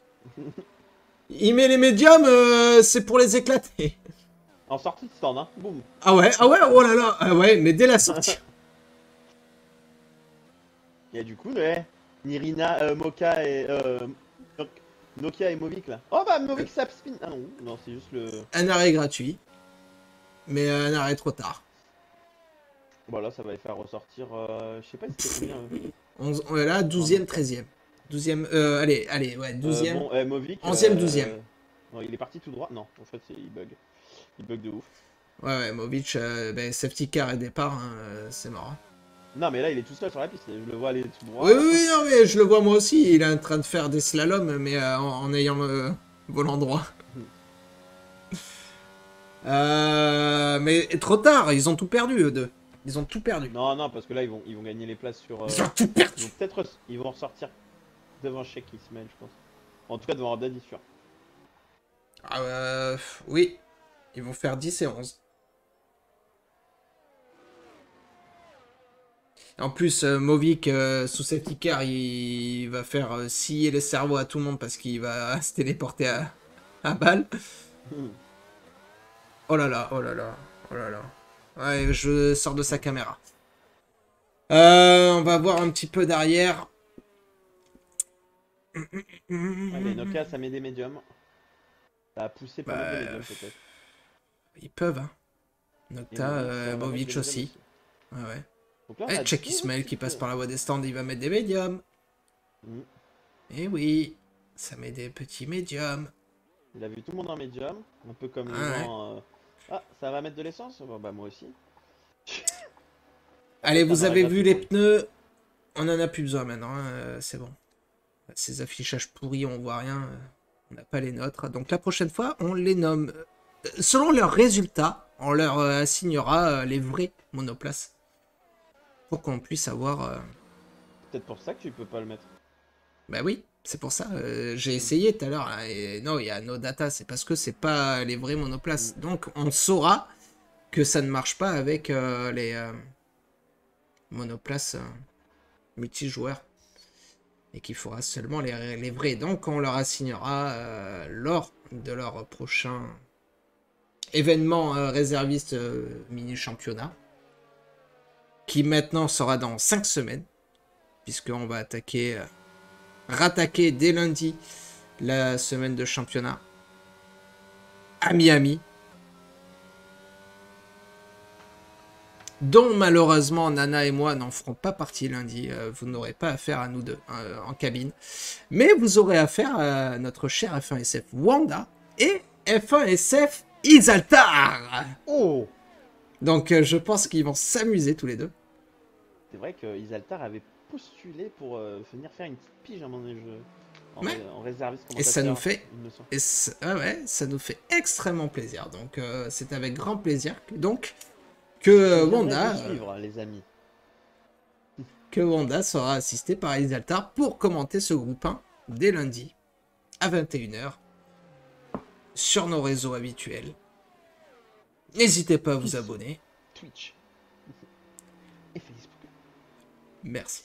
Il met les médiums, euh, c'est pour les éclater. En sortie de stand, hein. Boum. Ah ouais, ah ouais, oh là là. Ah ouais, mais dès la sortie. Et du coup, ouais, Nirina, euh, Moka et... Euh, Nok- Nokia et Movic, là. Oh bah, Movic, ça spin. Ah non, non, c'est juste le... Un arrêt gratuit. mais un arrêt trop tard. Bon, là, ça va les faire ressortir. Euh, je sais pas si c'est combien. Euh... onze, on est là, douzième, treizième. douzième, euh, allez, allez, ouais, douzième. Euh, bon, euh, Movic, onzième, euh, douzième. Non, il est parti tout droit. Non, en fait, il bug. Il bug de ouf. Ouais, ouais, Movic, euh, ben, safety car et départ, hein, euh, c'est mort. Hein. Non, mais là, il est tout seul sur la piste. Je le vois aller tout droit. Oui, oui, oui, non, mais je le vois moi aussi. Il est en train de faire des slaloms, mais euh, en, en ayant le volant droit. euh, mais trop tard, ils ont tout perdu, eux deux. Ils ont tout perdu. Non, non, parce que là, ils vont, ils vont gagner les places sur. Euh... Ils ont tout perdu. Ils vont peut-être ils vont ressortir devant Sheikh Ismail, je pense. En tout cas, devant Abdadi, sûr. Ah, euh, oui, ils vont faire dix et onze. En plus, euh, Movic, euh, sous safety car, il, il va faire euh, scier les cerveaux à tout le monde parce qu'il va se téléporter à, à balle. Oh là là, oh là là, oh là là. Ouais, je sors de sa caméra. Euh, on va voir un petit peu derrière. Allez, Nokia, ça met des médiums. Ça a poussé pas mal de Bah, médiums, peut-être. Ils peuvent, hein. Et Nocta, Movic, euh, ça va mettre Movic des aussi. médiums Ouais, ouais. Donc là, on Et a Check deux Ismail qui petites- passe par la voie des stands, il va mettre des médiums. Mm. Et oui, ça met des petits médiums. Il a vu tout le monde en médium. Un peu comme les Ah, gens. euh, Ah, ça va mettre de l'essence? Bon, bah, moi aussi. Allez, Ça vous m'aurait avez pas vu plu les pour lui. pneus. On en a plus besoin maintenant, hein, euh, c'est bon. Ces affichages pourris, on voit rien. euh, On n'a pas les nôtres. Donc la prochaine fois, on les nomme. Euh, Selon leurs résultats, on leur euh, assignera euh, les vrais monoplaces. Pour qu'on puisse avoir... euh, Peut-être pour ça que tu peux pas le mettre. Bah oui, c'est pour ça. euh, J'ai essayé tout à l'heure. Là, et non, il y a no data. C'est parce que c'est pas les vrais monoplaces. Donc on saura que ça ne marche pas avec euh, les euh, monoplaces euh, multijoueurs. Et qu'il faudra seulement les, les vrais. Donc on leur assignera euh, lors de leur prochain événement euh, réserviste euh, mini-championnat. Qui maintenant sera dans cinq semaines. Puisqu'on va attaquer... Euh, rattaquer dès lundi la semaine de championnat à Miami. Dont malheureusement Nana et moi n'en ferons pas partie lundi. Euh, vous n'aurez pas affaire à nous deux euh, en cabine. Mais vous aurez affaire à notre cher F un S F Wanda et F un S F Isaltar. Oh! Donc euh, je pense qu'ils vont s'amuser tous les deux. C'est vrai que Isaltar avait postulé pour euh, venir faire une petite pige à mon jeu. En, Ouais. ré- en réserviste Et ça nous commentateur, fait- il me semble. Et c- ah ouais, ça nous fait extrêmement plaisir. Donc euh, c'est avec grand plaisir que, donc que euh, Je viendrai Wanda... vous euh, suivre, les amis. que Wanda sera assistée par Isaltar pour commenter ce groupe un dès lundi à vingt et une heures sur nos réseaux habituels. N'hésitez pas à vous abonner. Twitch. Et Facebook. Merci.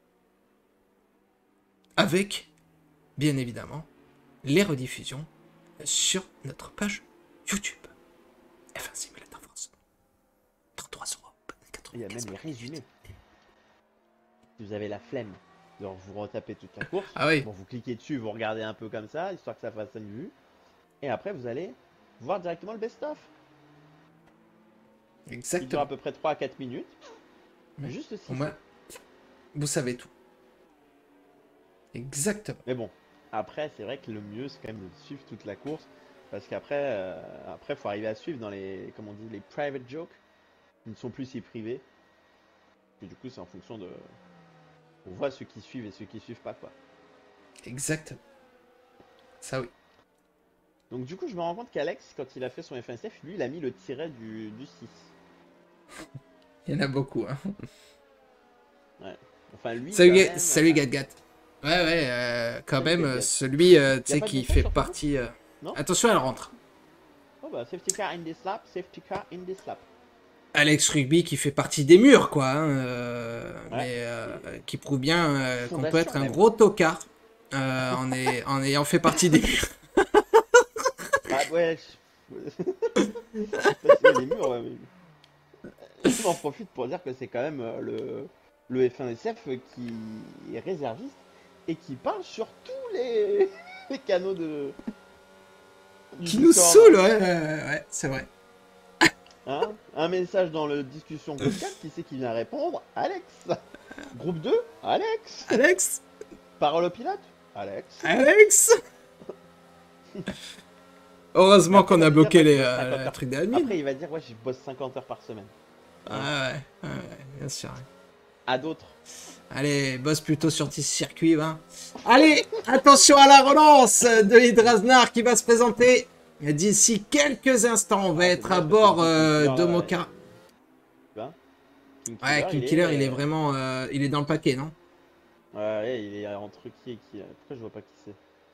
Avec, bien évidemment, les rediffusions sur notre page YouTube. F un Simulator France. trente-trois euros. Il y a même les résumés. Si vous avez la flemme de vous retaper toute la course, Ah oui. bon, vous cliquez dessus, vous regardez un peu comme ça, histoire que ça fasse cinq vues. Et après, vous allez voir directement le best-of. Il dure Exactement. à peu près trois à quatre minutes. Ouais. Juste Au six. moins, vous savez tout. Exactement. Mais bon, après, c'est vrai que le mieux, c'est quand même de suivre toute la course. Parce qu'après, euh, après, faut arriver à suivre dans les, comment on dit, les private jokes. Ils ne sont plus si privés. Et du coup, c'est en fonction de... On voit ceux qui suivent et ceux qui suivent pas, quoi. Exactement. Ça oui. Donc du coup, je me rends compte qu'Alex, quand il a fait son F un S F, lui, il a mis le tiret du, du six. Il y en a beaucoup. Hein. Enfin, lui, Salut, quand Ga- même, salut euh, Gatgat. Ouais, ouais, euh, quand Salut, même, Gatgat. euh, celui euh, tu Y a sais pas de qui détail fait sur ton partie. euh, Non Attention, elle rentre. Oh bah, safety car in this lap, safety car in this lap. Alex Rugby qui fait partie des murs, quoi. Hein, euh, Ouais. mais euh, qui prouve bien euh, qu'on peut Fondation être un même. gros tocard euh, en, est- en ayant fait partie des murs. Ah ouais, je... Parce que les murs, ouais, mais... Je m'en profite pour dire que c'est quand même euh, le, le F un S F qui est réserviste et qui parle sur tous les, les canaux de... du Qui nous Discord. saoule, ouais, ouais, ouais, ouais, c'est vrai. Hein, un message dans le discussion groupe quatre, qui c'est qui vient répondre? Alex. Groupe deux, Alex. Alex Parole au pilote, Alex. Alex Heureusement qu'on a Après, bloqué il va les dire, euh, cinquante les heures. trucs d'admin. Après, il va dire, ouais, je bosse cinquante heures par semaine. Ah ouais, ouais, ouais, bien sûr. À d'autres. Allez, bosse plutôt sur tes circuits, va. Allez, attention à la relance de Hydrasnar qui va se présenter d'ici quelques instants. On va Ah, c'est être dommage à parce bord que euh, King de Killer, Mocha. Ben, King Ouais, King Killer, il est euh, vraiment... euh, il est dans le paquet, non? Ouais, il est entre qui et qui. Pourquoi je vois pas qui c'est?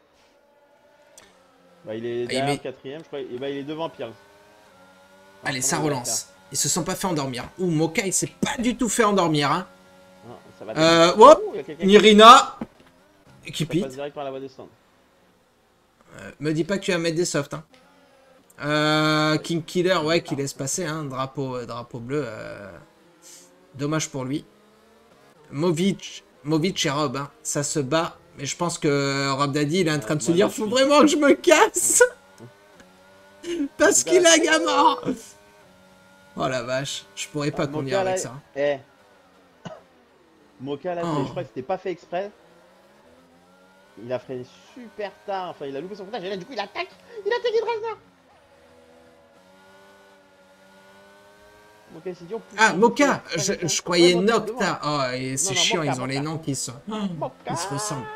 Bah, il est il derrière met- le quatrième, je crois. Et bah, il est devant Pierce. Allez, comment ça il va relance. Ils se sont pas fait endormir. Ouh, Mocha, il s'est pas du tout fait endormir, hein. Non, ça va Euh, descendre. hop, Ouh, il y a quelqu'un qui- Nirina qui Ça pite. passe direct par la voie descendre. Euh, me dis pas que tu vas mettre des softs, hein. Euh, King Killer, ouais, qui laisse passer, hein. Drapeau, euh, drapeau bleu. euh, Dommage pour lui. Movic, Movic et Rob, hein. Ça se bat. Mais je pense que Rob Daddy, il est en train de se moi, dire, je faut suis- vraiment que je me casse. Parce qu'il a gamin. Oh la vache, je pourrais pas Ah, conduire Mocha, avec là- ça. Eh. Mocha là, Oh. c'est- je crois que c'était pas fait exprès. Il a freiné super tard, enfin il a loupé son freinage et là du coup il attaque. Il attaque Hydrasnar. Mocha il s'est dit, oh, putain, Ah, il Mocha, fait- je, ouais, je croyais ouais, Mocha, Nocta. Oh, et c'est non, chiant, Mocha, ils ont les Mocha. noms qui sont... Mocha. Ils se ressemblent.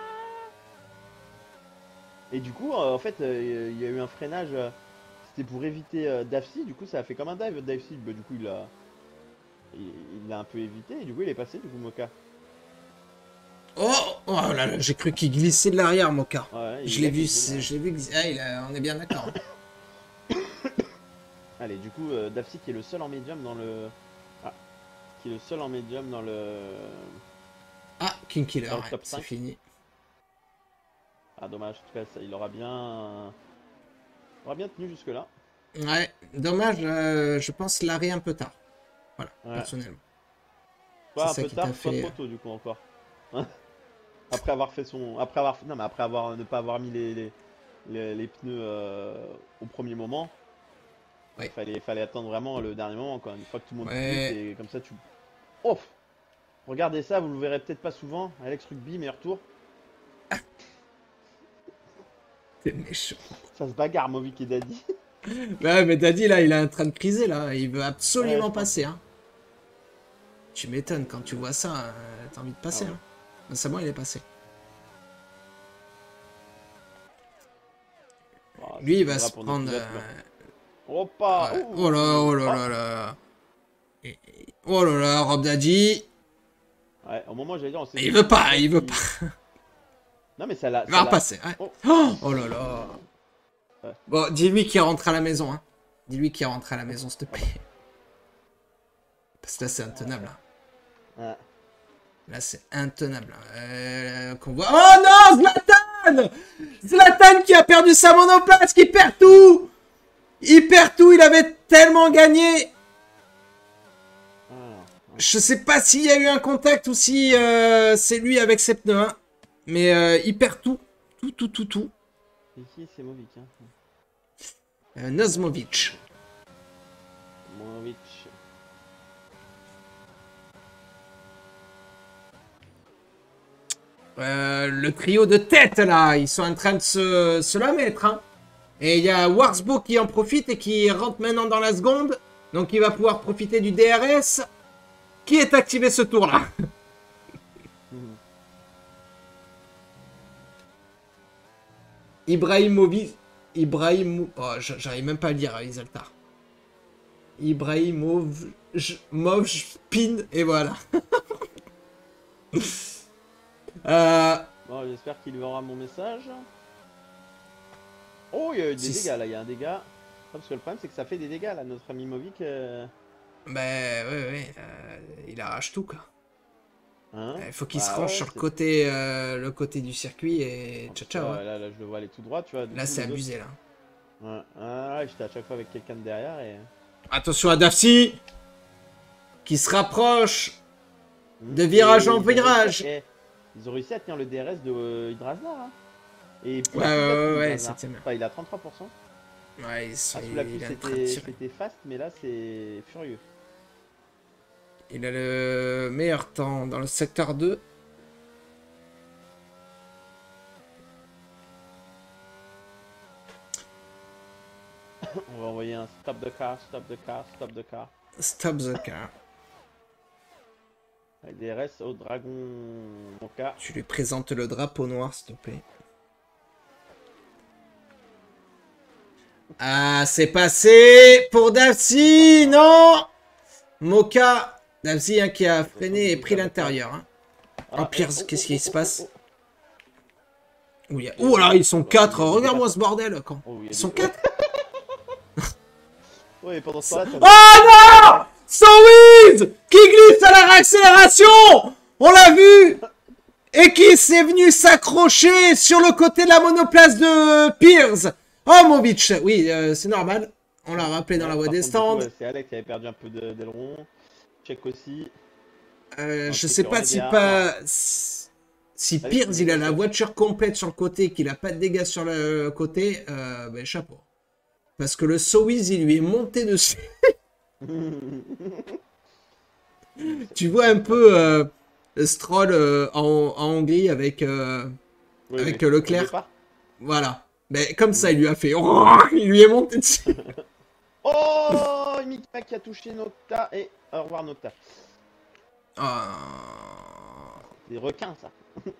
Et du coup, euh, en fait, euh, il y a eu un freinage. euh, C'était pour éviter euh, Dafsi. Du coup, ça a fait comme un dive. Dafsi, bah, du coup, il a, il, il l'a un peu évité. Et du coup, il est passé. Du coup, Mocha. Oh, oh là là, j'ai cru qu'il glissait de l'arrière, Mocha. Ouais, il Je l'ai a vu, glissé, c'est- là. je l'ai vu glisser. Ah, il a- on est bien d'accord. hein. Allez, du coup, euh, Dafsi qui est le seul en médium dans le. Ah, qui est le seul en médium dans le. Ah, King Killer, Dans le ouais, top c'est cinq. fini. Ah, dommage. En tout cas, ça, il aura bien. Il aura bien tenu jusque là. Ouais, dommage, euh, je pense l'arrêt un peu tard. Voilà, Ouais. personnellement. Soit C'est un ça peu qui tard, t'a soit fait- trop tôt du coup encore. Après avoir fait son, après avoir, non mais après avoir ne pas avoir mis les les, les, les pneus euh, au premier moment. Ouais. Il fallait, fallait attendre vraiment le dernier moment quoi. Une fois que tout le monde Ouais. glisse et comme ça tu. Oh. Regardez ça, vous le verrez peut-être pas souvent. Alex Rugby meilleur tour. C'est méchant. Ça se bagarre Movic et Daddy. Ouais, mais Daddy, là, il est en train de criser, là. Il veut Ouais, absolument je pense. passer, hein. Tu m'étonnes, quand tu vois ça, euh, t'as envie de passer, Ah ouais. hein. C'est bon, il est passé. Oh, Lui, il c'est va grave se pour prendre... notre pilote, euh, là. Oh pas. ouais. Ouh. Oh là, oh là là là. Et- et- Oh là là, Rob Daddy. Ouais, au moment où j'allais dire on s'est Mais dit- il veut pas, il veut pas. Non mais ça l'a. Il ça va l'a- repasser, ouais. Oh. Oh, oh là là. Ouais. Bon, dis-lui qu'il rentre à la maison, hein. Dis-lui qu'il rentre à la maison, s'il te plaît. Parce que là, c'est intenable, hein. Ouais. Là, c'est intenable. hein. Euh, qu'on voit... Oh non, Zlatan! Zlatan qui a perdu sa monoplace, qui perd tout! Il perd tout, il avait tellement gagné. Ah. Je sais pas s'il y a eu un contact ou si euh, c'est lui avec ses pneus, hein. Mais euh, il perd tout. Tout, tout, tout, tout. Ici c'est Movic. Hein. Euh, Nozmovic. Movic. Euh, le trio de tête, là, ils sont en train de se, se la mettre, hein. Et il y a Warsbo qui en profite et qui rentre maintenant dans la seconde. Donc il va pouvoir profiter du D R S. Qui est activé ce tour-là? Mhm. Ibrahimovic. Ibrahim... Oh, j- j'arrive même pas à le dire, Isaltar. Ibrahimov... Movspin, et voilà. euh... Bon, j'espère qu'il verra mon message. Oh, il y a eu des Si, dégâts là, il y a un dégât. Ah, parce que le problème c'est que ça fait des dégâts là, notre ami Movic. Euh... Ben, ouais, ouais, euh, il arrache tout, quoi. Hein Il faut qu'il Bah se range ouais, sur le c'est- côté, euh, le côté du circuit et ciao, ciao. Ouais, hein. là, là, je le vois aller tout droit, tu vois. du Là, coup, c'est les autres- abusé, là. Ouais, ah, ouais, j'étais à chaque fois avec quelqu'un de derrière et. Attention à Dafsi qui se rapproche. Hmm. De virage Et en ils ont réussi à- virage. eh, Ils ont réussi à tenir le D R S de euh, Hydrasnar. Hein. Et Ouais, ouais, ouais, ouais, Hydrasnar. septième. Enfin, il a trente-trois pour cent. Ouais, ils sont, Ah, sous la il, pluie il est en train de c'était tirer. c'était fast, mais là c'est furieux. Il a le meilleur temps dans le secteur deux. On va envoyer un stop the car, stop the car, stop the car. Stop the car. Avec des restes au dragon Moka. Tu lui présentes le drapeau noir, s'il te plaît. Ah, c'est passé pour Dapsy, non Moka, Dapsy hein, qui a freiné et pris l'intérieur. Hein. Oh, Pierce, oh, qu'est-ce oh, qui oh, se oh, passe? oh, Oh, il y a... oh là, ils sont quatre. Regarde-moi ce bordel. Quand... oh, il y a Ils des- sont quatre. Ouais, pendant ce temps-là, ça- Oh non Sowiz qui glisse à la réaccélération. On l'a vu. Et qui s'est venu s'accrocher sur le côté de la monoplace de Pierce. Oh, Movic. Oui, euh, c'est normal. On l'a rappelé dans la voie Par des contre, du stands. coup, ouais, c'est Alex qui avait perdu un peu de- d'aileron. Check aussi. Euh, Un je truc sais sur pas les si D A. pas... Si si Allez, Pierce, il a la vas-y. voiture complète sur le côté, qu'il a pas de dégâts sur le côté, euh, ben chapeau. Parce que le Sowiz, il lui est monté dessus. Tu vois un peu euh, Stroll euh, en, en Hongrie avec, euh, Oui, avec oui. euh, Leclerc. Au départ. Voilà. Mais comme ça, il lui a fait... Oh, il lui est monté dessus. Oh, Mika qui a touché Nocta. Et au revoir Nocta. Ah. Des requins, ça.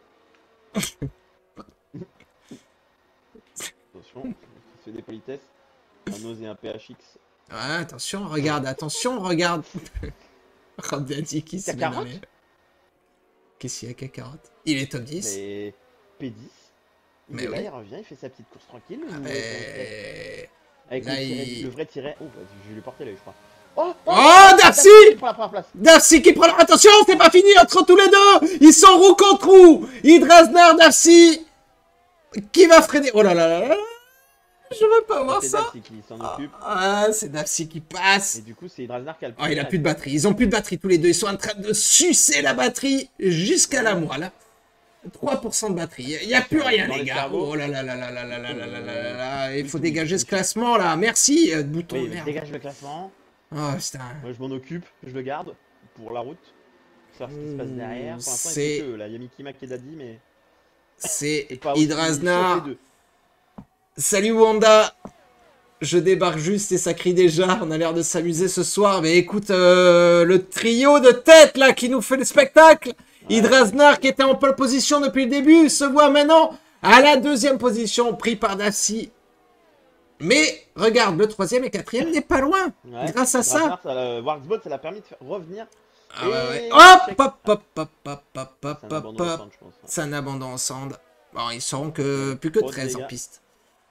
Attention, il fait des politesses. Un os et un P H X. Ouais, attention, regarde, attention, regarde. Rabdati qui s'est Kakarot. énervé. Qu'est-ce qu'il y a, Kakarot? Il est top dix. Mais P dix. Il Mais est là, oui. il revient, il fait sa petite course tranquille. Ah, ou- mais... Avec là, le, tiret- il- le vrai tiret. Oh, bah, je vais lui porter l'œil, je crois. Oh, Oh, Darcy il prend la première place. Darcy qui prend... Attention, c'est pas fini entre tous les deux. Ils sont roue contre roue. Hydrasnar, Darcy qui va freiner. Oh là là là là. Je veux pas voir C'est ça. Darcy qui s'en occupe. Ah, c'est Darcy qui passe. Et du coup, c'est Hydrasnar qui a le Oh, il a plus de batterie. Ils ont plus de batterie tous les deux. Ils sont en train de sucer la batterie jusqu'à la moelle. trois pour cent de batterie. Il n'y a plus rien, Dans les les gars. cerveaux. Oh là là là là là là là là là là là là. Il faut dégager ce classement là. Merci, euh, bouton. Oui, Merde. dégage le classement. Oh, putain. Moi, je m'en occupe, je le garde pour la route. Faire ce qui se passe derrière. Pour l'instant, C'est- il fait que là. Il y a Mickey Mac et Daddy, mais C'est c'est pas aussi chaud Hydrasnar. que les deux. Salut Wanda. Je débarque juste et ça crie déjà. On a l'air de s'amuser ce soir. Mais écoute, euh, le trio de tête là qui nous fait le spectacle. Ouais. Hydrasnar qui était en pole position depuis le début se voit maintenant à la deuxième position pris par Darcy. Mais regarde, le troisième et quatrième n'est pas loin. Ouais. Grâce à ça. Hydrasnar, ça l'a- Warxbot, ça l'a permis de faire revenir. Ah ouais, ouais. Et Hop, check. hop, hop, hop, hop, hop, hop, C'est un hop, abandon au hop. centre, je pense. C'est un abandon en sand. Bon, ils seront que plus que Trop de treize en dégâts. piste.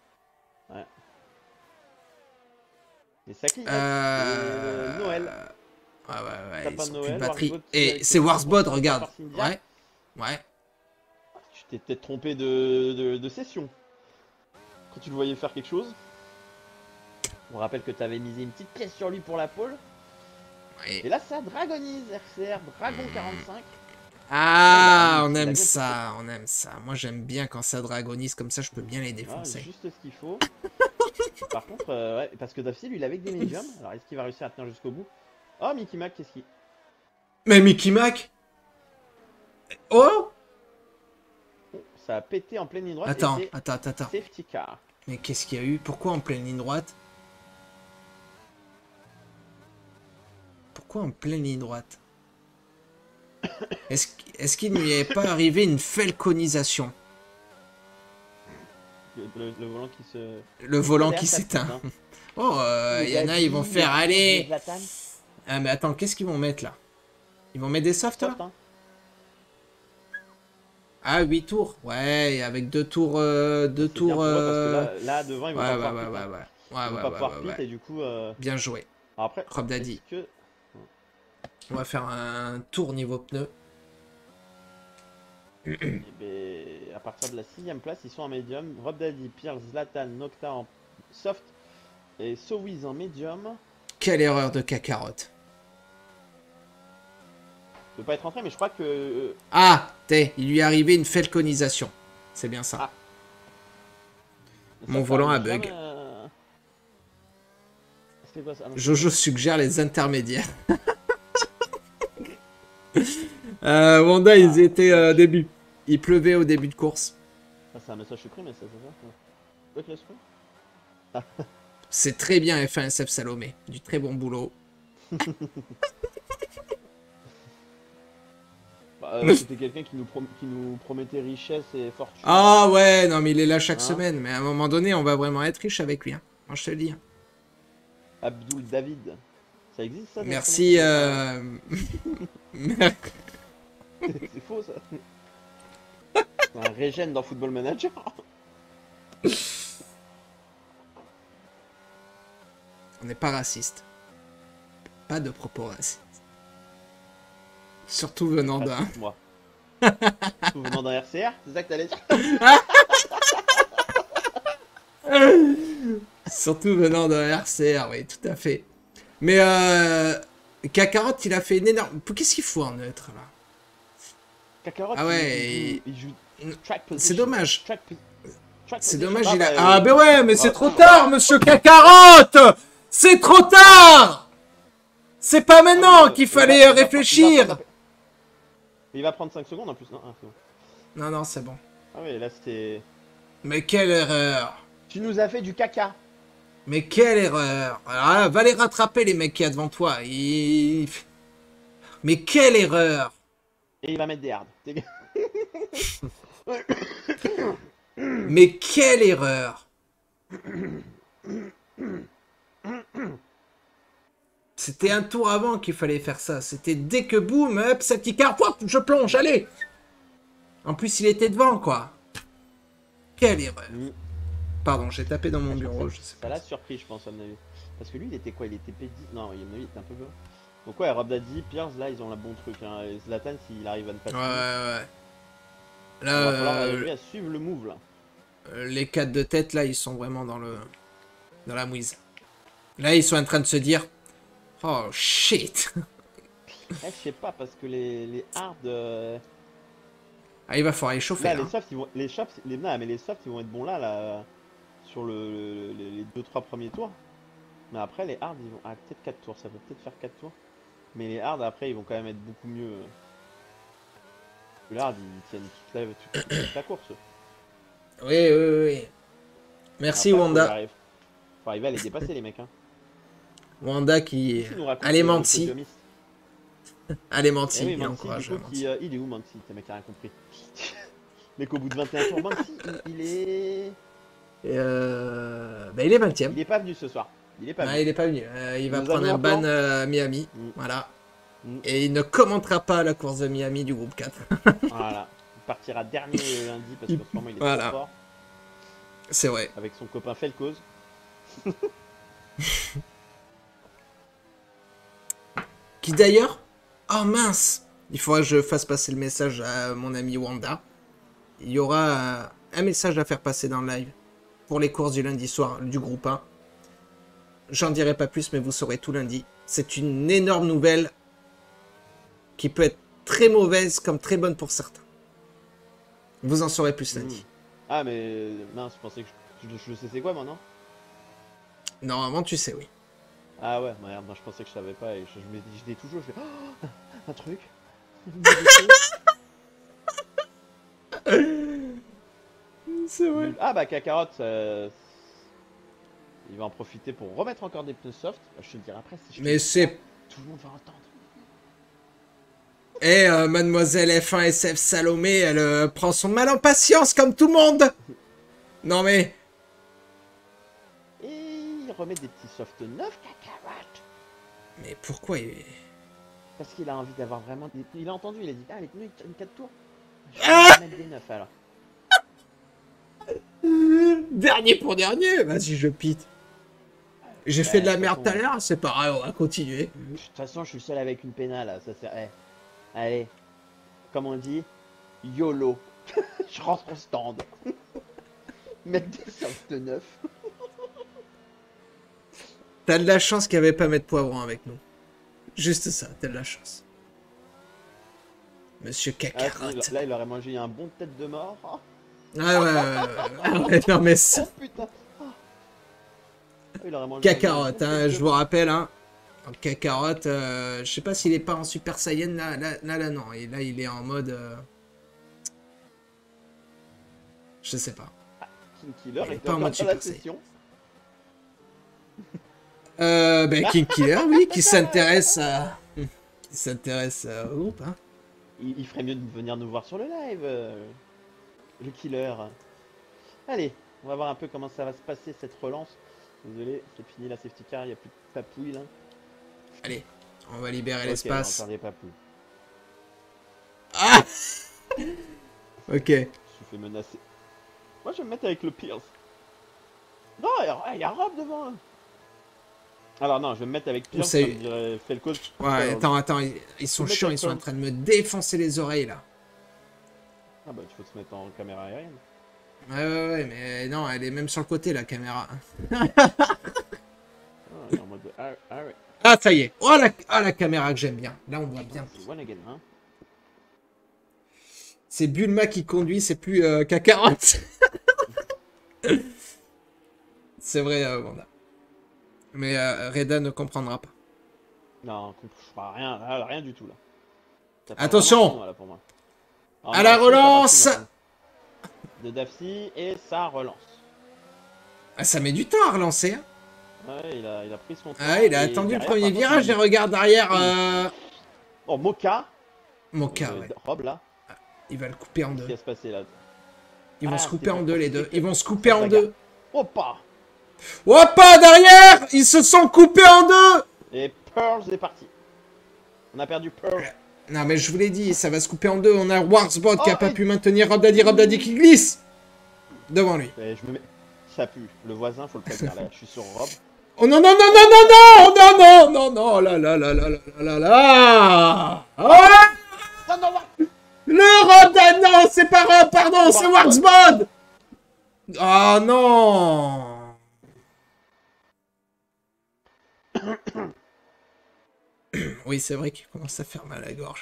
Et ça clignote. Euh... Et Noël. Ouais, ouais, ouais, Sapin ils ont de plus de Noël, batterie. Warsbot, Et avec c'est le Warsbot, support regarde. par Cynthia. Ouais, ouais. Tu t'es peut-être trompé de, de, de session. Quand tu le voyais faire quelque chose. On rappelle que tu avais misé une petite pièce sur lui pour la pole. ouais. Et là, ça dragonise. R C R Dragon quarante-cinq. Ah, Ah, on il a aime bien ça, on aime ça. Moi, j'aime bien quand ça dragonise, comme ça, je peux bien les Ah, défoncer. juste ce qu'il faut. Par contre, euh, ouais, parce que Dafsy, lui, il est avec des médiums. Alors, est-ce qu'il va réussir à tenir jusqu'au bout? Oh, Mickey Mac, qu'est-ce qu'il... Mais Mickey Mac. Oh. Oh, ça a pété en pleine ligne droite. Attends, et c'est attends, attends, attends. Safety car. Mais qu'est-ce qu'il y a eu? Pourquoi en pleine ligne droite? Pourquoi en pleine ligne droite? Est-ce est-ce qu'il ne lui est pas arrivé une falconisation? Le, le- le volant qui se... Le volant Derrière, qui ça s'éteint. pousse, hein. Oh, euh, il y en a, ils vont faire, allez. Zlatan. Ah, mais attends, qu'est-ce qu'ils vont mettre là? Ils vont mettre des softs là? Soft, hein. Ah, huit tours. Ouais, avec deux tours. Euh, deux C'est bien tours. pour eux, euh, parce que là, là, devant, ils vont Ouais, pas ouais, pouvoir ouais, pit, ouais, hein. ouais. Ils Ouais, vont ouais, pas ouais, pouvoir ouais, pit, ouais. et du coup... euh, Bien joué. alors après, Rob Daddy. est-ce que... On va faire un tour niveau pneu. Eh ben, à partir de la sixième place, ils sont en médium. Rob Daddy, Pierre, Zlatan, Nocta en soft et Sowiz en médium. Quelle erreur de Kakarot. Je peux pas être rentré, mais je crois que... euh, Ah, t'es, il lui est arrivé une falconisation. C'est bien ça. Ah. Mon ça volant fait a un médium, bug. euh, C'est quoi ça? Ah, non, Jojo suggère les intermédiaires. euh, Wanda, ils étaient euh, début. Il pleuvait au début de course. Ah, c'est un message supprimé, ça, c'est ça? Quoi que laisse C'est très bien F un S F Salomé. Du très bon boulot. Bah, euh, c'était quelqu'un qui, nous prom- qui nous promettait richesse et fortune. Ah ouais, non mais il est là chaque Hein semaine. Mais à un moment donné, on va vraiment être riche avec lui. Hein. Moi, je te le dis. Abdul David. Ça existe ça? Merci. Euh... C'est faux ça. C'est un régène dans Football Manager. On n'est pas raciste. Pas de propos racistes. Surtout venant d'un. Moi. Surtout venant d'un R C R, c'est ça que t'allais dire? Surtout venant d'un R C R, oui, tout à fait. Mais euh, Kakarot, il a fait une énorme. Qu'est-ce qu'il faut en neutre là? Kakarot, Ah ouais, il, il joue, il joue track c'est position, dommage. track po- track C'est position. dommage, Ah, il a. bah, Ah, euh, ben ouais, mais c'est bah, trop tard, monsieur Kakarot! C'est trop tard! C'est pas maintenant euh, qu'il il fallait va- il va- réfléchir! Il va, prendre, il va prendre cinq secondes en plus, non? Ah, c'est bon. Non, non, c'est bon. Ah oui, là c'était. Mais quelle erreur! Tu nous as fait du caca. Mais quelle erreur! Alors là, va les rattraper, les mecs qui y a devant toi. Il... Mais quelle erreur! Et il va mettre des hards. T'es- Mais quelle erreur! C'était un tour avant qu'il fallait faire ça. C'était dès que boum, hop, safety car, hop, je plonge, allez! En plus, il était devant, quoi. Quelle erreur! Mm. Pardon, j'ai tapé dans mon Ah, je bureau, pense je sais Ça pas. l'a surpris, je pense, à mon avis. Parce que lui, il était quoi? Il était P dix? Non, il il était un peu peu. Donc, ouais, Rob Daddy, Pierce, là, ils ont le bon truc. Hein. Et Zlatan, s'il arrive à ne pas Ouais, suivre, ouais, ouais. il Là, va falloir euh, arriver à suivre le move, là. euh, les quatre de tête, là, ils sont vraiment dans le... dans la mouise. Là, ils sont en train de se dire... Oh, shit! Eh, je sais pas, parce que les, les hard. euh, Ah, il va falloir les chauffer, Là, hein. les softs, ils vont. Les softs, les... Non, mais les softs, ils vont être bons là, là. Sur le, le- les- les deux trois premiers tours. Mais après, les hard, ils vont. Ah, peut-être quatre tours, ça peut peut-être faire quatre tours. Mais les hard, après, ils vont quand même être beaucoup mieux. Les hard, ils tiennent toute la, toute, toute- toute la course. Oui, oui, oui. Merci, Après, faut Wanda. y arriver- Faut arriver à les dépasser, les mecs. Hein. Wanda qui... Qu'est-ce qu'il nous raconte, Allez, euh, Manti. Jomis Allez, Eh Manti. oui, Il Manti, encourage du coup, Manti. qui, euh, il est où, Manti? T'as mec qui a rien compris. Mais qu'au bout de vingt et un tours, Manti, il, il est. Et euh... bah, il est vingtième. Il est pas venu ce soir. Il est pas Ah, venu. il est pas venu. Euh, il va nous a prendre mis un un ban plan. euh, Miami. Mm. Voilà. Mm. Et il ne commentera pas la course de Miami du groupe quatre. Voilà. Il partira dernier le lundi parce qu'en ce moment il est Voilà. trop fort. C'est vrai. Avec son copain Felcoz. Qui d'ailleurs... Oh mince! Il faudra que je fasse passer le message à mon ami Wanda. Il y aura euh, un message à faire passer dans le live. Pour les courses du lundi soir du groupe un. J'en dirai pas plus, mais vous saurez tout lundi. C'est une énorme nouvelle qui peut être très mauvaise comme très bonne pour certains. Vous en saurez plus lundi. Ah mais mince, je pensais que je, je, je sais c'est quoi maintenant. Normalement, tu sais, oui. Ah ouais, merde, non, je pensais que je savais pas et je, je me dis, je dis toujours, je fais oh, un truc. C'est vrai. Ah bah Kakarot, euh, il va en profiter pour remettre encore des pneus soft. Je te le dirai après. Si je te Mais dis c'est... ça, tout le monde va entendre. Eh, euh, mademoiselle F un S F Salomé, elle euh, prend son mal en patience comme tout le monde. Non mais... Et il remet des petits softs neufs, Kakarot. Mais pourquoi il... Parce qu'il a envie d'avoir vraiment des... Il a entendu, il a dit, ah les pneus ils tiennent quatre tours. Je vais Ah mettre des neufs alors. Dernier pour dernier. Vas-y, je pite. J'ai fait de la de merde toute tout à façon- l'heure, c'est pareil, on va continuer. De toute façon, je suis seul avec une pénale là, ça sert. Eh, allez, comme on dit, YOLO. Je rentre au stand. Mettre des softs neufs. T'as de la chance qu'il n'y avait pas Maître Poivron avec nous. Juste ça, t'as de la chance. Monsieur Ah, Kakarot. sinon, là, il aurait mangé un bon tête de mort. Oh, Ah ouais, ouais, ouais, ouais, ouais, non mais ça... putain. Oh. il aurait mangé. Kakarot, hein, je vous rappelle, hein. Donc, Kakarot, euh, je sais pas s'il est pas en Super Saiyan, là, là, là, là, non. Et là, il est en mode... Euh... Je sais pas. King Killer Il est est pas en encore mode dans Super la Saiyan. session. Euh, ben, King Killer, oui, qui s'intéresse à... qui s'intéresse au groupe, hein. Il, il ferait mieux de venir nous voir sur le live, euh, le Killer. Allez, on va voir un peu comment ça va se passer cette relance. Désolé, c'est fini la safety car, il n'y a plus de papouilles là. Allez, on va libérer Ok, l'espace. encore des papouilles. Ah ok. Je suis fait menacer. Moi je vais me mettre avec le Pierce. Non, il y a, il y a Rob devant. Alors non, je vais me mettre avec Pierce, c'est- comme dirait Felco. Ouais, attends, attends, ils, ils sont Faut mettre chiants, un ils sont en peu. train de me défoncer les oreilles, là. Ah bah il faut se mettre en caméra aérienne. Ouais, ouais, ouais, mais non, elle est même sur le côté, la caméra. Ah, il est en mode... Ah, ah ouais. Ah, ça y est. Oh, la, ah, la caméra que j'aime bien. Là, on voit bien. C'est one again, hein. C'est Bulma qui conduit, c'est plus euh, Kakarot. C'est vrai, euh, Wanda. Mais euh, Reda ne comprendra pas. Non, je vois rien, là, rien du tout là. Ça fait Attention vraiment chinois, là, pour moi. Alors, À la Dafsi, relance ça part de Dafsi et ça relance. Ah, ça met du temps à relancer. Hein. Ouais, il a, il a pris son temps. Ah, il a et attendu le derrière, premier par contre, virage il et a- regarde derrière. Euh... Oh, Moka. Moka, euh, ouais. Rob là. Il va le couper en Qu'est-ce deux. qui va se passer là? Ils vont Ah, se c'est couper en pour deux, les profiter deux. que- Ils vont se couper en bagarre. deux. Opa. Hoppa, derrière! Ils se sont coupés en deux! Et Pearls est parti. On a perdu Pearls. Non, mais je vous l'ai dit, ça va se couper en deux. On a Warsbot qui a Oh, pas et- pu maintenir Rob Daddy, Rob Daddy qui glisse devant lui. Et je me mets. Ça pue. Le voisin, faut le prévenir là. Je suis sur Rob. Oh non, non, non, non, non, non, non, non, non, non, oh là là là là là là là. Ah, Non, non, non. le Rob Daddy, non, c'est pas Rob, pardon, c'est Warsbot. Oh non. Oui, c'est vrai qu'il commence à faire mal à la gorge.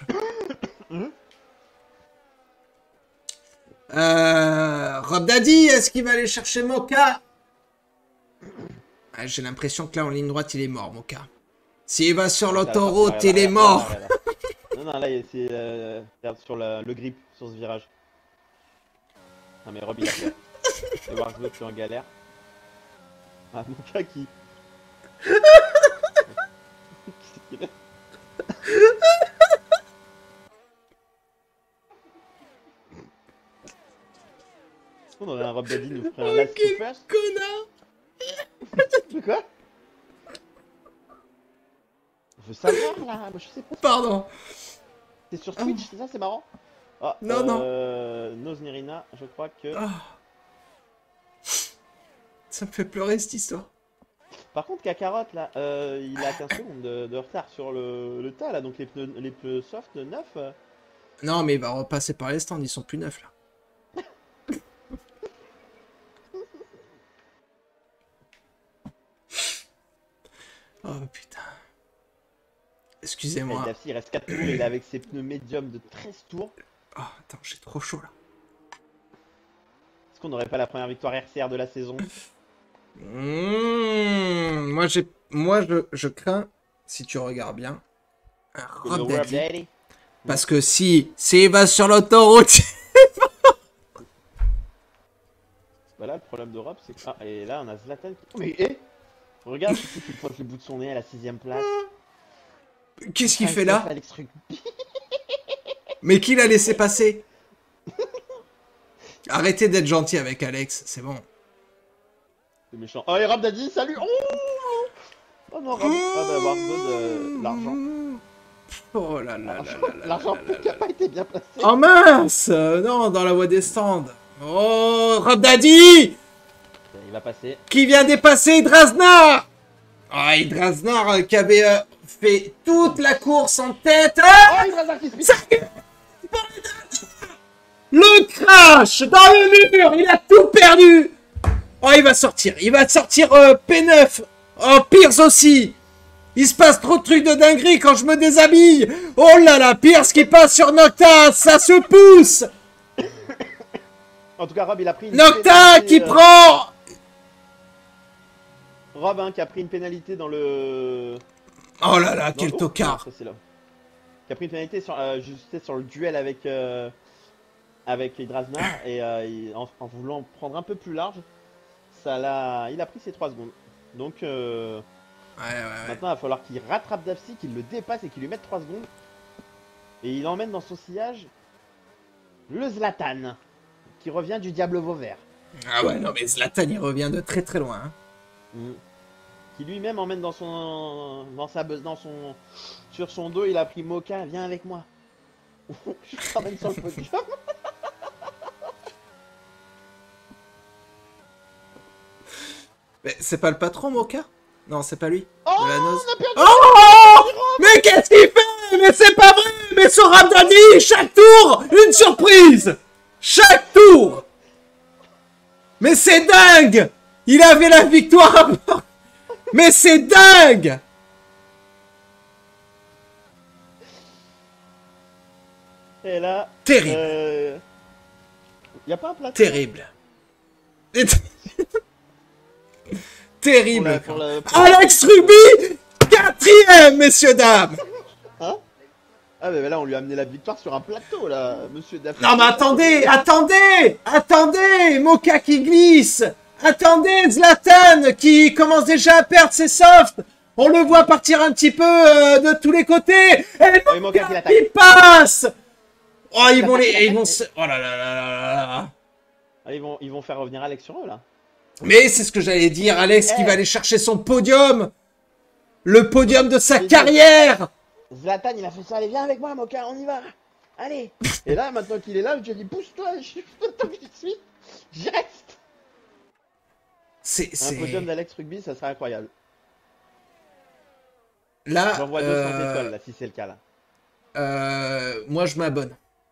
Euh, Rob Daddy, est-ce qu'il va aller chercher Moka? Ah, j'ai l'impression que là, en ligne droite, il est mort, Moka. S'il va sur l'autoroute, Regarde, il est regarde, mort. regarde, regarde, regarde. Non, non, là, c'est euh, regarde sur la- le grip, sur ce virage. Non, mais Rob, il a fait. Et Warsbot, tu es en galère. Ah, mon gars qui. Qu'est-ce qu'il a? On aurait un Rob Daddy nous ferait un last to Quel first. connard. De quoi? Je veux savoir là, moi je sais pas. Pardon. T'es sur Twitch, c'est ça, c'est marrant? Ah, Non, non. euh, Nose Nirina, je crois que. Ah. Ça me fait pleurer, cette histoire. Par contre, Kakarot là, euh, il a quinze secondes de, de retard sur le, le tas là, donc les pneus, les pneus soft neufs. euh, Non, mais il va repasser par les stands, ils sont plus neufs, là. Oh, putain. Excusez-moi. et Dafsi, il reste quatre tours, il est avec ses pneus médium de treize tours. Oh, attends, j'ai trop chaud, là. Est-ce qu'on n'aurait pas la première victoire R C R de la saison? Mmh, moi, j'ai, moi je, je crains, si tu regardes bien, un Que le Rob Rob Daddy. Daddy. Parce que si, s'il va sur l'autoroute, Voilà, le problème de Rob, c'est que. Ah, et là, on a Zlatan qui. Oh, mais hé! Regarde, il pointe le bout de son nez à la sixième place. qu'est-ce qu'il Ah, fait là? Alex Rugby. Mais qui l'a laissé passer? Arrêtez d'être gentil avec Alex, c'est bon. C'est méchant. Oh, et Rob Daddy, salut! Oh, oh non, Rob. Ah, bah, Warsbot, euh, l'argent. Oh là là là là là L'argent là là qui a là. pas été bien placé. Oh mince! euh, Non, dans la voie des stands. Oh, Rob Daddy! Il va passer. Qui vient dépasser Drasnar! Ah, et Drasnar euh, qui avait euh, fait toute la course en tête. Ah, Oh, il va qui se ça... Le crash dans le mur! Il a tout perdu! Oh, il va sortir. Il va sortir euh, P neuf. Oh, Pierce aussi. Il se passe trop de trucs de dinguerie quand je me déshabille. Oh là là, Pierce qui passe sur Nocta. Ça se pousse. En tout cas, Rob, il a pris une Nocta pénalité, qui euh, prend... Rob hein, qui a pris une pénalité dans le... Oh là là, dans quel le- oh, tocard. ça, c'est là. Qui a pris une pénalité sur, euh, juste sur le duel avec, euh, avec Hydrasnar et euh, il- en, en voulant prendre un peu plus large, ça l'a, il a pris ses trois secondes. Donc euh, Ouais, ouais, ouais. maintenant il va falloir qu'il rattrape Dafsi, qu'il le dépasse et qu'il lui mette trois secondes. Et il emmène dans son sillage le Zlatan, qui revient du Diable Vauvert. Ah ouais, non, mais Zlatan, il revient de très très loin. Hein. Mm. Qui lui-même emmène dans son, dans sa buzz, dans son, sur son dos, il a pris Moka, viens avec moi. Je t'emmène sur le podium. Mais c'est pas le patron, Moka? Non, c'est pas lui. Oh, De la noce. on a perdu. Oh mais qu'est-ce qu'il fait? Mais c'est pas vrai. Mais ce Rabdani, chaque tour, une surprise. Chaque tour. Mais c'est dingue. Il avait la victoire. Mais c'est dingue. Et là, Terrible. euh... y a pas un plateau Terrible. Et- pour Terrible. la- pour la- pour- Alex Rugby, quatrième, messieurs, dames. Hein? Ah mais là on lui a amené la victoire sur un plateau là, monsieur Daffy. Non mais attendez, attendez, attendez, Moka qui glisse. Attendez, Zlatan qui commence déjà à perdre ses softs. On le voit partir un petit peu euh, de tous les côtés. Et Oh, et Moka qui l'attaque. il passe. Oh, ils vont les... Ils vont se... Oh là là là là là. Ah, ils, vont, ils vont faire revenir Alex sur eux là. Mais c'est ce que j'allais dire, Alex qui Eh. va aller chercher son podium. Le podium de sa Mais- carrière. Zlatan il a fait ça, allez viens avec moi Moka, on y va. Allez. Et là maintenant qu'il est là, je lui dis pousse-toi, je suis tant que j'y suis, j'y reste. C'est... Un c'est- podium d'Alex Rugby, ça serait incroyable. Là, J'envoie deux cents euh, étoiles là si c'est le cas là. euh, moi je m'abonne.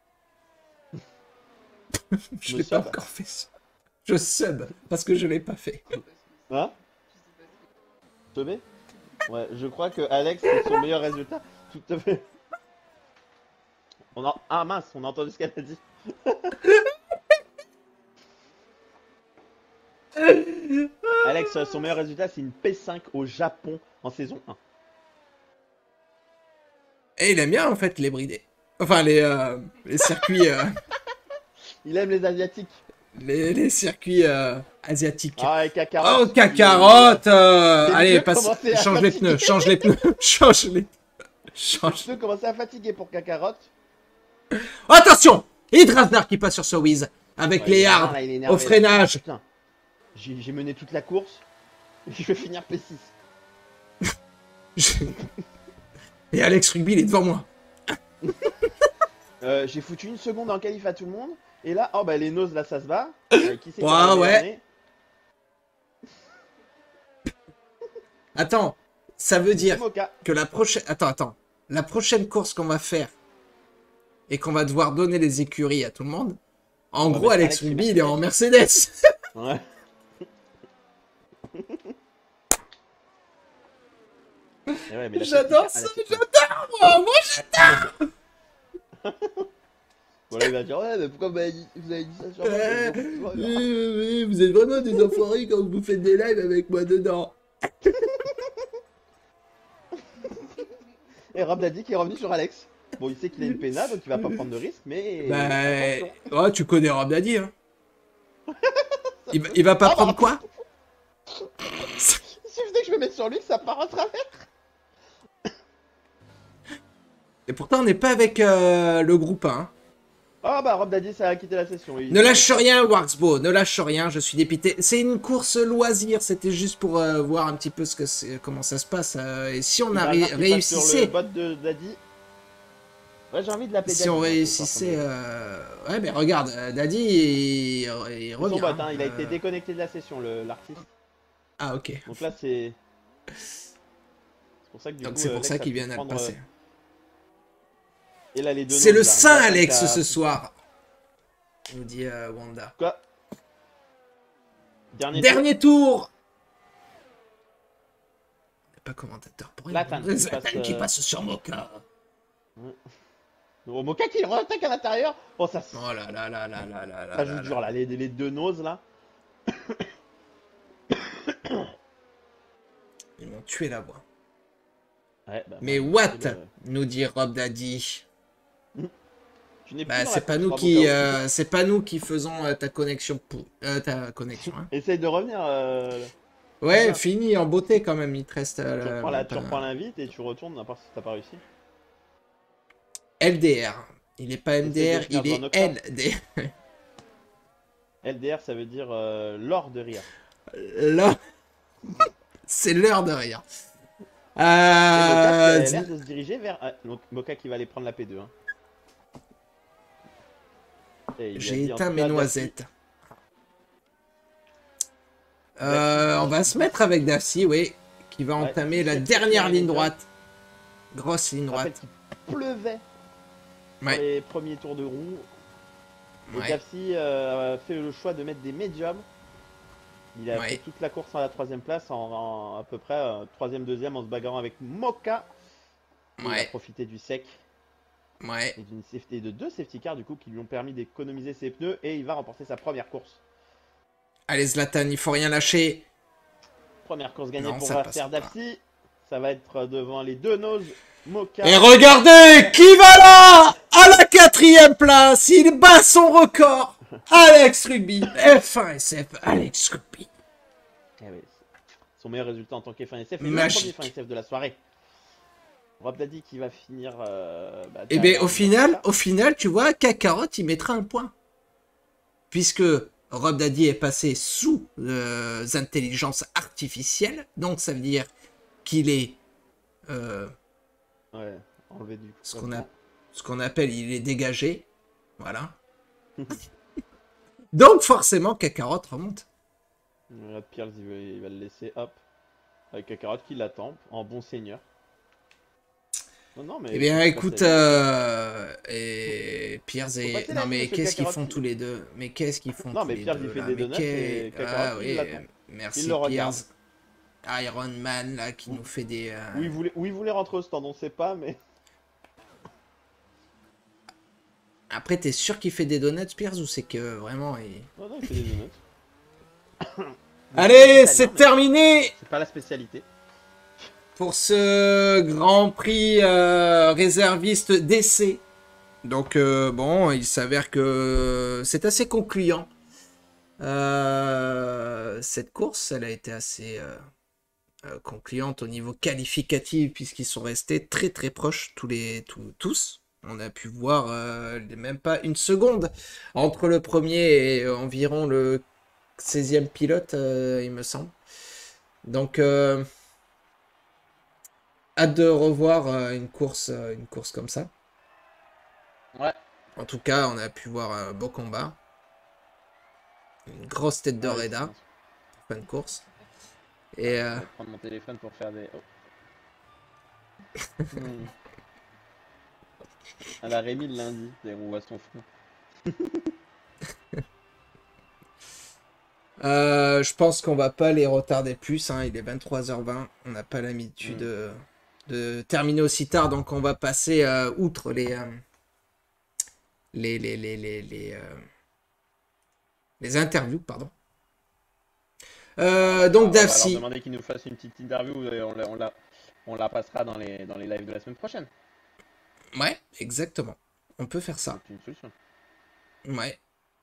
Je Je l'ai pas sub. encore fait. ça. Je sub parce que je l'ai pas fait. Hein? Tomé? Ouais, je crois que Alex c'est son meilleur résultat. Tout à fait. On a... Ah mince, on a entendu ce qu'elle a dit. Alex, son meilleur résultat c'est une P cinq au Japon en saison un. Et il aime bien en fait les bridés. Enfin les, euh, les circuits euh, Il aime les Asiatiques. les, les circuits euh, asiatiques. Ah, et Kakarot. Oh cacarotte euh, Les Allez pneus passe, commençaient à change les fatiguer. pneus, change les pneus, change les change. Je peux commencer à fatiguer pour Kakarot. Attention, Hydrasnar qui passe sur ce Wiz avec Ouais, les il est hards là, il est énervé, au là. freinage. Putain, j'ai j'ai mené toute la course. Je vais finir P six. Et Alex Rugby il est devant moi. Euh, j'ai foutu une seconde en qualif à tout le monde. Et là, oh bah les noses là ça se bat. Euh, qui c'est qui Ouais, va ouais. gagner? Attends, ça veut dire Moka. que la prochaine... Attends, attends. La prochaine course qu'on va faire et qu'on va devoir donner les écuries à tout le monde, en On va gros, mettre Alex Alex Rugby, et il est en Mercedes. Ouais. Et ouais, mais la J'adore technique- ça, ah, la technique- j'adore, moi, moi, j'adore. Bon là il va dire ouais mais pourquoi vous avez dit, vous avez dit ça sur moi Euh, Je dis, oui, oui, oui, vous êtes vraiment des enfoirés quand vous faites des lives avec moi dedans. Et Rob l'a dit qu'il est revenu sur Alex. Bon il sait qu'il a une pénale donc il va pas prendre de risque mais... Bah, attention. ouais, tu connais Rob Daddy, hein. Il, va- il va pas Ah, prendre quoi? Il suffisait que je me mette sur lui que ça part en travers. Et pourtant, on n'est pas avec euh, le groupe un. Hein. Ah bah Rob Daddy ça a quitté la session. Il- Ne lâche rien, Warxbo, ne lâche rien, je suis dépité. C'est une course loisir, c'était juste pour euh, voir un petit peu ce que c'est, comment ça se passe. euh, et si on Il a va ré- marquer ça sur le réussissait, bot de Daddy. Ouais j'ai envie de l'appeler si Daddy. on réussissait... euh, Ouais, mais regarde, euh, Daddy, il, il C'est son revient. bot, hein, hein, il a euh, été déconnecté de la session le- l'artiste. Ah, ok. Donc là c'est... C'est pour ça que du Donc coup... c'est euh, pour Lex ça a qu'il pu vient de le prendre, passer. euh, Et là les deux C'est noms, le là, Saint Zlatan Alex qui a- ce soir, nous dit euh, Wanda. Quoi? Dernier, Dernier tour. On n'est pas commentateur pour rien. Zlatan qui Zlatan passe, qui euh, passe sur Moka. tour. Oh, Moka qui re-attaque à l'intérieur. Bon ça, Oh là là là là là là là ça là joue là. dur là, les, les deux noses là. Ils m'ont tué la voix. Ouais, bah, Mais bah, what c'est le- nous dit Rob Daddy. Tu n'es plus Bah, dans c'est la pas course, nous bravo, qui, K O. euh, c'est pas nous qui faisons euh, ta connexion pour, euh, ta connexion. Hein. Essaye de revenir. euh, Ouais, Bien. fini en beauté quand même. Il te reste Tu euh, reprends la- même tu pas- reprends l'invite et tu retournes n'importe si t'as pas réussi. L D R. Il est pas Essaye M D R, de finir il dans est Nocta. L D R. L D R, ça veut dire euh, l'or de rire. Là, c'est l'heure de rire. Et Moka qui Euh, a l'air de se diriger vers. Ah, donc Moka qui va aller prendre la P deux. Hein. Et il a J'ai dit, en éteint tout mes cas, noisettes. Daffy- Euh, on va se mettre avec Daffy, oui, qui va Ouais, entamer la c'est- dernière c'est- ligne droite. Grosse ligne Je rappelle droite. qu'il pleuvait dans Ouais. les premiers tours de roue. Et Ouais. Daffy euh, a fait le choix de mettre des médiums. Il a Ouais. fait toute la course à la troisième place, en, en à peu près euh, troisième, deuxième, en se bagarrant avec Moka. Il a Ouais. profité du sec Ouais. et d'une safety, de deux safety cars du coup qui lui ont permis d'économiser ses pneus et il va remporter sa première course. Allez Zlatan, il faut rien lâcher. Première course gagnée Non, pour ça passe faire pas. Daffy. Ça va être devant les deux noses, Moka. Et regardez, qui va là à la quatrième place. Il bat son record. Alex Rugby, F un S F, Alex Rugby. Eh oui, son meilleur résultat en tant qu'F un S F et le Magique. premier F un S F de la soirée. Rob Daddy qui va finir. Euh, bah, Et bien derrière au final, Moka. au final, tu vois, Kakarot, il mettra un point. Puisque Rob Daddy est passé sous euh, intelligence artificielle. Donc ça veut dire qu'il est euh, Ouais, enlevé du coup. ce qu'on a, ce qu'on appelle, il est dégagé. Voilà. Donc forcément, Kakarot remonte. Là, Pierce, il va, il va le laisser, hop. Avec Kakarot qui l'attend, en bon seigneur. Non, non, mais. Eh bien, faut écoute, passer à la- euh, et Pierce Faut et... passer la Non, ligne, mais monsieur qu'est-ce qu'ils Kakarot font qui- tous les deux? Mais qu'est-ce qu'ils font Non, tous mais les Pierce, deux, il fait là des Mais donuts qu'est- et Kakarot, Ah il oui, l'attend. merci Il le regarde. Pierce. Iron Man, là, qui nous fait des... euh, Où il voulait, où il voulait rentrer au stand, on sait pas, mais. Après, t'es sûr qu'il fait des donuts, Pierce, ou c'est que vraiment... il- Non, non, il fait des donuts. Allez, c'est Italien, mais terminé C'est pas la spécialité. pour ce Grand Prix euh, réserviste d'essai. Donc, euh, bon, il s'avère que c'est assez concluant. Euh, cette course, elle a été assez euh, euh, concluante au niveau qualificatif, puisqu'ils sont restés très très proches, tous les, tous, tous. On a pu voir euh, même pas une seconde entre le premier et environ le seizième pilote, euh, il me semble. Donc, euh, hâte de revoir euh, une course, euh, une course comme ça. Ouais. En tout cas, on a pu voir un beau combat. Une grosse tête de Ouais, Reda, fin de course. Et euh, Je vais prendre mon téléphone pour faire des. Oh. Hmm. À la Rémi le lundi, on voit son front. euh, je pense qu'on va pas les retarder plus. Hein. Il est vingt-trois heures vingt. On n'a pas l'habitude Mm. de, de terminer aussi tard. Donc on va passer euh, outre les, euh, les, les, les, les, les, euh, les interviews. Pardon. Euh, donc On va leur Dafsi. demander qu'ils nous fassent une petite interview et on la, on la, on la passera dans les, dans les lives de la semaine prochaine. Ouais, exactement. On peut faire ça. C'est une solution. Ouais.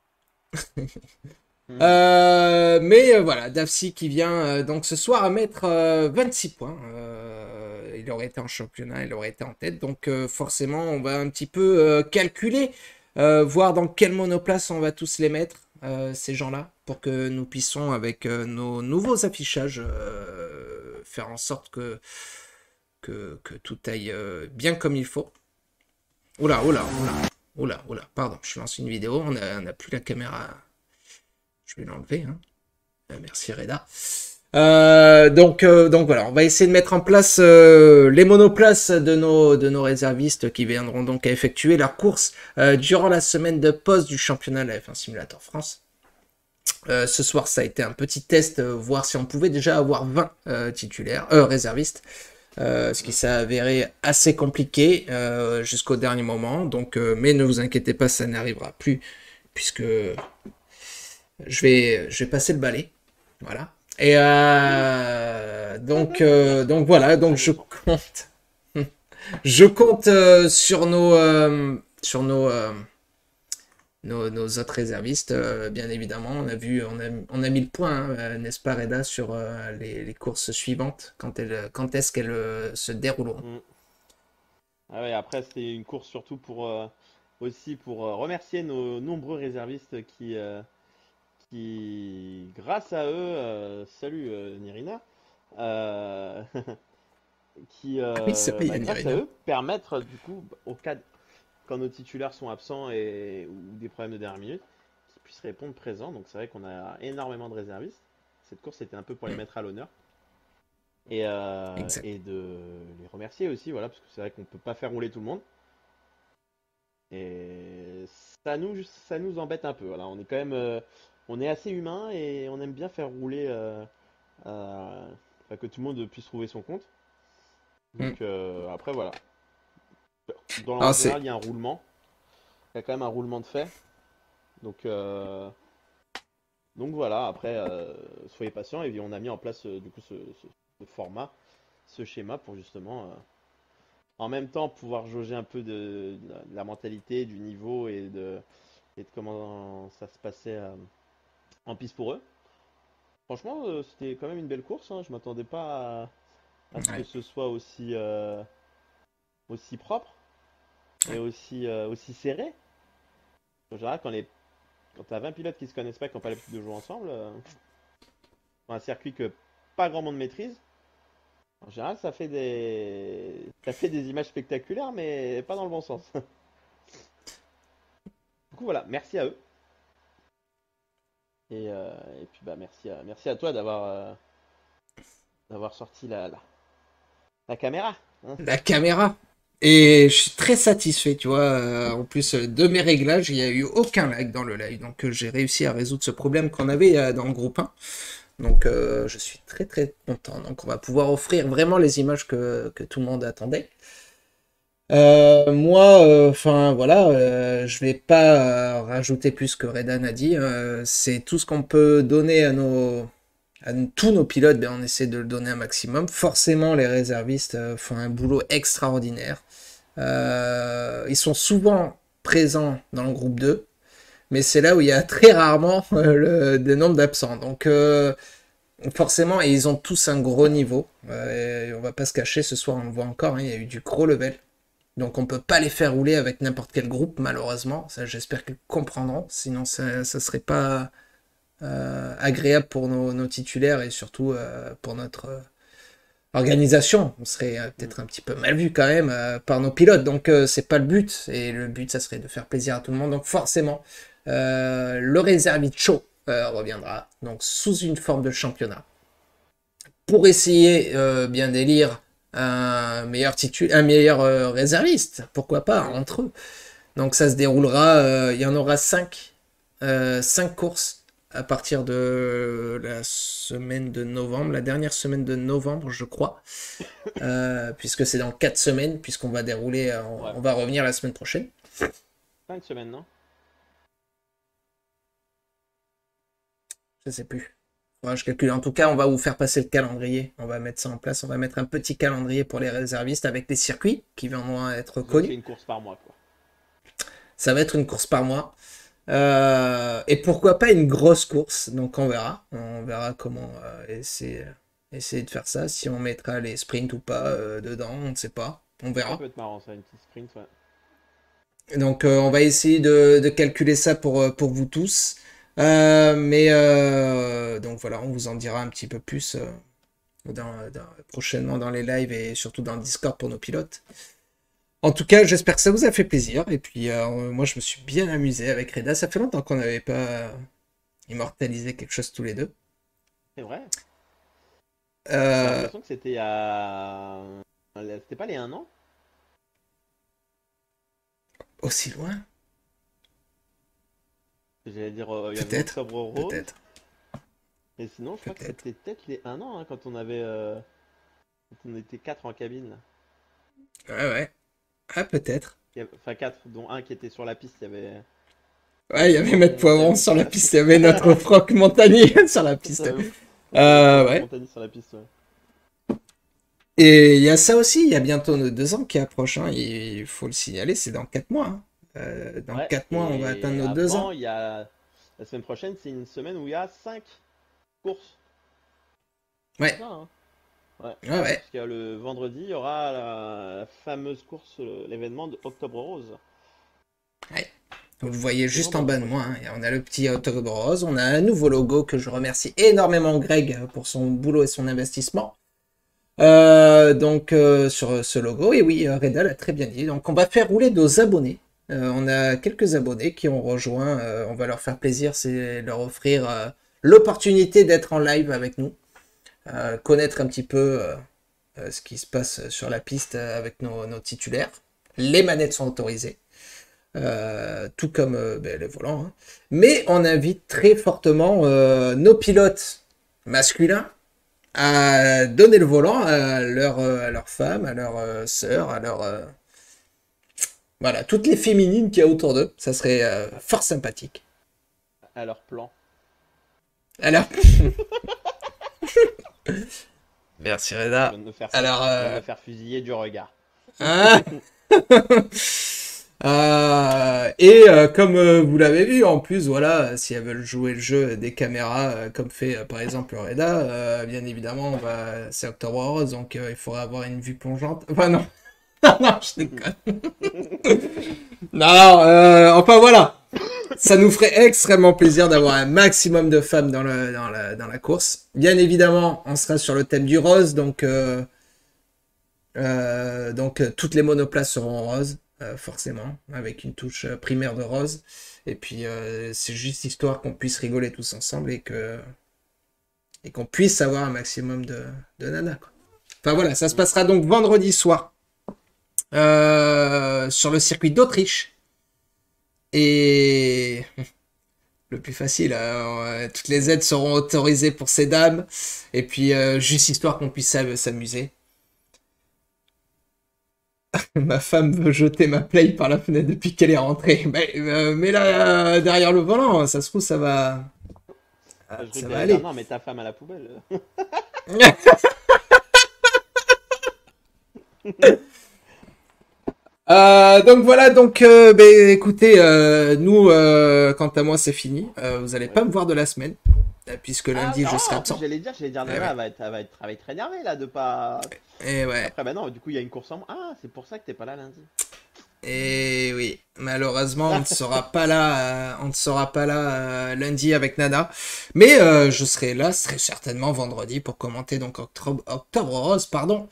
Hmm. Euh, mais euh, voilà, Dafsi qui vient euh, donc ce soir à mettre euh, vingt-six points. Euh, il aurait été en championnat, il aurait été en tête. Donc euh, forcément, on va un petit peu euh, calculer, euh, voir dans quelle monoplace on va tous les mettre, euh, ces gens-là, pour que nous puissions, avec euh, nos nouveaux affichages, euh, faire en sorte que, que, que tout aille euh, bien comme il faut. Oula, oula, oula, oula, oula, pardon, je lance une vidéo, on n'a on a plus la caméra. Je vais l'enlever. Hein. Euh, merci Reda. Euh, donc, euh, donc voilà, on va essayer de mettre en place euh, les monoplaces de nos, de nos réservistes qui viendront donc à effectuer leur course euh, durant la semaine de pause du championnat de la F un Simulator France. Euh, ce soir, ça a été un petit test, euh, voir si on pouvait déjà avoir vingt euh, titulaires, euh, réservistes. Euh, ce qui s'est avéré assez compliqué euh, jusqu'au dernier moment. Donc, euh, mais ne vous inquiétez pas, ça n'arrivera plus puisque je vais, je vais passer le balai. Voilà. Et euh, donc, euh, donc voilà, donc je compte, je compte euh, sur nos, euh, sur nos, euh, nos, nos autres réservistes, euh, bien évidemment. On a vu, on a, on a mis le point, hein, euh, n'est-ce pas, Reda, sur euh, les, les courses suivantes, quand elles, quand est-ce qu'elles euh, se dérouleront. Mm. Ah ouais, après, c'est une course surtout pour euh, aussi pour euh, remercier nos nombreux réservistes qui, euh, qui, grâce à eux, euh, salut euh, Nirina, euh, qui, Ah oui, c'est euh, vrai, il y bah, a grâce à Nirina. eux, permettre du coup, au cas de- quand nos titulaires sont absents et ou des problèmes de dernière minute, qu'ils puissent répondre présents. Donc c'est vrai qu'on a énormément de réservistes. Cette course était un peu pour les mettre à l'honneur. Et, euh, Exact. et de les remercier aussi, voilà, parce que c'est vrai qu'on peut pas faire rouler tout le monde. Et ça nous, ça nous embête un peu. Voilà, on est quand même, euh, on est assez humain et on aime bien faire rouler, euh, euh, enfin, que tout le monde puisse trouver son compte. Mm. Donc euh, après voilà, dans en Alors général c'est, il y a un roulement, il y a quand même un roulement de fait. Donc euh, donc voilà, après euh, soyez patients et on a mis en place euh, du coup ce, ce- ce format, ce schéma pour justement euh, en même temps pouvoir jauger un peu de, de la, de la mentalité, du niveau et de, et de comment ça se passait euh, en piste pour eux. Franchement, euh, c'était quand même une belle course, hein. Je m'attendais pas à, à ce que ouais. ce soit aussi, euh, aussi propre et aussi, euh, aussi serré. En général, quand les, quand t'as vingt pilotes qui se connaissent pas, qui n'ont pas l'habitude de jouer ensemble, euh, un circuit que pas grand monde maîtrise, en général, ça fait des, ça fait des images spectaculaires, mais pas dans le bon sens. Du coup, voilà, merci à eux. Et, euh, et puis bah merci à, merci à toi d'avoir euh, d'avoir sorti la, la, la caméra, hein. La caméra. Et je suis très satisfait, tu vois. euh, en plus euh, de mes réglages, il n'y a eu aucun lag dans le live. Donc euh, j'ai réussi à résoudre ce problème qu'on avait euh, dans le groupe un. Donc euh, je suis très très content. Donc on va pouvoir offrir vraiment les images que, que tout le monde attendait. Euh, moi, enfin voilà, euh, je vais pas euh, rajouter plus que Redan a dit. euh, c'est tout ce qu'on peut donner à nos, à n- tous nos pilotes, ben, on essaie de le donner un maximum. Forcément, les réservistes euh, font un boulot extraordinaire. Euh, ils sont souvent présents dans le groupe deux, mais c'est là où il y a très rarement euh, le, des nombres d'absents. Donc euh, forcément, et ils ont tous un gros niveau. Euh, et on va pas se cacher, ce soir on le voit encore, hein, il y a eu du gros level. Donc on peut pas les faire rouler avec n'importe quel groupe, malheureusement. Ça, j'espère qu'ils comprendront. Sinon, ça, ça serait pas euh, agréable pour nos, nos titulaires et surtout euh, pour notre euh, organisation. On serait euh, Mm. peut-être un petit peu mal vu quand même euh, par nos pilotes. Donc euh, c'est pas le but. Et le but, ça serait de faire plaisir à tout le monde. Donc forcément, euh, le réserviste chaud euh, reviendra. Donc sous une forme de championnat. Pour essayer euh, bien d'élire un meilleur titu un meilleur euh, réserviste, pourquoi pas, Mm. entre eux. Donc ça se déroulera, euh, il y en aura cinq, euh, cinq courses à partir de la semaine de novembre, la dernière semaine de novembre, je crois, euh, puisque c'est dans quatre semaines, puisqu'on va dérouler, euh, on, Ouais, on va revenir la semaine prochaine. cinq semaines, non? Je sais plus. Ouais, je calcule. En tout cas, on va vous faire passer le calendrier. On va mettre ça en place. On va mettre un petit calendrier pour les réservistes avec les circuits qui vont être Donc c'est connus. une course par mois, quoi. Ça va être une course par mois. Euh, et pourquoi pas une grosse course. Donc on verra. On verra comment euh, essayer, essayer de faire ça. Si on mettra les sprints ou pas euh, dedans, on ne sait pas. On Ça verra. peut être marrant, ça, une petite sprint, ouais. Donc euh, on va essayer de, de calculer ça pour, euh, pour vous tous. Euh, mais euh, donc voilà, on vous en dira un petit peu plus euh, dans, dans- prochainement dans les lives et surtout dans le Discord pour nos pilotes. En tout cas, j'espère que ça vous a fait plaisir. Et puis euh, moi, je me suis bien amusé avec Reda. Ça fait longtemps qu'on n'avait pas euh, immortalisé quelque chose tous les deux. C'est vrai. J'ai Euh, l'impression que c'était à... C'était pas les un an? aussi loin? J'allais dire, euh, il y avait Peut-être. Octobre Rose. Peut-être. Et sinon, je crois que Peut-être. c'était peut-être les un an, hein, quand on avait... euh, quand on était quatre en cabine, là. Ouais, ouais. Ah, peut-être. Il y avait- Enfin, quatre, dont un qui était sur la piste, il y avait... Ouais, il y avait Maître Poivron sur la piste. Il y avait notre Froc Montagnier sur la piste. Ça, ouf. Euh, ouais. Spontané sur la piste, ouais. Et il y a ça aussi, il y a bientôt nos deux ans qui approchent, hein, il faut le signaler, c'est dans quatre mois. Hein. Euh, dans Ouais, quatre mois, on va et atteindre nos deux avant, ans. il y a... La semaine prochaine, c'est une semaine où il y a cinq courses. Ouais, Ça, hein. Ouais. ouais, ouais. Parce que le vendredi, il y aura la, la fameuse course, euh, l'événement de Octobre Rose. Vous le voyez juste en bas de moi, hein. Et on a le petit Octobre Rose, on a un nouveau logo que je remercie énormément Greg pour son boulot et son investissement. Euh, donc euh, sur ce logo, et oui, euh, Reda l'a très bien dit, donc on va faire rouler nos abonnés. Euh, on a quelques abonnés qui ont rejoint, euh, on va leur faire plaisir, c'est leur offrir euh, l'opportunité d'être en live avec nous, euh, connaître un petit peu euh, euh, ce qui se passe sur la piste euh, avec nos, nos titulaires. Les manettes sont autorisées. Euh, tout comme euh, ben, les volants. Hein. Mais on invite très fortement euh, nos pilotes masculins à donner le volant à leur, euh, à leur femme, à leur euh, sœur, à leur... euh, Voilà, toutes les féminines qu'il y a autour d'eux. Ça serait euh, fort sympathique. À leur plan. Alors... Merci Reda. Je viens de me faire, Alors, je viens de euh, me faire fusiller du regard. Ah Euh, et euh, comme euh, vous l'avez vu, en plus, voilà, si elles veulent jouer le jeu des caméras, euh, comme fait euh, par exemple Reda, euh, bien évidemment, on va... c'est Octobre Rose, donc euh, il faudra avoir une vue plongeante. Enfin, non, non, je déconne. Non, euh, enfin voilà, ça nous ferait extrêmement plaisir d'avoir un maximum de femmes dans, le, dans, la, dans la course. Bien évidemment, on sera sur le thème du rose, donc, euh, euh, donc euh, toutes les monoplaces seront en rose. Euh, forcément, avec une touche euh, primaire de rose. Et puis, euh, c'est juste histoire qu'on puisse rigoler tous ensemble et que et qu'on puisse avoir un maximum de, de nanas. Quoi. Enfin voilà, ça se passera donc vendredi soir euh, sur le circuit d'Autriche. Et le plus facile, euh, toutes les aides seront autorisées pour ces dames. Et puis, euh, juste histoire qu'on puisse s'amuser. Ma femme veut jeter ma play par la fenêtre depuis qu'elle est rentrée. Mais, euh, mais là, euh, derrière le volant, ça se trouve, ça va... Ah, Je ça vais va dire, aller. non, mais ta femme à la poubelle. Euh, donc voilà, donc euh, ben, écoutez, euh, nous, euh, quant à moi, c'est fini. Euh, vous allez pas me voir de la semaine, euh, puisque lundi, Ah, je non, serai absent. J'allais dire, j'allais dire, Eh Nana, ouais. elle va être, elle va être, elle va être énervée là de pas. Et ouais. Après, bah non, du coup, il y a une course en moins. Ah, c'est pour ça que t'es pas là lundi. Et oui, malheureusement, on ne sera pas là, euh, on ne sera pas là euh, lundi avec Nana, mais euh, je serai là, ce serait certainement vendredi pour commenter donc Octobre, Octobre Rose, pardon.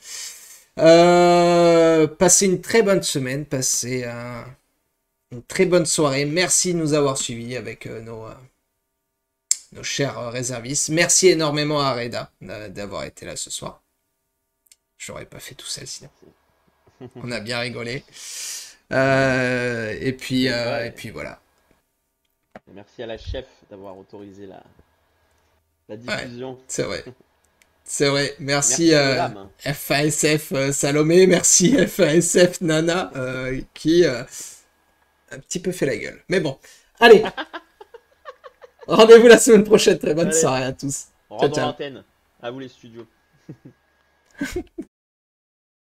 Euh, passez une très bonne semaine, passez un- une très bonne soirée. Merci de nous avoir suivis avec euh, nos, euh, nos chers euh, réservistes. Merci énormément à Reda euh, d'avoir été là ce soir. J'aurais pas fait tout seul sinon. On a bien rigolé. Euh, et puis, euh, Ouais. et puis voilà. Et merci à la chef d'avoir autorisé la, la diffusion. C'est vrai. C'est vrai. Merci, Merci, euh, mesdames. F A S F euh, Salomé. Merci F A S F Nana euh, qui euh, a un petit peu fait la gueule. Mais bon. Allez. Rendez-vous la semaine prochaine. Très bonne Allez. soirée à tous. On Ciao, rentre dans ciao. l'antenne. À vous les studios.